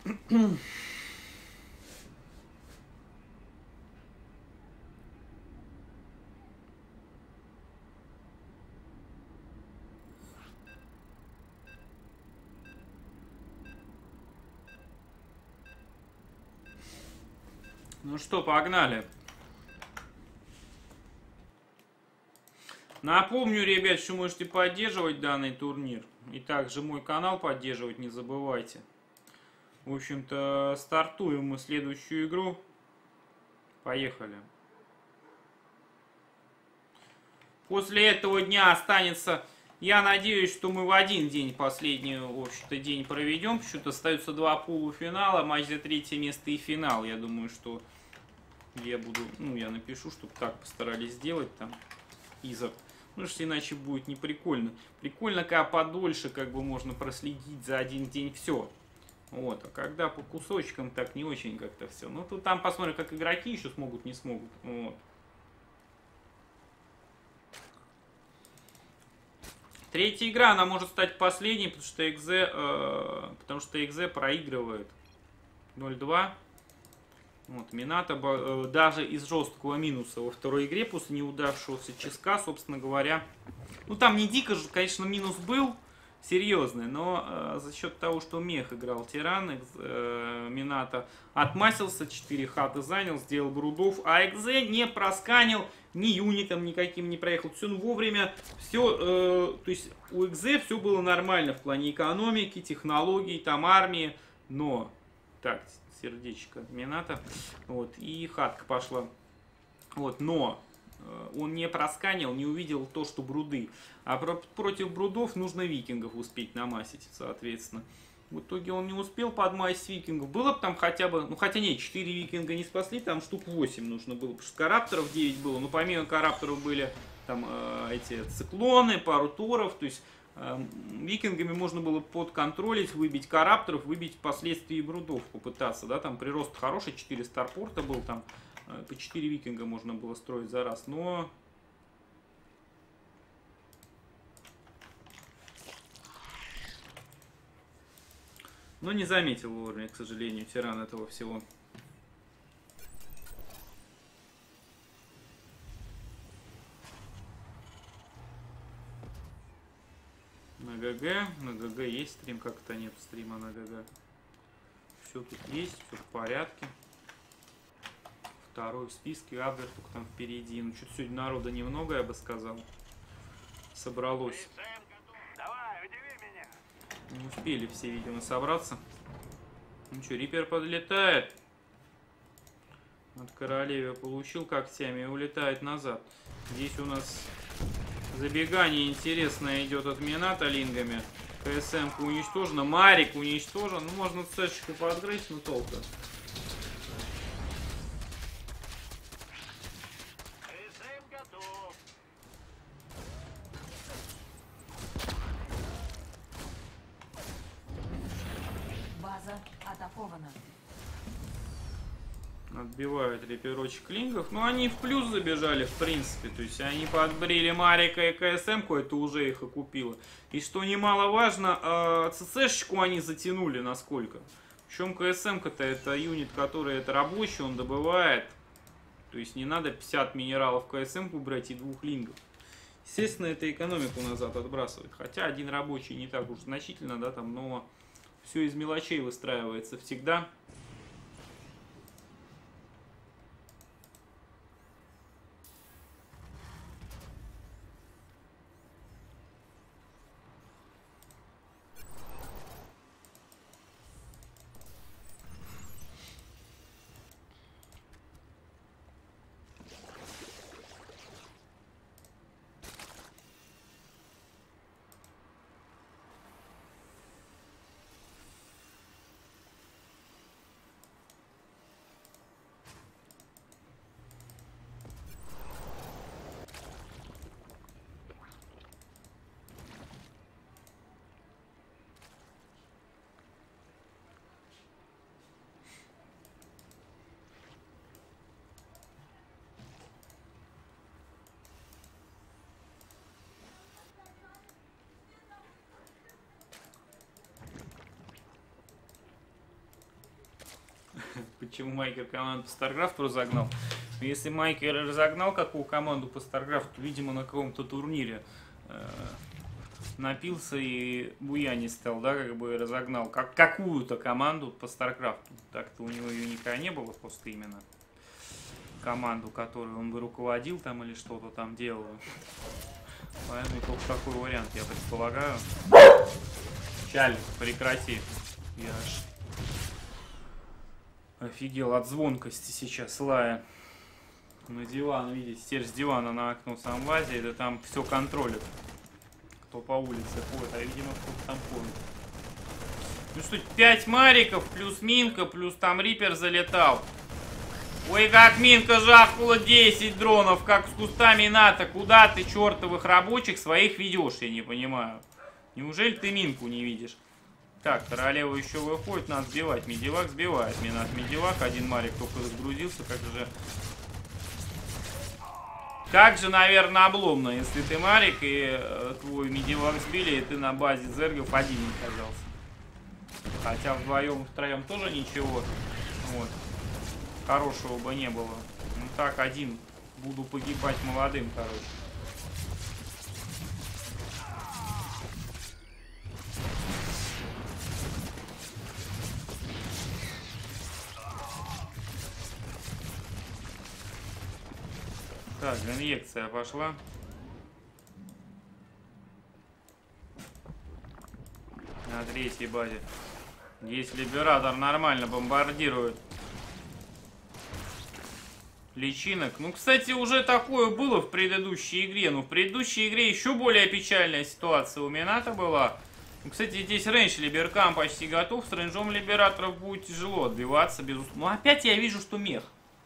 Ну что, погнали. Напомню, ребят, что можете поддерживать данный турнир. И также мой канал поддерживать не забывайте. В общем-то, стартуем мы следующую игру. Поехали. После этого дня останется... Я надеюсь, что мы в один день последний, в общем-то, день проведем. Почему-то остаются 2 полуфинала, матч за 3-е место и финал. Я думаю, что я буду... Ну, я напишу, чтобы так постарались сделать там. Изов. Ну, что иначе будет не прикольно. Прикольно, когда подольше как бы можно проследить за один день все. Вот. А когда по кусочкам, так не очень как-то все. Ну, тут там посмотрим, как игроки еще смогут, не смогут. Вот. Третья игра, она может стать последней, потому что Экзе проигрывает 0-2. Вот, Минато даже из жесткого минуса во второй игре после неудавшегося ческа, собственно говоря. Ну, там не дико же, конечно, минус был серьезный, но за счет того, что Мех играл Тиран, Минато отмасился, 4 хаты занял, сделал брудов, а Экзе не просканил, ни юнитом никаким не проехал. Все вовремя, все, то есть у Экзе все было нормально в плане экономики, технологий, там армии, но... Так, сердечко Минато. Вот, и хатка пошла. Вот, но он не просканил, не увидел то, что бруды. А против брудов нужно викингов успеть намасить, соответственно. В итоге он не успел подмасить викингов. Было бы там хотя бы, ну хотя нет, 4 викинга не спасли, там штук 8 нужно было. Потому что карапторов 9 было, но помимо карапторов были там эти циклоны, пару торов, то есть... Викингами можно было подконтролить, выбить карапторов, выбить впоследствии брудов, попытаться, да, там прирост хороший, 4 старпорта был, там по 4 викинга можно было строить за раз, но... Но не заметил вовремя, к сожалению, тиран этого всего. На ГГ есть стрим, как-то нет стрима на ГГ. Все тут есть, все в порядке. Второй в списке, Абвер только там впереди. Ну, что-то сегодня народа немного, я бы сказал. Собралось. Не успели все, видимо, собраться. Ну что, Риппер подлетает. От королевы получил когтями и улетает назад. Здесь у нас... Забегание интересное идет от Минато лингами. КСМ-ка уничтожена. Марик уничтожен. Ну, можно цешечку подгрызть, но толку. КСМ готов. База атакована. Отбивают реперочек лингов. Но они в плюс забежали, в принципе. То есть они подбрили Марика и КСМ-ку, это уже их окупило. И что немаловажно, ЦЦшечку они затянули насколько. Причем КСМ-ка-то это юнит, который это рабочий, он добывает. То есть не надо 50 минералов КСМ-ку брать и 2 лингов. Естественно, это экономику назад отбрасывает. Хотя один рабочий не так уж значительно, да, там, но все из мелочей выстраивается всегда. Почему Майкер команду по Старкрафту разогнал? Если Майкер разогнал какую команду по Старкрафту, то, видимо, на каком-то турнире напился и буянить стал, да, как бы разогнал какую-то команду по Старкрафту. Так-то у него ее никогда не было, просто именно команду, которую он бы руководил там или что-то там делал. Поэтому только такой вариант, я предполагаю. Чаль, прекрати. Я аж офигел от звонкости сейчас, лая. На диван, видите, теперь с дивана на окно сам лазит, и там все контролит. Кто по улице ходит, а видимо кто-то там ходит. Ну что, 5 мариков, плюс минка, плюс там рипер залетал. Ой, как минка жахнула, 10 дронов, как с кустами НАТО. Куда ты чертовых рабочих своих ведешь, я не понимаю. Неужели ты минку не видишь? Так, королева еще выходит, надо сбивать. Медивак сбивает. Минат медивак, один марик только разгрузился, как же, наверное, обломно, если ты марик и твой медивак сбили, и ты на базе зергов один оказался. Хотя вдвоем, втроем тоже ничего. Вот. Хорошего бы не было. Ну так, один. Буду погибать молодым, короче. Так, инъекция пошла. На третьей базе. Здесь либератор нормально бомбардирует личинок. Ну, кстати, уже такое было в предыдущей игре. Но в предыдущей игре еще более печальная ситуация у Мината была. Ну, кстати, здесь рейндж либеркам почти готов. С рейнджом либераторов будет тяжело отбиваться, безусловно. Но опять я вижу, что мех.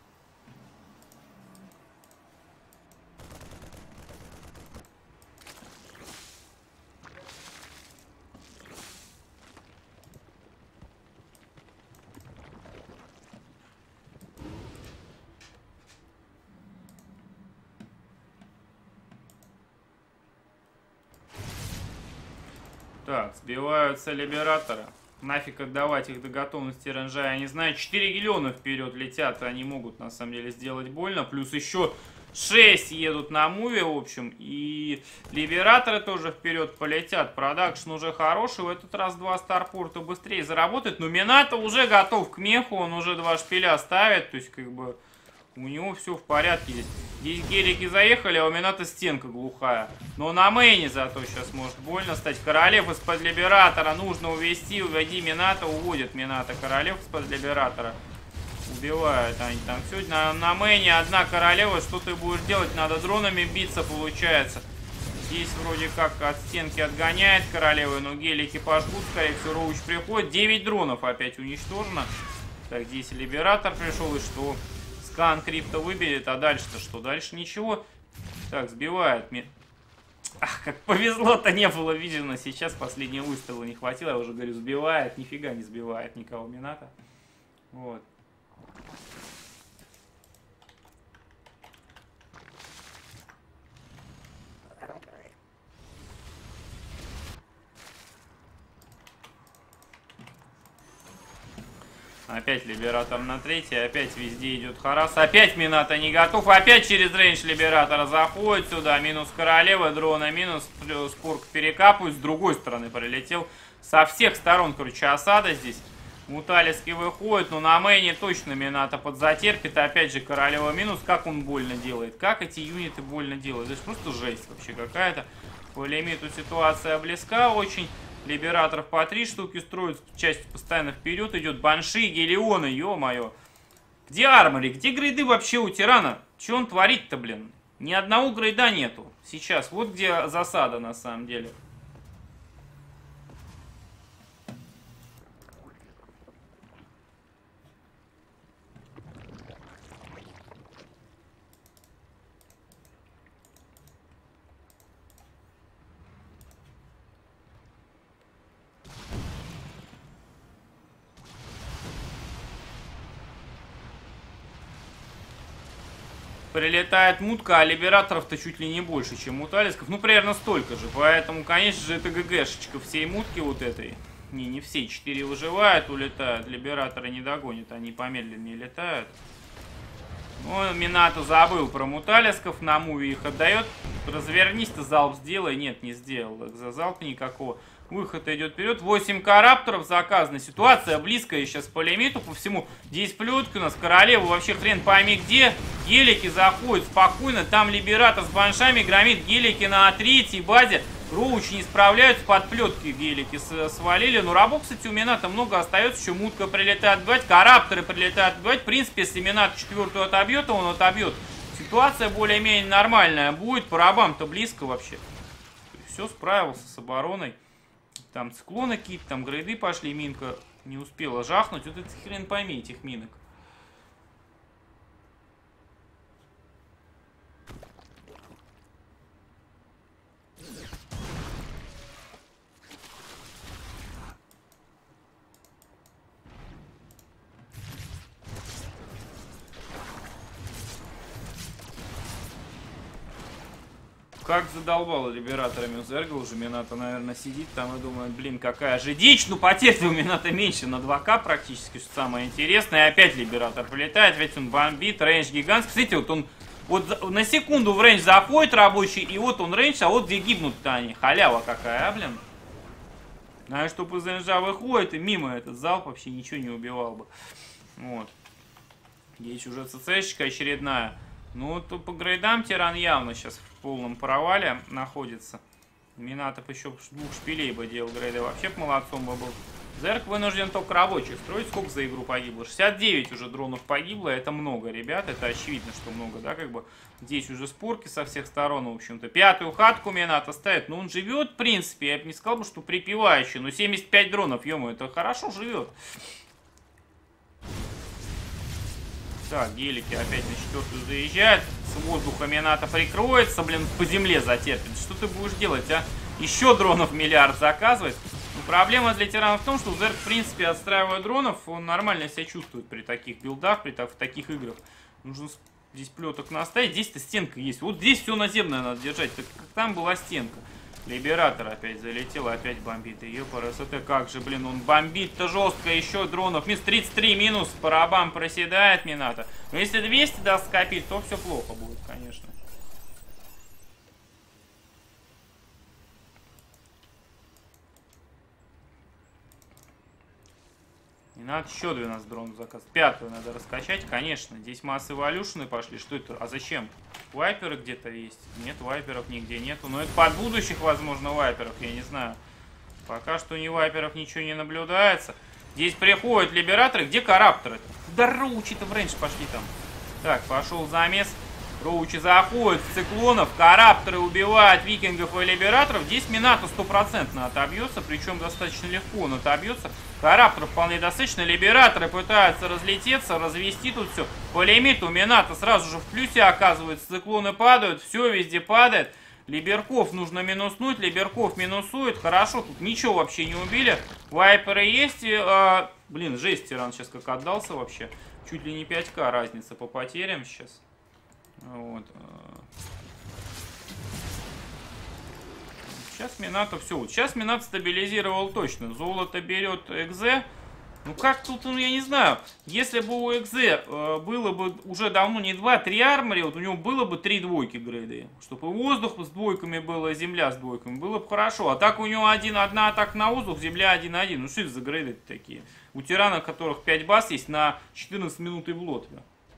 Так, сбиваются либераторы. Нафиг отдавать их до готовности рейнджа. Я не знаю, 4 гелиона вперед летят. Они могут, на самом деле, сделать больно. Плюс еще 6 едут на муве, в общем. И либераторы тоже вперед полетят. Продакшн уже хороший. В этот раз 2 старпорта быстрее заработает. Но Минато уже готов к меху. Он уже 2 шпиля ставит. То есть, как бы, у него все в порядке здесь. Здесь гелики заехали, а у Минато стенка глухая. Но на мейне зато сейчас может больно стать. Королев из-под либератора нужно увести. Уводи Минато, уводит Минато королев из-под либератора. Убивают они там все. На мейне одна королева. Что ты будешь делать? Надо дронами биться, получается. Здесь вроде как от стенки отгоняет королевы, но гелики пожгут. Скорее всего, Роуч приходит. 9 дронов опять уничтожено. Так, здесь либератор пришел, и что? Скан крипто выберет, а дальше-то что? Дальше ничего. Так, сбивает. Ах, как повезло-то не было видно. Сейчас последнего выстрела не хватило. Я уже говорю, сбивает. Нифига не сбивает никого Минато. Вот. Опять либератор на третий, опять везде идет харас. Опять Минато не готов, опять через рейндж либератора заходит сюда. Минус королева, дрона минус, спорк перекапывает. С другой стороны прилетел. Со всех сторон, короче, осада здесь. Муталиски выходит, но на мейне точно Минато подзатерпит. Опять же королева минус. Как он больно делает? Как эти юниты больно делают? Это просто жесть вообще какая-то. По лимиту ситуация близка очень. Либераторов по 3 штуки строят, часть постоянно вперед идет. Банши, гелионы, ё-моё. Где армори? Где грейды вообще у тирана? Че он творит-то, блин? Ни одного грейда нету сейчас. Вот где засада на самом деле. Прилетает мутка, а либераторов-то чуть ли не больше, чем муталисков. Ну, примерно столько же. Поэтому, конечно же, это ГГшечка всей мутки вот этой. Не все. 4 выживают, улетают. Либераторы не догонят, они помедленнее летают. Ну, Минато забыл про муталисков, на муве их отдает. Развернись ты, залп сделай. Нет, не сделал. За залп никакого. Выход идет вперед. 8 карапторов заказано. Ситуация близкая сейчас по лимиту, по всему. Здесь плетки у нас. Королева вообще хрен пойми где. Гелики заходят спокойно. Там Либератор с баншами громит. Гелики на третьей базе. Роучи не справляются, под плетки гелики свалили. Но рабов, кстати, у Минато много остается. Еще мутка прилетает отбивать. Карапторы прилетают отбивать. В принципе, если Минато четвертую отобьет, то он отобьет. Ситуация более-менее нормальная будет. По рабам-то близко вообще. Все, справился с обороной. Там циклоны какие-то, там грейды пошли. Минка не успела жахнуть. Вот это хрен пойми этих минок. Как задолбало либераторами Зерга уже. Минато, наверное, сидит там и думает, блин, какая же дичь. Ну, потерь-то у Минато меньше на 2К практически, что самое интересное. И опять либератор прилетает, ведь он бомбит, рейндж гигантский. Смотрите, вот он вот на секунду в рейндж заходит рабочий, и вот он рейндж, а вот где гибнут-то они. Халява какая, а, блин. А что из рейнджа выходит, и мимо этот залп вообще ничего не убивал бы. Вот. Здесь уже ЦЦшечка очередная. Ну, то по грейдам тиран явно сейчас в полном провале находится. Минато еще двух шпилей бы делал грейды. Вообще бы молодцом бы был. Зерк вынужден только рабочих строить. Сколько за игру погибло? 69 уже дронов погибло. Это много, ребят. Это очевидно, что много, да, как бы. Здесь уже спорки со всех сторон, в общем-то. Пятую хатку Минато ставит. Ну, он живет, в принципе. Я бы не сказал, что припевающий. Но 75 дронов, ё-моё, это хорошо живет. Так, гелики опять на четвертую заезжают. С воздуха Минато прикроется, блин, по земле затерпит. Что ты будешь делать, а? Еще дронов миллиард заказывать. Но проблема для тирана в том, что Зерк, в принципе, отстраивая дронов, он нормально себя чувствует при таких билдах, в таких играх. Нужно здесь плеток наставить. Здесь-то стенка есть. Вот здесь все наземное надо держать. Так как там была стенка. Либератор опять залетел, опять бомбит. Ее по РСТ, как же, блин, он бомбит-то жестко, еще дронов. Минус 33 минус, по рабам проседает Минато. Но если 200 даст скопить, то все плохо будет, конечно. И надо еще 12 дронов заказать. Пятую надо раскачать, конечно. Здесь массы эволюшены пошли. Что это? А зачем? Вайперы где-то есть? Нет, вайперов нигде нету. Но это под будущих, возможно, вайперов, я не знаю. Пока что ни вайперов ничего не наблюдается. Здесь приходят либераторы. Где карапторы? Да роучи-то в рейндж пошли там. Так, пошел замес. Роучи заходят в циклонов. Карапторы убивают викингов и либераторов. Здесь Минато стопроцентно отобьется. Причем достаточно легко он отобьется. Карапторов вполне достаточно. Либераторы пытаются разлететься, развести тут все. По лимиту Минато сразу же в плюсе оказывается. Циклоны падают. Все везде падает. Либерков нужно минуснуть. Либерков минусует. Хорошо, тут ничего вообще не убили. Вайперы есть. Блин, жесть, тиран сейчас как отдался вообще. Чуть ли не 5К разница по потерям сейчас. Вот. Сейчас Минато все. Вот сейчас Минато стабилизировал точно. Золото берет Экзе. Ну как тут, ну, я не знаю. Если бы у Экзе было бы уже давно не 2-3 армори, вот у него было бы 3 двойки грейды. Чтобы воздух с двойками было, земля с двойками. Было бы хорошо. А так у него одна атака на воздух, земля 1-1. Ну что это за грейды такие? У тирана, у которых 5 баз есть на 14 минут и в лотве.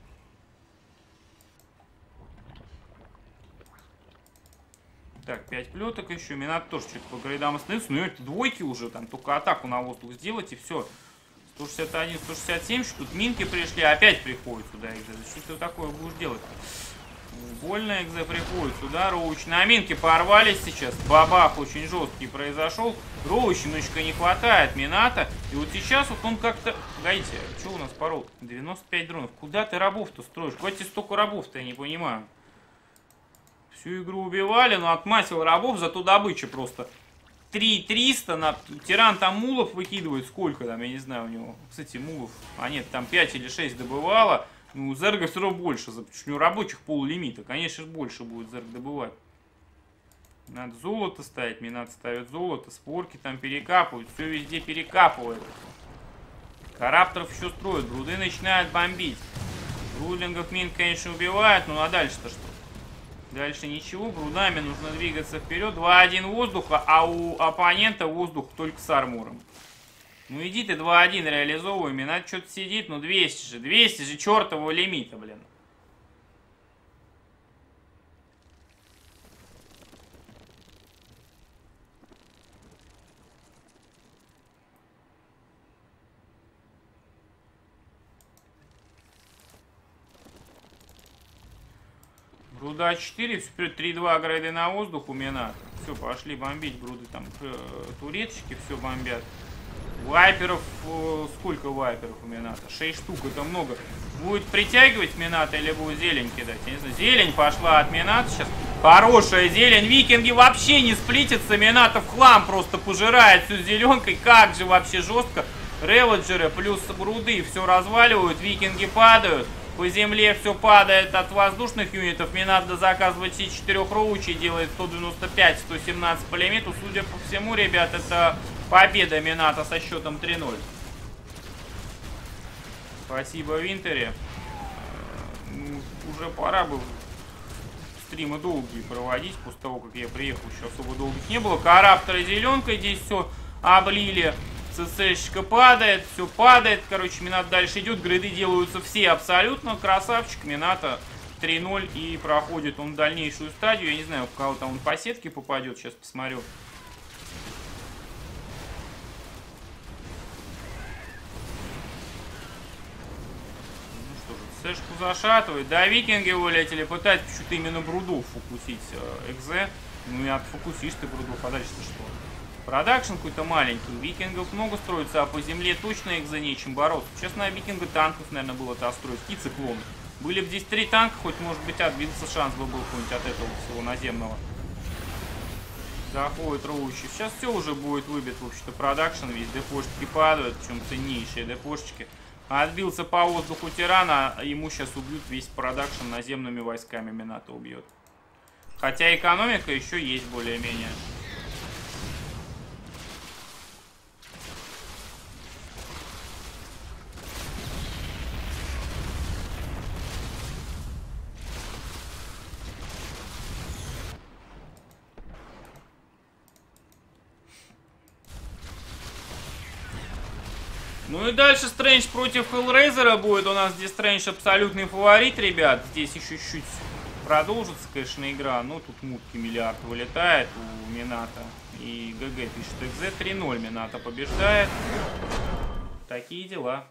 Так, 5 плеток еще. Минато тоже что-то по грейдам остановился. Ну, это двойки уже, там только атаку на воздух сделать и все. 161, 167, что тут минки пришли, опять приходят сюда Экзе. Что ты такое будешь делать? Больно Экзе приходит сюда. Роуч на минки порвались сейчас. Бабах очень жесткий произошел. Роучиночка не хватает Минато. И вот сейчас вот он как-то... Погодите, что у нас порол? 95 дронов. Куда ты рабов-то строишь? Куда тебе столько рабов-то, я не понимаю. Всю игру убивали, но отмасил рабов, зато добыча просто 3300. На... Тиран там мулов выкидывает. Сколько там, я не знаю, у него. Кстати, мулов. А нет, там 5 или 6 добывало. Ну, у Зерга все равно больше. Потому что у него рабочих пол-лимита. Конечно, больше будет Зерг добывать. Надо золото ставить, Минат ставит золото, спорки там перекапывают, все везде перекапывают. Карапторов еще строят, бруды начинают бомбить. Брудлингов мин, конечно, убивают, ну а дальше-то что? Дальше ничего, брудами нужно двигаться вперед. 2-1 воздуха, а у оппонента воздух только с армором. Ну иди ты 2-1 реализовывай, Минат что-то сидит, ну 200 же чертового лимита, блин. Бруда 4, все вперед, 3-2 грейды на воздух у Мината. Все, пошли бомбить, бруды там туреточки все бомбят. Вайперов, сколько вайперов у Мината? 6 штук, это много. Будет притягивать Мината или будет зелень кидать? Я не знаю, зелень пошла от Мината сейчас. Хорошая зелень, викинги вообще не сплитятся, Мината в хлам просто пожирает всю зеленкой. Как же вообще жестко. Реводжеры плюс бруды все разваливают, викинги падают. По земле все падает от воздушных юнитов. Мне надо заказывать все 4 роучи. Делает 195-117 по лимиту. Судя по всему, ребят, это победа Мината со счетом 3-0. Спасибо, Винтере. Уже пора бы стримы долгие проводить. После того, как я приехал, еще особо долгих не было. Карапторы зеленкой здесь все облили. ЦЦшечка падает, все падает. Короче, Минат дальше идет. Грейды делаются все абсолютно. Красавчик. Мината 3-0 и проходит он в дальнейшую стадию. Я не знаю, у кого там он по сетке попадет. Сейчас посмотрю. Ну что же, ЦЦшку зашатывает. Да, викинги вылетели. Пытаются почему-то именно брудов фокусить экзе. Ну и отфокусишь ты брудов. А дальше-то что? Продакшн какой-то маленький, викингов много строится, а по земле точно их за нечем бороться. Сейчас на викинга танков, наверное, было-то строить. Какие циклоны? Были бы здесь 3 танка, хоть, может быть, отбиться шанс бы был какой-нибудь от этого всего наземного. Заходит роучи. Сейчас все уже будет выбит, в общем-то, продакшн весь. Депошечки падают, причем ценнейшие депошечки. Отбился по воздуху тирана, ему сейчас убьют весь продакшн наземными войсками. Мината убьет. Хотя экономика еще есть более-менее. Ну и дальше Стрэндж против Хеллрейзера будет. У нас здесь Стрэндж абсолютный фаворит, ребят. Здесь еще чуть-чуть продолжится, конечно, игра. Но тут мутки миллиард вылетает у Мината. И ГГ пишет XZ 3-0. Мината побеждает. Такие дела.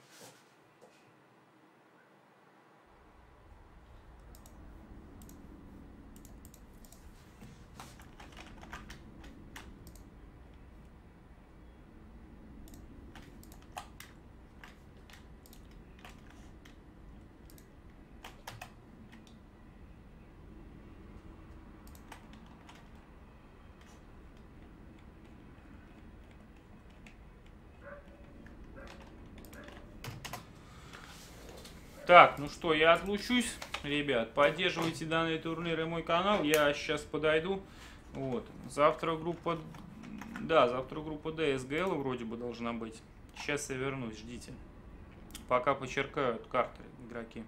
Так, ну что, я отлучусь, ребят. Поддерживайте данный турнир и мой канал. Я сейчас подойду. Вот. Завтра группа... Да, завтра группа DSGL вроде бы должна быть. Сейчас я вернусь, ждите. Пока почеркают карты игроки.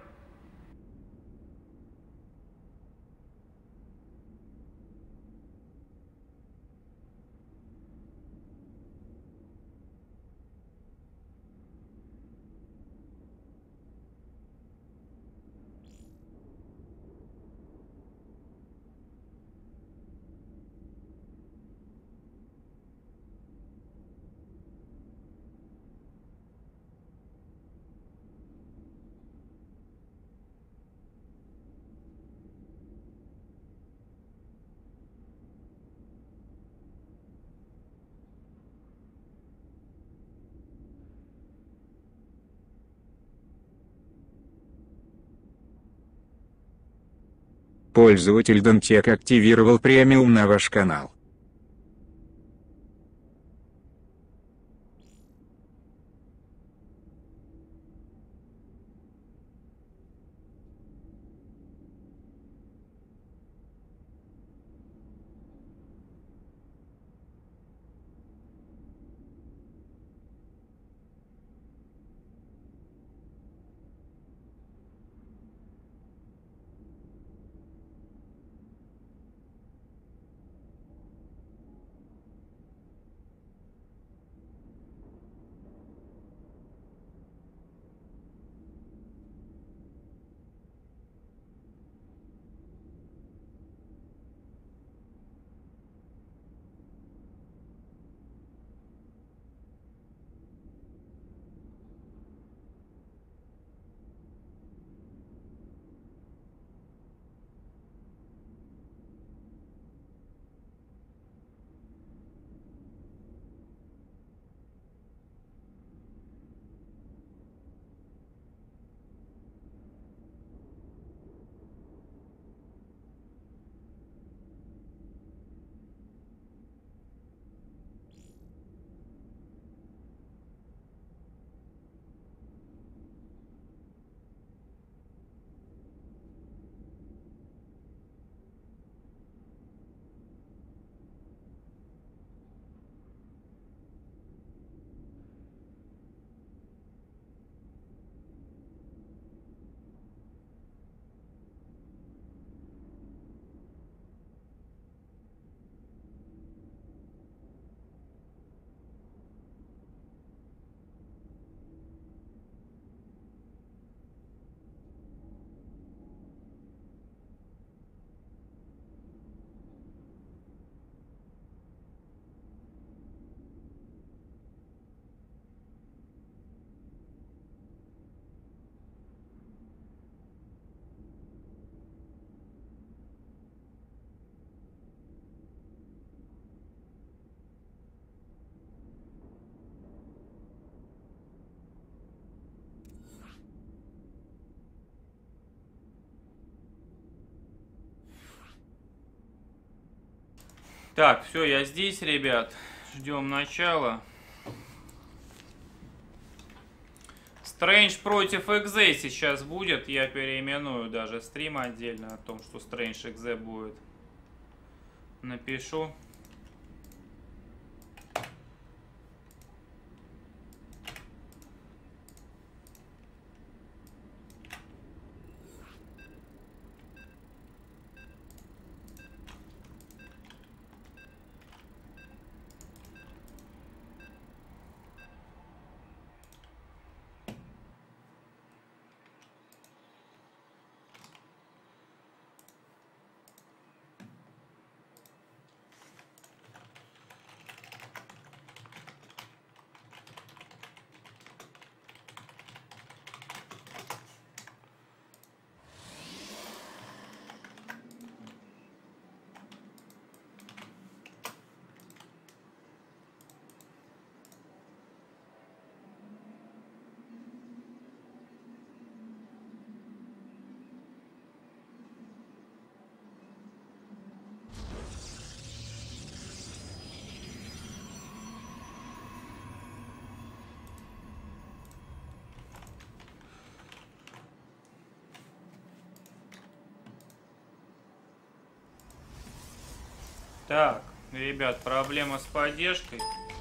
Пользователь Дантек активировал премиум на ваш канал. Так, все, я здесь, ребят. Ждем начала. Стрэндж против Экзе сейчас будет. Я переименую даже стрим отдельно о том, что Стрэндж Экзе будет. Напишу. Так, ребят, проблема с поддержкой.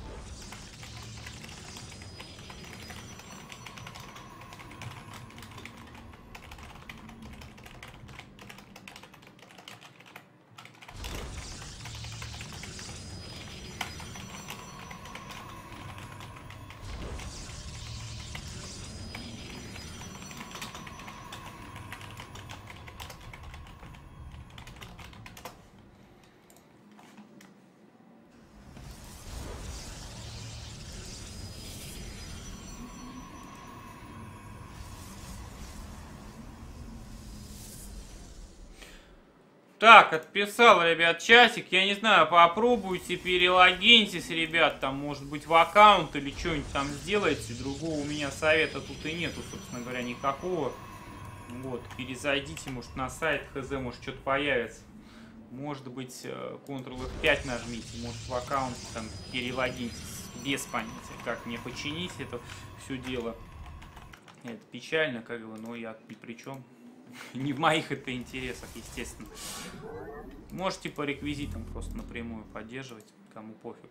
Так, отписал, ребят, часик. Я не знаю, попробуйте, перелогиньтесь, ребят. Там, может быть, в аккаунт или что-нибудь там сделайте. Другого у меня совета тут и нету, собственно говоря, никакого. Вот, перезайдите, может, на сайт ХЗ, может, что-то появится. Может быть, Ctrl F5 нажмите, может, в аккаунт там перелогиньтесь. Без понятия, как мне починить это все дело. Это печально, как бы, но я ни при чем. Не в моих это интересах, естественно. Можете по реквизитам просто напрямую поддерживать, кому пофиг.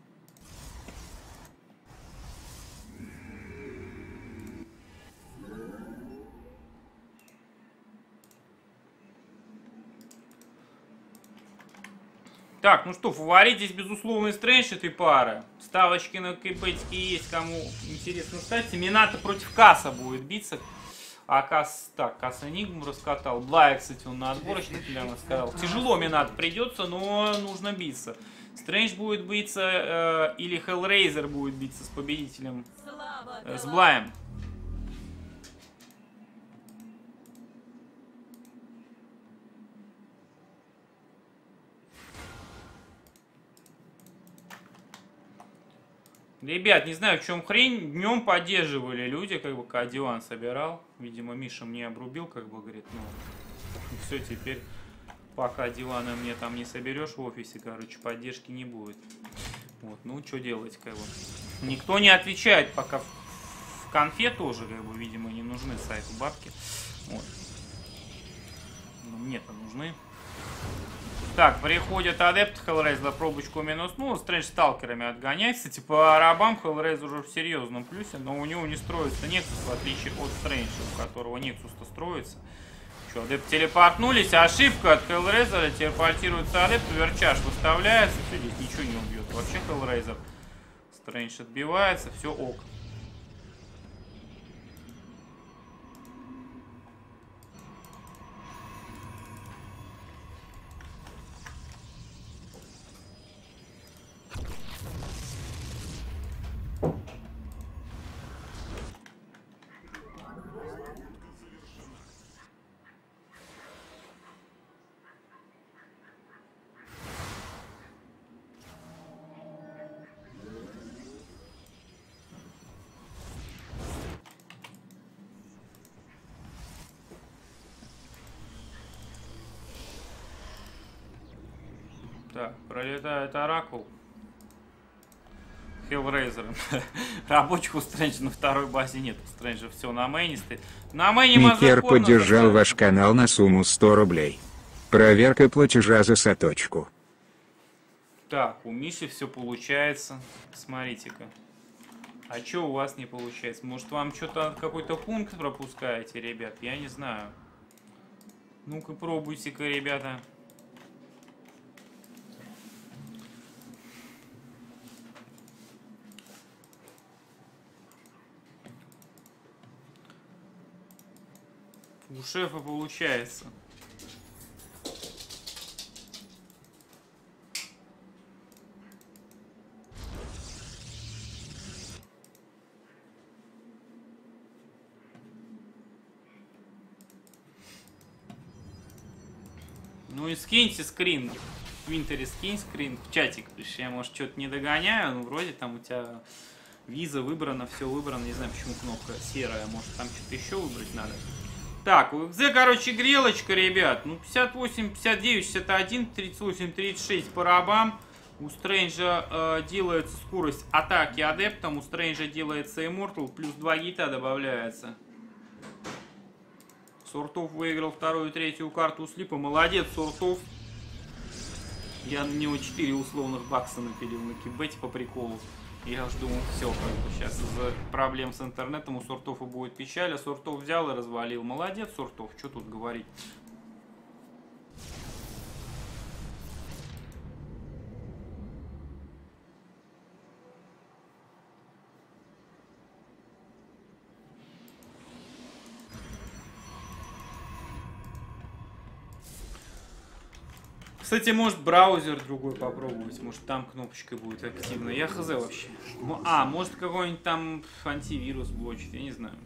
Так, ну что, фаворит здесь, безусловно, Стрэндж этой пары. Ставочки на кбетики есть, кому интересно. Кстати, Минато против Касса будет биться. А Касс, так, Касс Энигму раскатал. Блая, кстати, он на отборочных прямо сказал. Тяжело Минато придется, но нужно биться. Стрэндж будет биться, или Hellraiser будет биться с победителем, с Блаем. Ребят, не знаю, в чем хрень. Днем поддерживали люди, как бы К1 собирал. Видимо, Миша мне обрубил, как бы, говорит, ну, все, теперь, пока дивана мне там не соберешь в офисе, короче, поддержки не будет. Вот, ну, что делать, как бы. Никто не отвечает, пока в конфе тоже, как бы, видимо, не нужны сайту бабки. Вот. Ну, мне-то нужны. Так, приходит адепт Hellraiser, пробочку минус. Ну, Стрэндж сталкерами отгоняет. Кстати, по рабам Hellraiser уже в серьезном плюсе, но у него не строится Nexus, в отличие от Стрэнджа, у которого Nexus-то строится. Что, адепт телепортнулись, ошибка от Hellraiser, телепортируется адепт, верчаж выставляется, все, здесь ничего не убьет. Вообще Hellraiser. Стрэндж отбивается, все ок. Так, пролетает Оракул. Хеллрейзер. Рабочих у Стрэнджа на второй базе нет. У Стрэнджа все на мейне стоит. На мейне Микер Мазеркорна поддержал зашел. ваш канал на сумму 100 рублей. Проверка платежа за соточку. Так, у Миши все получается. Смотрите-ка. А что у вас не получается? Может, вам что-то какой-то пункт пропускаете, ребят? Я не знаю. Ну-ка, пробуйте-ка, ребята. У шефа получается. Ну и скиньте скрин. В Твинтере скинь скрин в чатик. Я, может, что-то не догоняю. Ну, вроде там у тебя виза выбрана, все выбрано. Не знаю, почему кнопка серая. Может, там что-то еще выбрать надо. Так, у XZ, короче, грелочка, ребят. Ну, 58, 59, 61, 38, 36 по рабам. У Стрэнджа делается скорость атаки адептом. У Стрэнджа делается Immortal. Плюс 2 гейта добавляется. Сортов выиграл вторую и третью карту у Слипа. Молодец, Сортов. Я на него 4 условных бакса напилил на кибете по приколу. Я уж думал, все, сейчас из-за проблем с интернетом у Сортова будет печаль, а Сортов взял и развалил. Молодец, Сортов, что тут говорить. Кстати, может браузер другой попробовать, может там кнопочка будет активна. Я хз вообще. А, может какой-нибудь там антивирус блочит, я не знаю.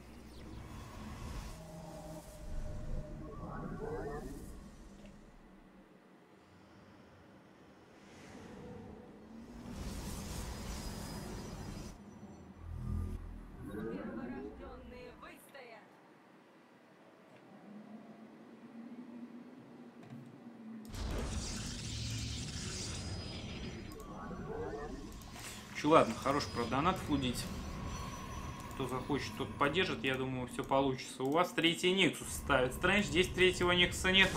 Ладно, хорош про донат флудить. Кто захочет, тот поддержит. Я думаю, все получится. У вас третий Нексус ставит Стрэндж. Здесь третьего Нексуса нету.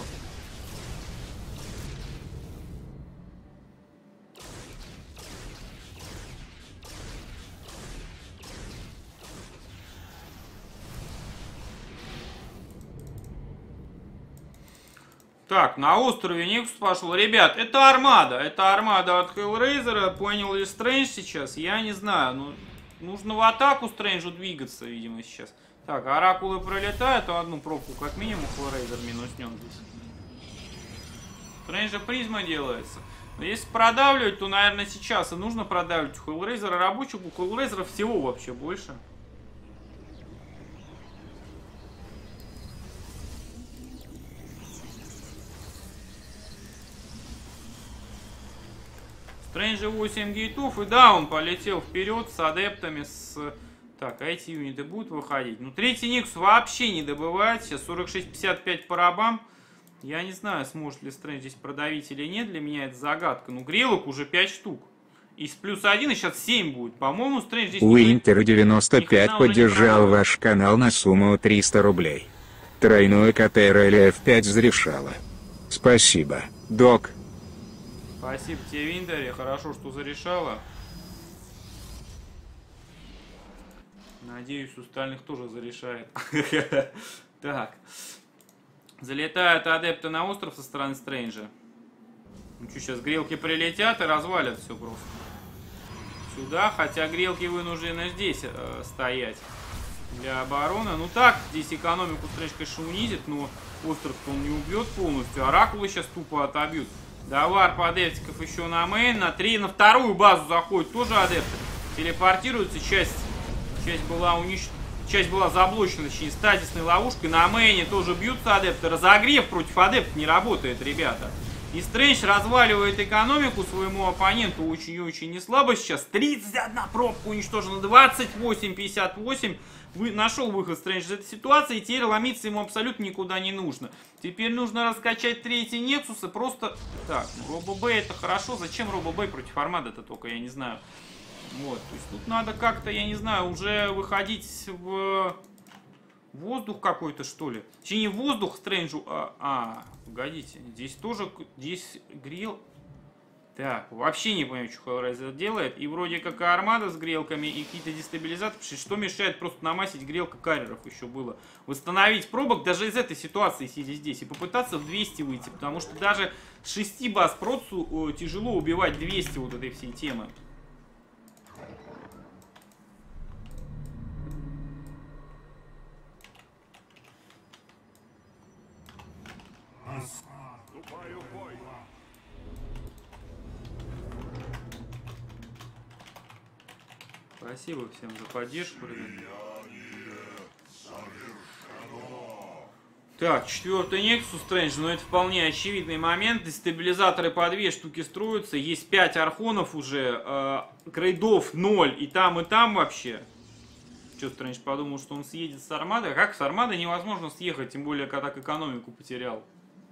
Так, на острове Нексус пошел. Ребят, это армада. Это армада от Хеллрейзера. Понял ли Стрэндж сейчас? Я не знаю. Ну, нужно в атаку Стрэнджу двигаться, видимо, сейчас. Так, оракулы пролетают, а одну пробку как минимум Хеллрейзер минуснем здесь. Стрэнджа призма делается. Но если продавливать, то, наверное, сейчас и нужно продавливать у Хеллрейзера рабочих. У Хеллрейзера всего вообще больше. Стрэнджа 8 гейтов, и да, он полетел вперед с адептами, с... Так, а эти юниты будут выходить? Ну, третий Никс вообще не добывает, сейчас 46-55 по рабам. Я не знаю, сможет ли Стрэндж здесь продавить или нет, для меня это загадка. Ну, грелок уже 5 штук. Из плюс 1, и сейчас 7 будет. По-моему, Стрэндж здесь... Уинтер 95 поддержал ваш канал на сумму 300 рублей. Тройное КТРЛ F5 зарешало. Спасибо, док. Спасибо тебе, Винтере. Хорошо, что зарешала. Надеюсь, у остальных тоже зарешает. Так. Залетают адепты на остров со стороны Стрэнджа. Ну что, сейчас грелки прилетят и развалят все просто. Сюда, хотя грелки вынуждены здесь стоять для обороны. Ну так, здесь экономику Стрэндж, конечно, унизит, но остров-то он не убьет полностью. Оракулы сейчас тупо отобьют. Да, варп адептиков еще на мейн, на вторую базу заходит тоже адепты. Телепортируются, часть была заблочена, точнее, стазисной ловушкой. На мейне тоже бьются адепты. Разогрев против адептов не работает, ребята. И Стрэндж разваливает экономику своему оппоненту очень и очень неслабо сейчас. 31 пробка уничтожена, 28-58. нашел выход Стрэндж из этой ситуации, и теперь ломиться ему абсолютно никуда не нужно. Теперь нужно раскачать третий Нексус и просто... Так, Робо Бэй это хорошо. Зачем Робо Бэй против Армады-то только, я не знаю. Вот, то есть тут надо как-то, я не знаю, уже выходить в воздух какой-то, что ли. Точнее, не воздух Стрэнджу, погодите, здесь тоже, здесь грел... Так, вообще не понимаю, что Hellraiser делает. И вроде как и армада с грелками, и какие-то дестабилизаторы. Что мешает просто намасить грелка карьеров еще было. Восстановить пробок даже из этой ситуации, сидя здесь. И попытаться в 200 выйти. Потому что даже с 6 баз процу тяжело убивать 200 вот этой всей темы. Вступаю в бой. Спасибо всем за поддержку, ребят. Так, 4-й Нексус Стрэндж, но это вполне очевидный момент. Дестабилизаторы по 2 штуки строятся. Есть 5 архонов уже, грейдов 0 и там вообще. Что, Стрэндж подумал, что он съедет с армадой? А как с армадой невозможно съехать, тем более, когда так экономику потерял.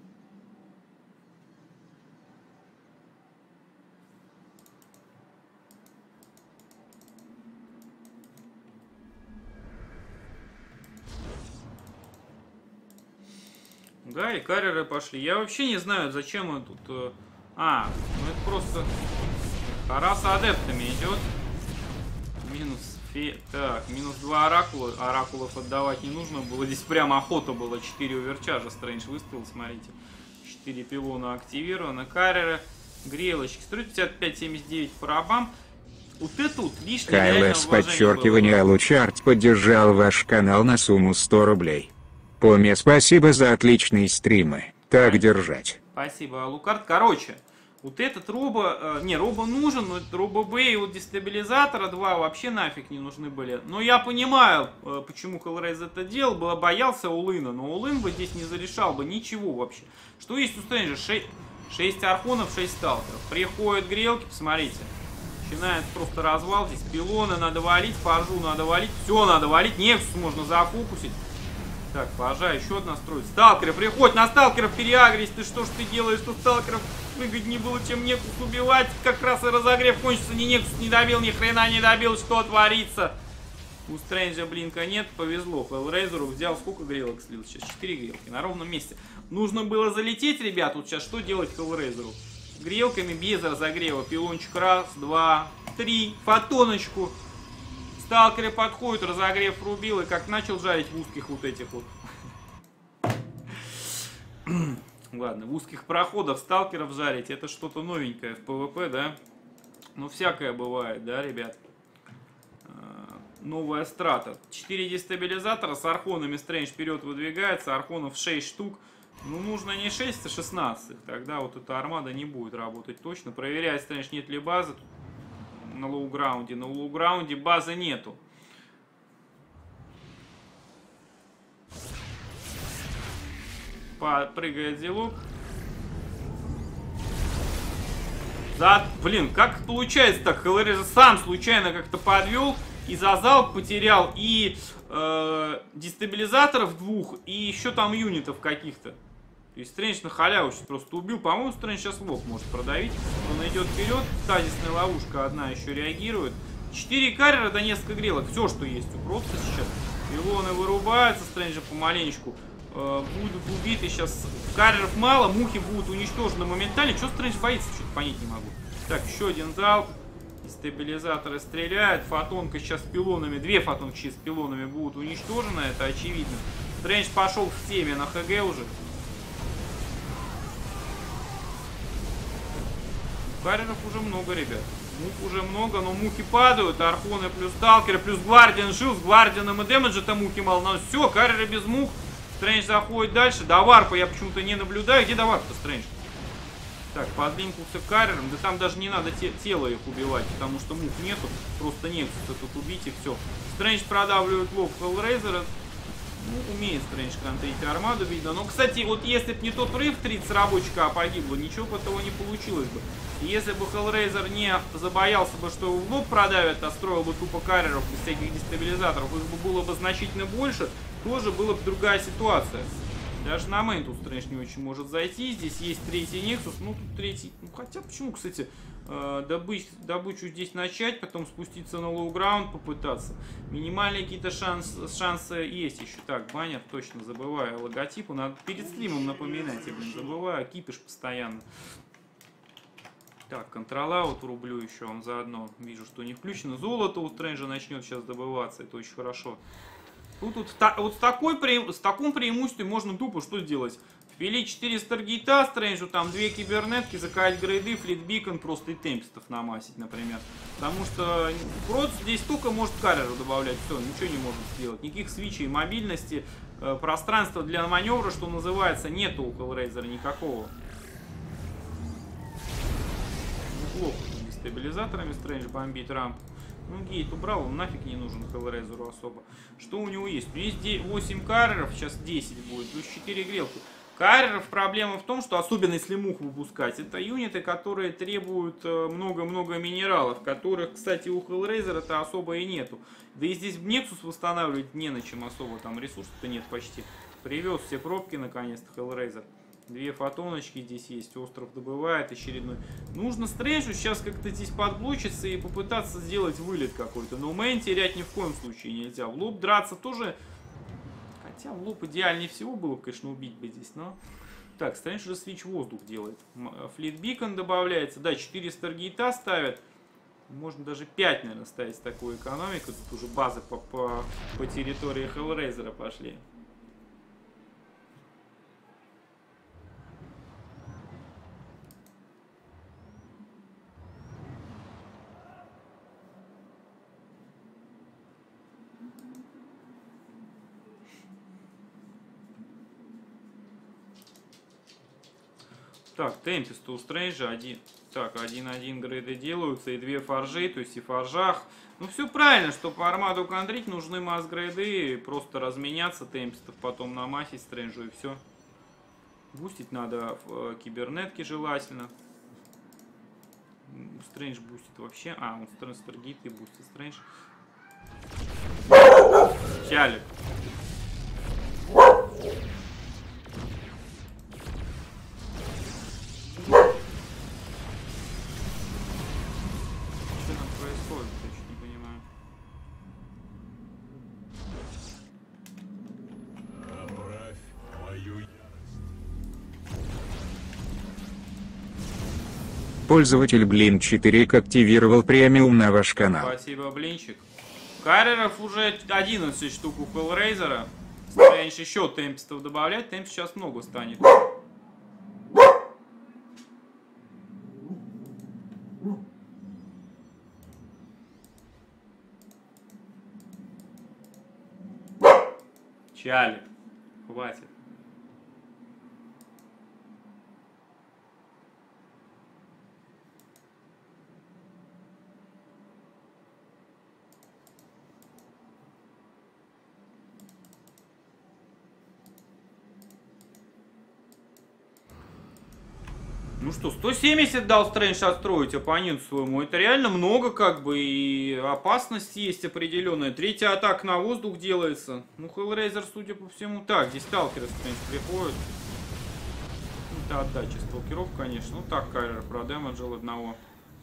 Да, и карьеры пошли. Я вообще не знаю, зачем мы тут... ну это просто... Хара с адептами идет. Минус... Так, минус 2 оракула. Оракулов отдавать не нужно было. Здесь прям охота была. 4 оверчаржа Стрэндж выставил, смотрите. 4 пилона активированы. Карьеры, грелочки. 155-79 по рабам. Вот это вот лишнее реально КЛС вложение подчеркивание было. Лучард поддержал ваш канал на сумму 100 рублей. Поме, спасибо за отличные стримы. Так держать. Спасибо, Лукард. Короче, вот этот робо... робо нужен, но этот робо Б и вот дестабилизатора 2 вообще нафиг не нужны были. Но я понимаю, почему Hellraiser это делал. Боялся Улына, но Улын бы здесь не зарешал бы ничего вообще. Что есть у Стрэнджа? 6 архонов, 6 сталкеров. Приходят грелки, посмотрите. Начинается просто развал. Здесь пилоны надо валить, фаржу надо валить. Все надо валить. Нексус можно зафокусить. Так, пожа, еще одна строит. Сталкеры, приходь на сталкеров, переагрись. Ты что ж ты делаешь, что сталкеров выгоднее было, чем Нексус убивать? Как раз и разогрев кончится, ни Нексус не добил, ни хрена не добил, что творится? У Стрэнджа блинка нет, повезло. Hellraiser взял, сколько грелок слил сейчас? 4 грелки на ровном месте. Нужно было залететь, ребят, вот сейчас что делать Hellraiser? Грелками без разогрева. Пилончик, раз, два, три, фотоночку. Сталкеры подходят, разогрев рубил, и как начал жарить в узких вот этих вот. Ладно, в узких проходах сталкеров жарить, это что-то новенькое в ПВП, да? Ну, всякое бывает, да, ребят? Новая страта. 4 дестабилизатора, с архонами Стрэндж вперед выдвигается, архонов 6 штук. Ну, нужно не 6, а 16, тогда вот эта армада не будет работать точно. Проверяет Стрэндж, нет ли базы. На лоу-граунде. На лоу-граунде базы нету. Прыгает зелок. Блин, как получается так? Hellraiser сам случайно как-то подвел. И за залп потерял. И дестабилизаторов 2. И еще там юнитов каких-то. То есть Стрэндж на халяву сейчас просто убил. По-моему, Стрэндж сейчас лоб может продавить. Он идет вперед. Стазисная ловушка одна еще реагирует. 4 карьера, да несколько грелок. Все, что есть у просто сейчас. Пилоны вырубаются. Стрэнджа помаленечку будут убиты. Сейчас карьеров мало. Мухи будут уничтожены моментально. Что Стрэндж боится? Что-то понять не могу. Так, еще один залп. Стабилизаторы стреляют. Фотонка сейчас с пилонами. 2 фотонки сейчас с пилонами будут уничтожены. Это очевидно. Стрэндж пошел в теме на ХГ уже. Карьеров уже много, ребят. Мух уже много, но мухи падают. Архоны плюс сталкеры, плюс Гвардиан жил. С Гвардианом и дэмэджа-то мухи мало. Но все, карьеры без мух. Стрэндж заходит дальше. До варпа я почему-то не наблюдаю. Где до варпа, Стрэндж? Так, подлинкался к карьерам. Да там даже не надо тело их убивать, потому что мух нету. Просто Нексуса тут убить и все. Стрэндж продавливает лоб Hellraiser. Ну, умеет Стрэндж контрить армаду, видно. Но, кстати, вот если бы не тот рыв, 30 рабочего погибло, ничего бы этого не получилось бы. И если бы Hellraiser не забоялся бы, что его в лоб продавят, а строил бы тупо карьеров без всяких дестабилизаторов, их бы было бы значительно больше, тоже была бы другая ситуация. Даже на мейн тут Стрэндж не очень может зайти. Здесь есть третий Нексус. Ну, тут третий... Ну, хотя, почему, кстати, добычу здесь начать, потом спуститься на лоу-граунд, попытаться. Минимальные какие-то шансы есть еще. Так, баннер, точно забываю логотипу. Надо перед стримом напоминать, я, блин, забываю. Кипиш постоянно. Так, контрол-аут рублю еще. Он заодно вижу, что не включено. Золото у Стрэнджа начнет сейчас добываться. Это очень хорошо. Тут вот с таким преимуществом можно тупо что сделать? Впилить 4 Старгейта Стрэнджу, там 2 кибернетки, закачать грейды, флитбикон просто и темпестов намасить, например. Потому что Брод здесь только может карьеру добавлять, все, ничего не может сделать. Никаких свичей, мобильности, пространства для маневра, что называется, нету у Hellraiser никакого. Неплохо с дестабилизаторами Стрэндж бомбит рампу. Ну, гейт убрал, он нафиг не нужен Hellraiser особо. Что у него есть? У него есть 8 карьеров, сейчас 10 будет, плюс 4 грелки. Карьеров проблема в том, что, особенно если мух выпускать, это юниты, которые требуют много-много минералов, которых, кстати, у Hellraiser-то особо и нету. Да и здесь Nexus восстанавливать не на чем особо, там ресурсов-то нет почти. Привез все пробки, наконец-то, Hellraiser. 2 фотоночки здесь есть, остров добывает очередной. Нужно Стрэнджу сейчас как-то здесь подблочиться и попытаться сделать вылет какой-то. Но мейн терять ни в коем случае нельзя. В лоб драться тоже... Хотя в лоб идеальнее всего было бы, конечно, убить бы здесь, но... Так, Стрэндж уже свич воздух делает. Флитбикон добавляется. Да, 4 Старгейта ставят. Можно даже 5, наверное, ставить с такой экономикой. Тут уже базы по территории Hellraiser пошли. Так, темпесты у Стрэнджа один. Так, 1-1 грейды делаются и 2 форжи, то есть и форжах. Ну все правильно, чтобы армаду контрить, нужны масс-грейды, просто разменяться темпестов, потом намасить Стрэнджу и все. Бустить надо в кибернетке желательно. Стрэндж бустит вообще. А, он Старгейт и бустит Стрэндж. Чалик. Пользователь Блин4 активировал премиум на ваш канал. Спасибо, Блинчик. Карьеров уже 11 штук у Hellraiser. Стрэндж еще темпестов добавлять, темп сейчас много станет. Чалик. Хватит. Ну что, 170 дал Стрэндж отстроить оппоненту своему. Это реально много, как бы, и опасность есть определенная. Третья атака на воздух делается. Ну, Hellraiser, судя по всему, так, здесь сталкеры Стрэндж приходят. Это отдача сталкеров, конечно. Ну, так, Кайрер продэмеджил одного.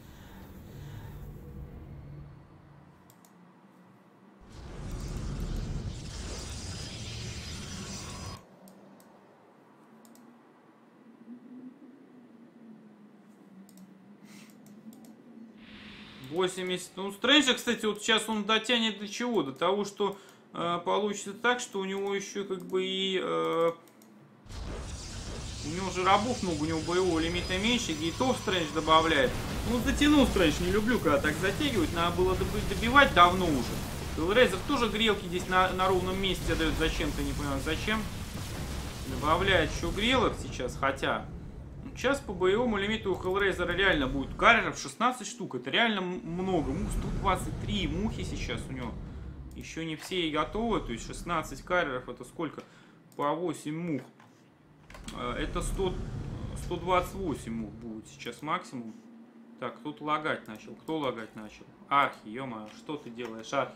Ну, Стрэнджа, кстати, вот сейчас он дотянет до чего? До того, что получится так, что у него еще как бы и... у него же рабов много, у него боевого лимита меньше, гейтов Стрэндж добавляет. Ну, затянул Стрэндж, не люблю, когда так затягивать, надо было добивать давно уже. Hellraiser тоже грелки здесь на ровном месте дает зачем-то, не понимаю зачем. Добавляет еще грелок сейчас, хотя... Сейчас по боевому лимиту у Hellraiser реально будет карьеров 16 штук. Это реально много. Мух 123 мухи сейчас у него. Еще не все и готовы. То есть 16 карьеров это сколько? По 8 мух. Это 128 мух будет сейчас максимум. Так, тут лагать начал. Кто лагать начал? Архи, ё-моё, что ты делаешь, Архи?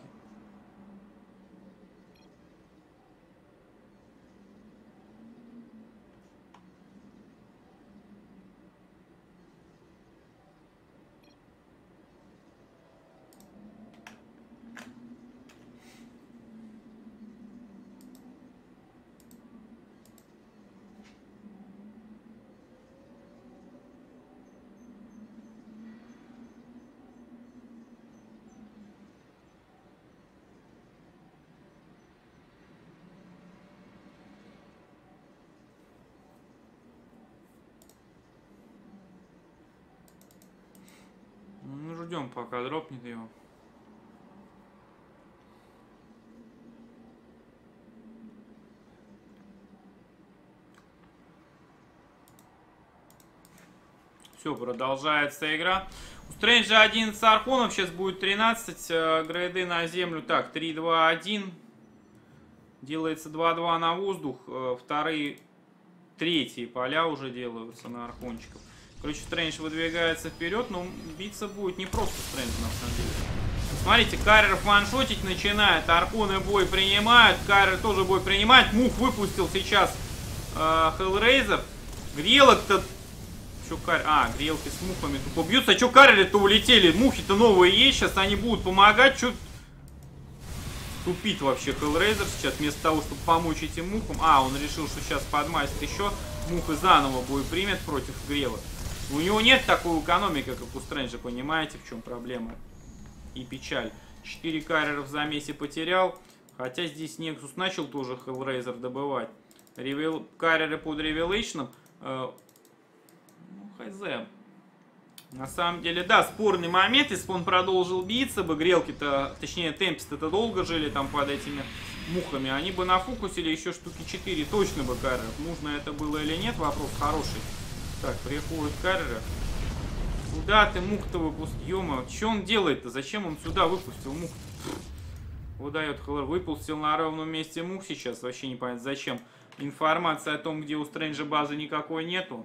Ну, ждем, пока дропнет его. Все, продолжается игра. У Стрэнджа 11 архонов, сейчас будет 13. Грейды на землю. Так, 3, 2, 1. Делается 2-2 на воздух. Вторые, третьи поля уже делаются на архончиков. Короче, Стрэндж выдвигается вперед, но биться будет не просто Стрэндж, на самом деле. Смотрите, карьеров ваншотить начинает, архоны бой принимают, карьер тоже бой принимает. Мух выпустил сейчас Hellraiser. Грелок-то... грелки с мухами тупо бьются. А что карьеры-то улетели? Мухи-то новые есть, сейчас они будут помогать. Что тупит вообще Hellraiser сейчас, вместо того, чтобы помочь этим мухам. Он решил, что сейчас подмастит еще мух и заново бой примет против грелок. У него нет такой экономики, как у Стрэнджа, понимаете, в чем проблема и печаль. 4 карьеров в замесе потерял, хотя здесь Nexus начал тоже Hellraiser добывать. Карьеры под ревелейшном, хз. На самом деле, да, спорный момент, если бы он продолжил биться бы, грелки-то, точнее, Темпест-то долго жили там под этими мухами, они бы нафокусили еще штуки 4, точно бы карьеров. Нужно это было или нет, вопрос хороший. Так, приходят карьеры. Куда ты мух-то выпустил? Ё-моё, что он делает-то? Зачем он сюда выпустил мух? Выдает Хеллер. Выпустил на ровном месте мух сейчас. Вообще не понятно зачем. Информация о том, где у Стрэнджа базы никакой нету.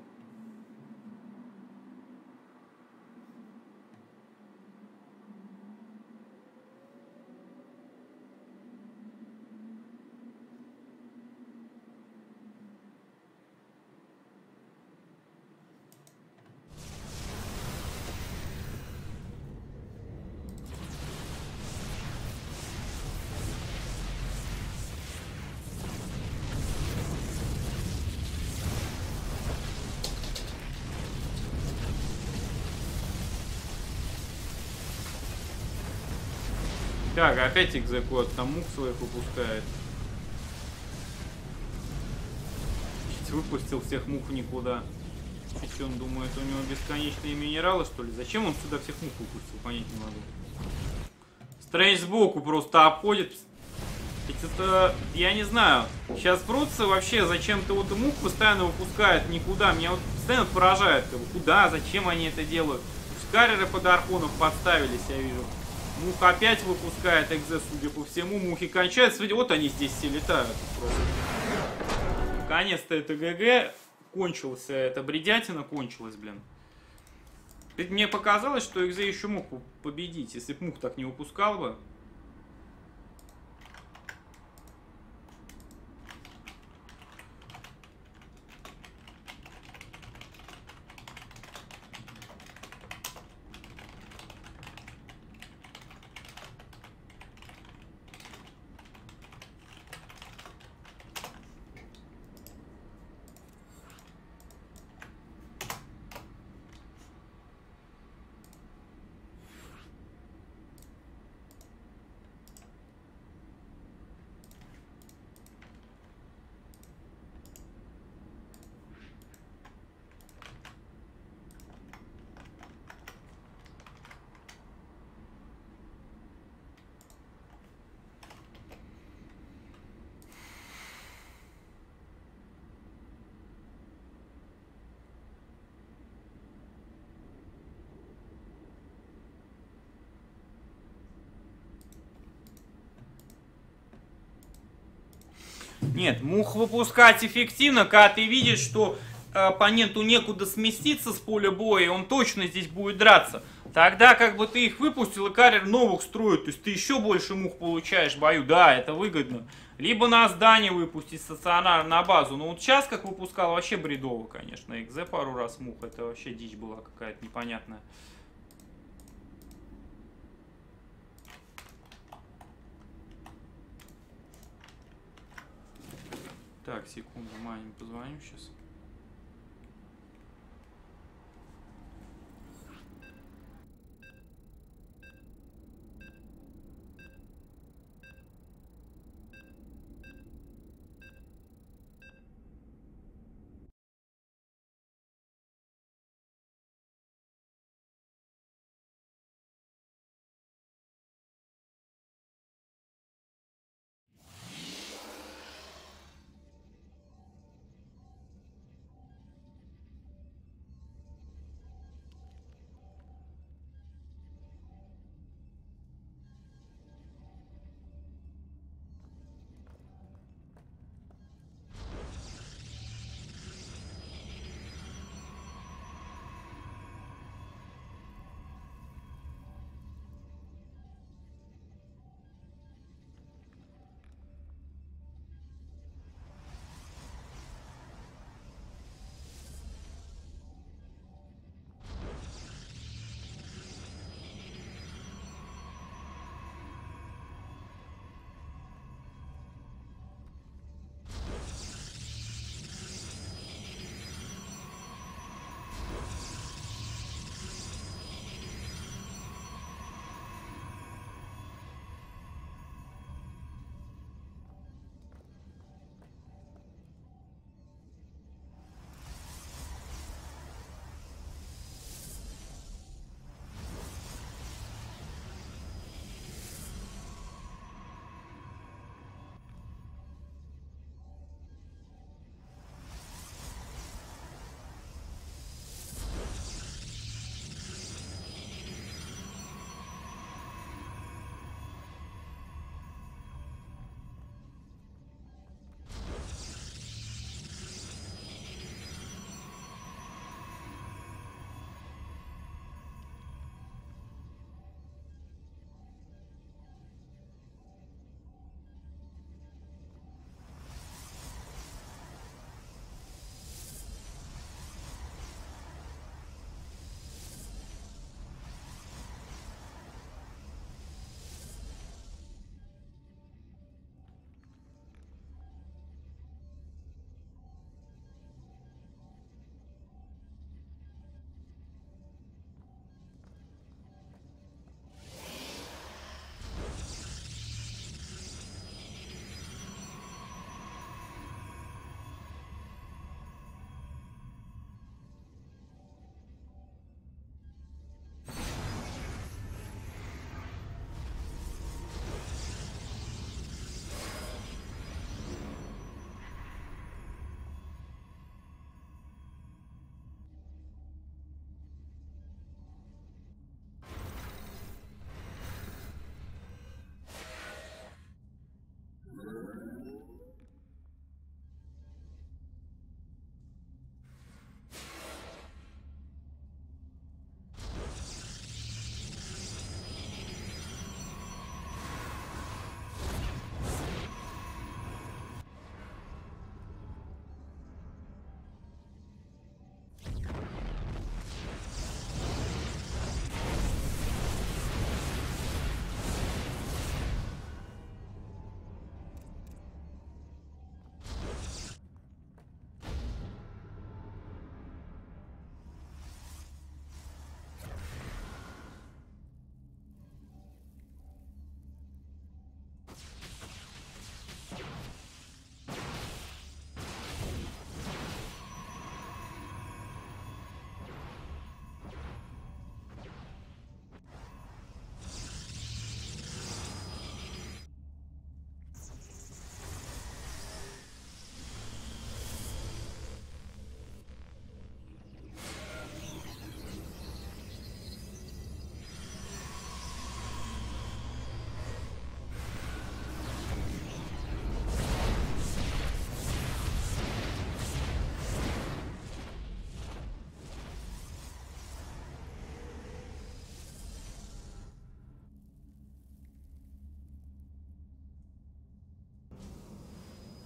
Так, опять экзекут, там мух своих выпускает. Выпустил всех мух в никуда. Что он думает, у него бесконечные минералы, что ли? Зачем он сюда всех мух выпустил, понять не могу. Стрэндж сбоку просто обходит. Ведь это, я не знаю, сейчас Брутсы вообще зачем-то вот мух постоянно выпускают никуда. Меня вот постоянно поражает, куда, зачем они это делают. Карьеры под архонов подставились, я вижу. Мух опять выпускает экзе, судя по всему. Мухи кончаются. Вот они здесь все летают. Наконец-то это ГГ кончился. Это бредятина кончилась, блин. Ведь мне показалось, что экзе еще мог победить, если бы мух так не выпускал бы. Нет, мух выпускать эффективно, когда ты видишь, что оппоненту некуда сместиться с поля боя, и он точно здесь будет драться. Тогда как бы ты их выпустил, и карьер новых строит, то есть ты еще больше мух получаешь в бою. Да, это выгодно. Либо на здание выпустить стационар на базу. Но вот сейчас, как выпускал, вообще бредово, конечно. Экзе пару раз мух, это вообще дичь была какая-то непонятная. Так, секунду, Мане позвоню сейчас.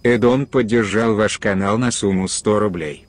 Эдон поддержал ваш канал на сумму 100 рублей.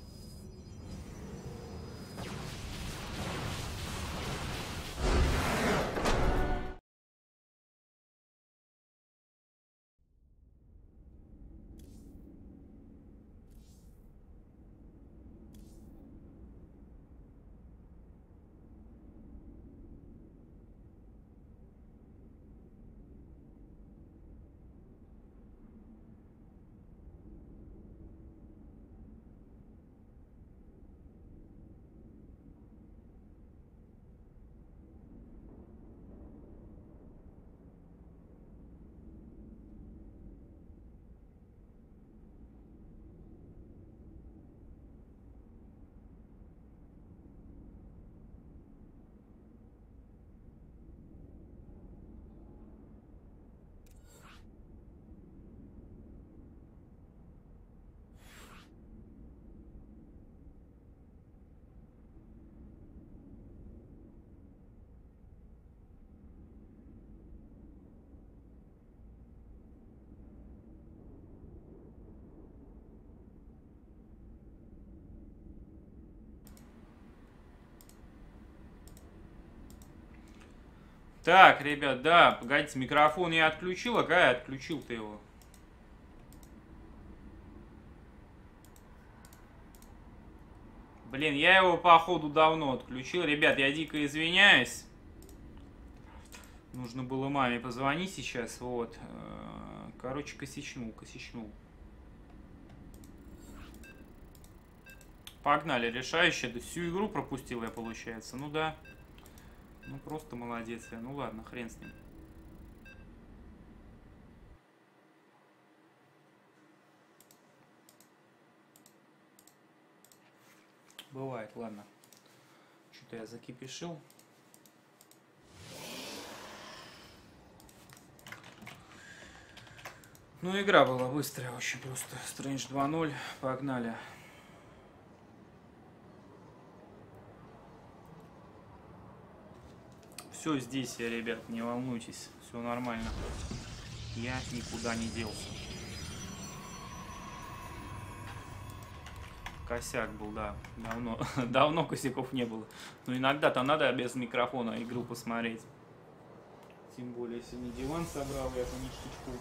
Так, ребят, да, погодите, микрофон я отключил, а как я отключил-то его? Блин, я его, походу, давно отключил. Ребят, я дико извиняюсь. Нужно было маме позвонить сейчас, вот. Короче, косячнул. Погнали, решающее. Да всю игру пропустил я, получается. Ну да. Ну просто молодец я. Ну ладно, хрен с ним. Бывает, ладно. Что-то я закипишил. Ну, игра была быстрая, очень просто. Strange 2.0. Погнали. Все здесь я, ребят, не волнуйтесь. Все нормально. Я никуда не делся. Косяк был, да. Давно косяков не было. Но иногда-то надо без микрофона игру посмотреть. Тем более, сегодня диван собрал я по ништячку.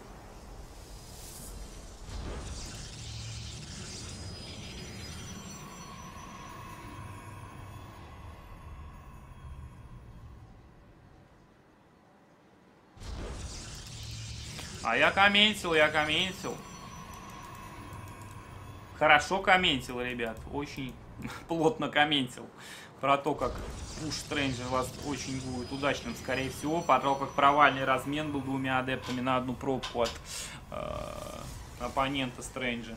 А я комментил. Хорошо комментил, ребят. Очень плотно комментил. Про то, как пуш Стрэнджа у вас очень будет удачным, скорее всего. Про то, как провальный размен был двумя адептами на одну пробку от оппонента Стрэнджа.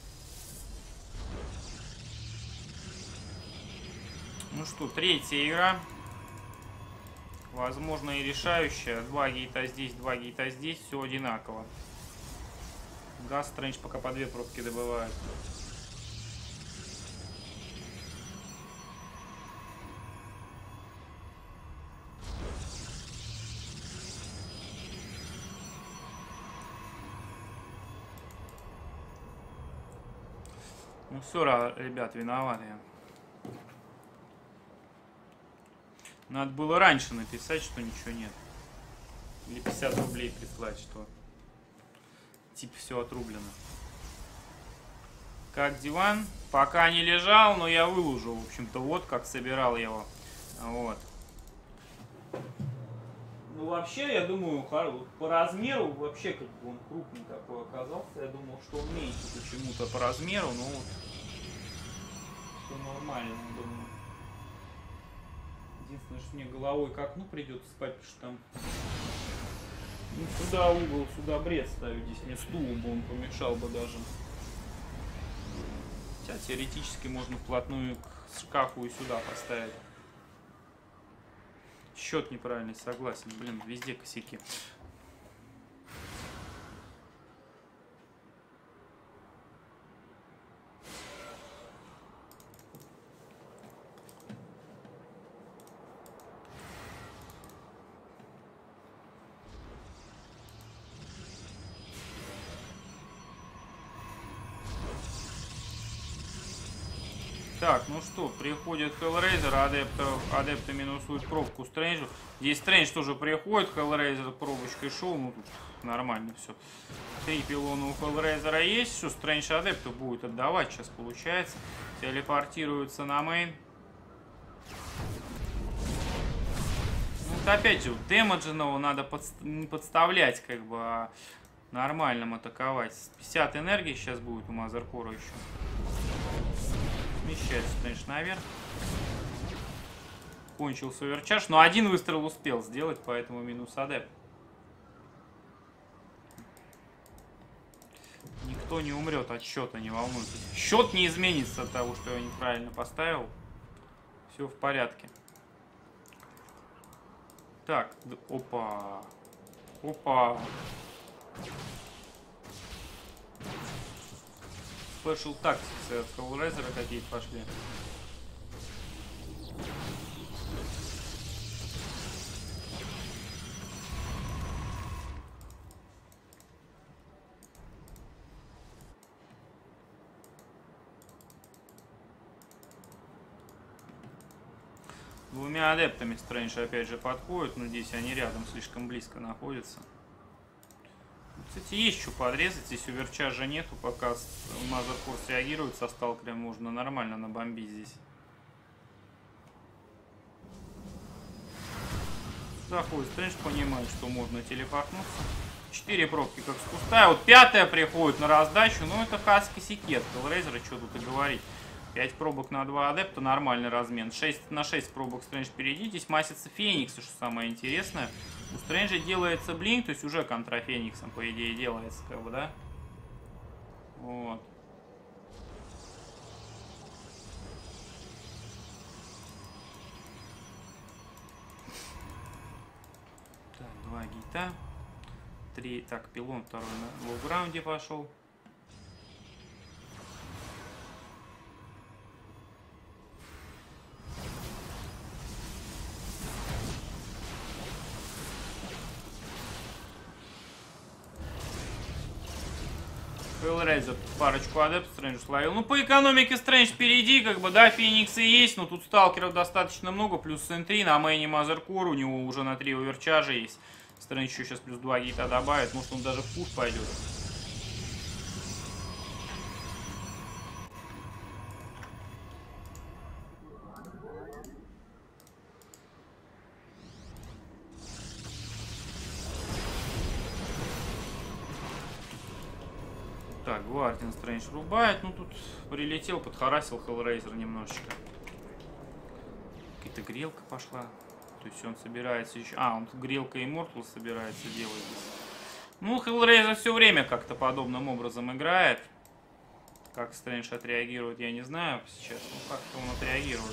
Ну что, третья игра. Возможно и решающая. 2 гейта здесь, 2 гейта здесь. Все одинаково. Газ Стрэндж пока по 2 пробки добывает. Ну все, ребят, виноват я. Надо было раньше написать, что ничего нет. Или 50 рублей прислать, что типа все отрублено. Как диван? Пока не лежал, но я выложил. В общем-то, вот как собирал его. Вот. Ну, вообще, я думаю, по размеру, вообще, как бы он крупный такой оказался. Я думал, что он меньше почему-то по размеру, но вот все нормально, думаю. Единственное, что мне головой к окну придется спать, потому что там... Ну, сюда угол, сюда бред ставить. Здесь мне стулом бы он помешал бы даже. Хотя теоретически можно вплотную к шкафу и сюда поставить. Счет неправильный, согласен. Блин, везде косяки. Так, ну что, приходит Hellraiser, адепты минусуют пробку Стрэнджу. Здесь Стрэндж тоже приходит, Hellraiser пробочкой шел, ну тут нормально все. 3 пилона у Hellraiser есть, все, Стрэндж адепту будет отдавать, сейчас получается. Телепортируется на мейн. Ну, вот опять же, демедженного надо не подставлять, как бы, а нормальным атаковать. 50 энергии сейчас будет у Мазеркора еще. Смещается, Стрэндж, наверх. Кончился оверчарж, но один выстрел успел сделать, поэтому минус адепт. Никто не умрет от счета, не волнуйтесь. Счет не изменится от того, что я неправильно поставил. Все в порядке. Так, опа. Опа. Special Tactics от Hellraiser какие-то пошли. Двумя адептами Стрэндж опять же подходит, но здесь они рядом слишком близко находятся. Кстати, есть что подрезать, здесь оверчаржа нету, пока Мазеркор реагирует со сталкером, можно нормально набомбить здесь. Заходит Стрэндж, понимает, что можно телепортнуться. 4 пробки как с куста, вот 5-я приходит на раздачу, ну это Хаски Секет, Hellraiser, что тут и говорить. 5 пробок на 2 адепта, нормальный размен. 6 на 6 пробок Стрэндж впереди. Здесь масится Феникс, что самое интересное. У Стрэнджа делается блинк, то есть уже контра Фениксом, по идее, делается, как бы, да? Вот. Так, 2 гейта. 3, так, пилон второй на лоу-граунде пошел. Hellraiser парочку адептов Стрэндж словил. Ну, по экономике Стрэндж впереди, как бы, да, Фениксы есть, но тут сталкеров достаточно много, плюс Сентри, на мейне Мазеркор, у него уже на 3 оверчаржа есть. Стрэндж еще сейчас плюс 2 гейта добавит, может он даже в пуш пойдет. Так, Гвардиан Стрэндж рубает. Ну, тут прилетел, подхарасил Hellraiser немножечко. Какая-то грелка пошла. То есть он собирается еще... А, он грелка Immortal собирается делать здесь. Ну, Hellraiser все время как-то подобным образом играет. Как Стрэндж отреагирует, я не знаю сейчас. Ну, как-то он отреагирует.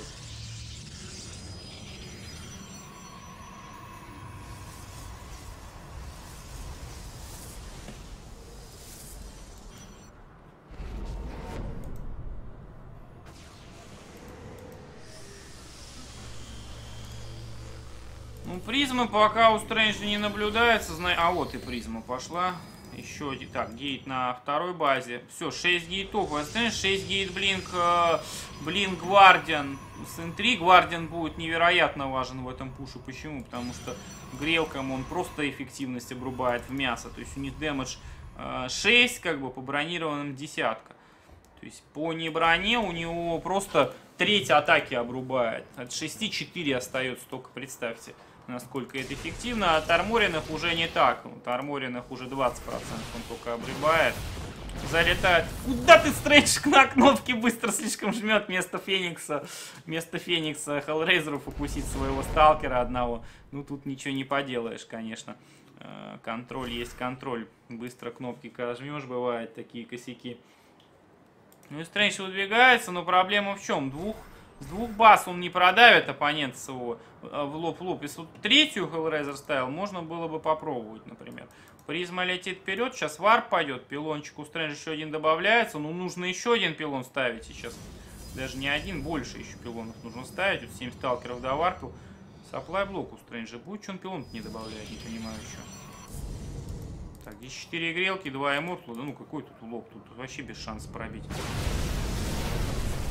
Ну, призма пока у Стрэнджа не наблюдается. А вот и призма пошла. Еще один. Так, гейт на второй базе. Все, 6 гейтов. А Стрэндж 6 гейт блинк. Блинк Гвардиан. Сентри Гвардиан будет невероятно важен в этом пуше. Почему? Потому что грелкам он просто эффективность обрубает в мясо. То есть у них дэмэдж 6, как бы по бронированным десятка. То есть по неброне у него просто треть атаки обрубает. От 6 4 остается, только представьте, насколько это эффективно. От арморенных уже не так. От арморенных уже 20% он только обрубает. Залетает. Куда ты, Стрэндж, на кнопки быстро слишком жмет вместо Феникса. Вместо Феникса Hellraiser фокусить своего сталкера одного. Ну тут ничего не поделаешь, конечно. Контроль есть контроль. Быстро кнопки когда жмешь, бывают такие косяки. Ну и Стрэндж выдвигается, но проблема в чем? С двух баз он не продавит оппонента своего в лоб. Если вот третью Hellraiser ставил, можно было бы попробовать, например. Призма летит вперед, сейчас варп пойдет, пилончик у Стрэнджа еще один добавляется, ну нужно еще один пилон ставить сейчас. Даже не один, больше еще пилонов нужно ставить. Вот 7 сталкеров до варпу. Саплай блок у Стрэнджа будет, что он пилон не добавляет, не понимаю еще. Так, здесь 4 грелки, 2 Immortal. Да ну какой тут лоб, тут вообще без шанса пробить.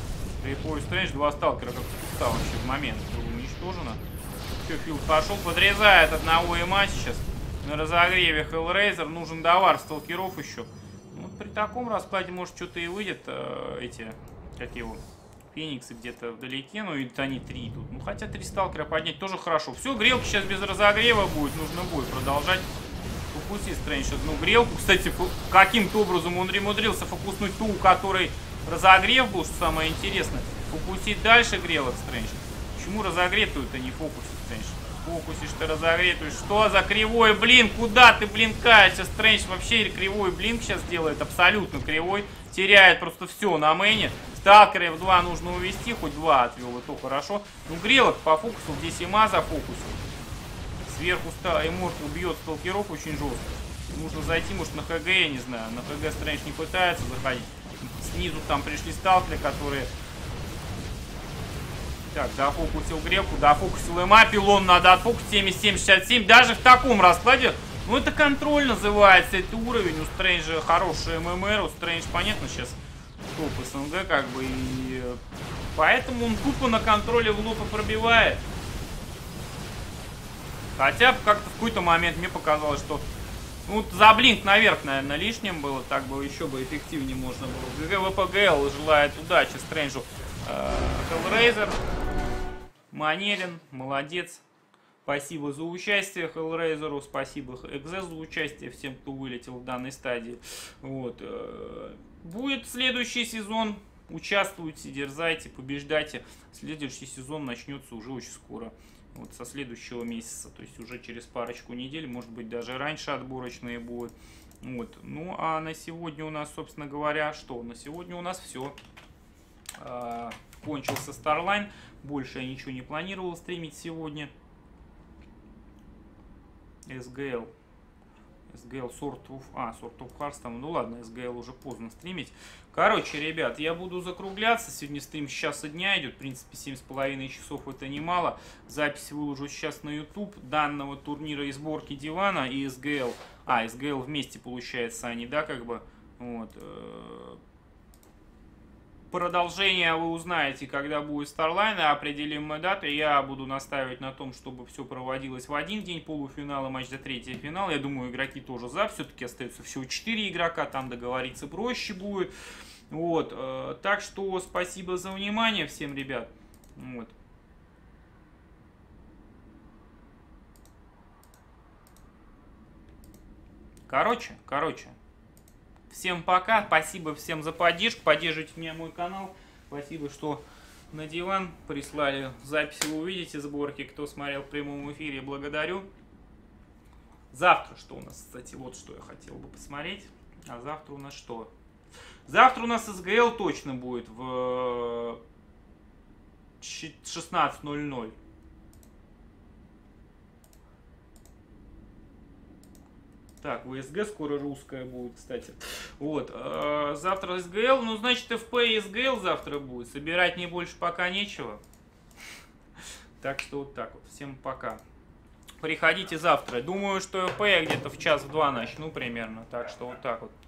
Слепой Стрэндж, 2 сталкера как стал вообще в момент. Было уничтожено. Все, Филд пошел, подрезает одного ИМа сейчас. На разогреве Hellraiser. Нужен довар сталкеров еще. Ну, при таком раскладе, может, что-то и выйдет. Эти, как его, Фениксы где-то вдалеке. Ну, и они 3 идут. Ну, хотя 3 сталкера поднять тоже хорошо. Все, грелка сейчас без разогрева будет. Нужно будет продолжать. Фокуси Стрэндж одну грелку. Кстати, каким-то образом он умудрился фокуснуть ту, у которой разогрев был, что самое интересное. Фокусить дальше грелок Стрэндж. Почему разогретую-то не фокусит Стрэндж? Фокусишь ты разогретую. Что за кривой блин? Куда ты блинкаешься? Стрэндж вообще кривой блинк сейчас делает. Абсолютно кривой. Теряет просто все на мэне. Сталкеров 2 нужно увести. Хоть 2 отвел, и то хорошо. Ну, грелок по фокусу. Здесь ИМа зафокусил. Сверху Immortal бьет сталкеров очень жестко. Нужно зайти, может, на ХГ, я не знаю. На ХГ Стрэндж не пытается заходить. Снизу там пришли сталкеры, которые... Так, дофокусил грелку, дофокусил ИМа. Пилон надо отфокусить. 77-67. Даже в таком раскладе... Ну, это контроль называется. Это уровень. У Стрэнджа хороший ММР. У Стрэндж, понятно, сейчас топ СНГ, как бы. И... Поэтому он тупо на контроле в лоб и пробивает. Хотя как-то в какой-то момент мне показалось, что ну, за блинк наверх, наверное, лишним было. Так бы еще бы эффективнее можно было. ВПГЛ желает удачи Стрэнджу. Hellraiser. Манерин. Молодец. Спасибо за участие Hellraiser'у. Спасибо Экзе за участие. Всем, кто вылетел в данной стадии. Вот. Будет следующий сезон. Участвуйте, дерзайте, побеждайте. Следующий сезон начнется уже очень скоро. Вот со следующего месяца, то есть уже через парочку недель, может быть даже раньше отборочные будут. Вот. Ну а на сегодня у нас, собственно говоря, что? На сегодня у нас все. Кончился Starline. Больше я ничего не планировал стримить сегодня. SGL. SGL Sword of Hearts там. Ну ладно, SGL уже поздно стримить. Короче, ребят, я буду закругляться. Сегодня стрим с часа дня идет. В принципе, 7,5 часов это немало. Запись выложу сейчас на YouTube данного турнира и сборки дивана и SGL. SGL вместе получается они, да, как бы. Вот. Продолжение вы узнаете, когда будет Starline, определим мы дату. Я буду настаивать на том, чтобы все проводилось в один день, полуфинала, матч за третий финал. Я думаю, игроки тоже за, все-таки остается всего 4 игрока, там договориться проще будет. Вот, так что спасибо за внимание всем, ребят. Вот. Короче. Всем пока, спасибо всем за поддержку, поддерживайте меня, мой канал. Спасибо, что на диван прислали записи, вы увидите сборки. Кто смотрел в прямом эфире, благодарю. Завтра что у нас, кстати, вот что я хотел бы посмотреть. А завтра у нас что? Завтра у нас СГЛ точно будет в 16:00. Так, ВСГ скоро русская будет, кстати. Вот. Завтра СГЛ. Ну, значит, ФП и СГЛ завтра будет. Собирать мне больше пока нечего. Так что вот так вот. Всем пока. Приходите завтра. Думаю, что ФП я где-то в 1-2 начну примерно. Так что вот так вот.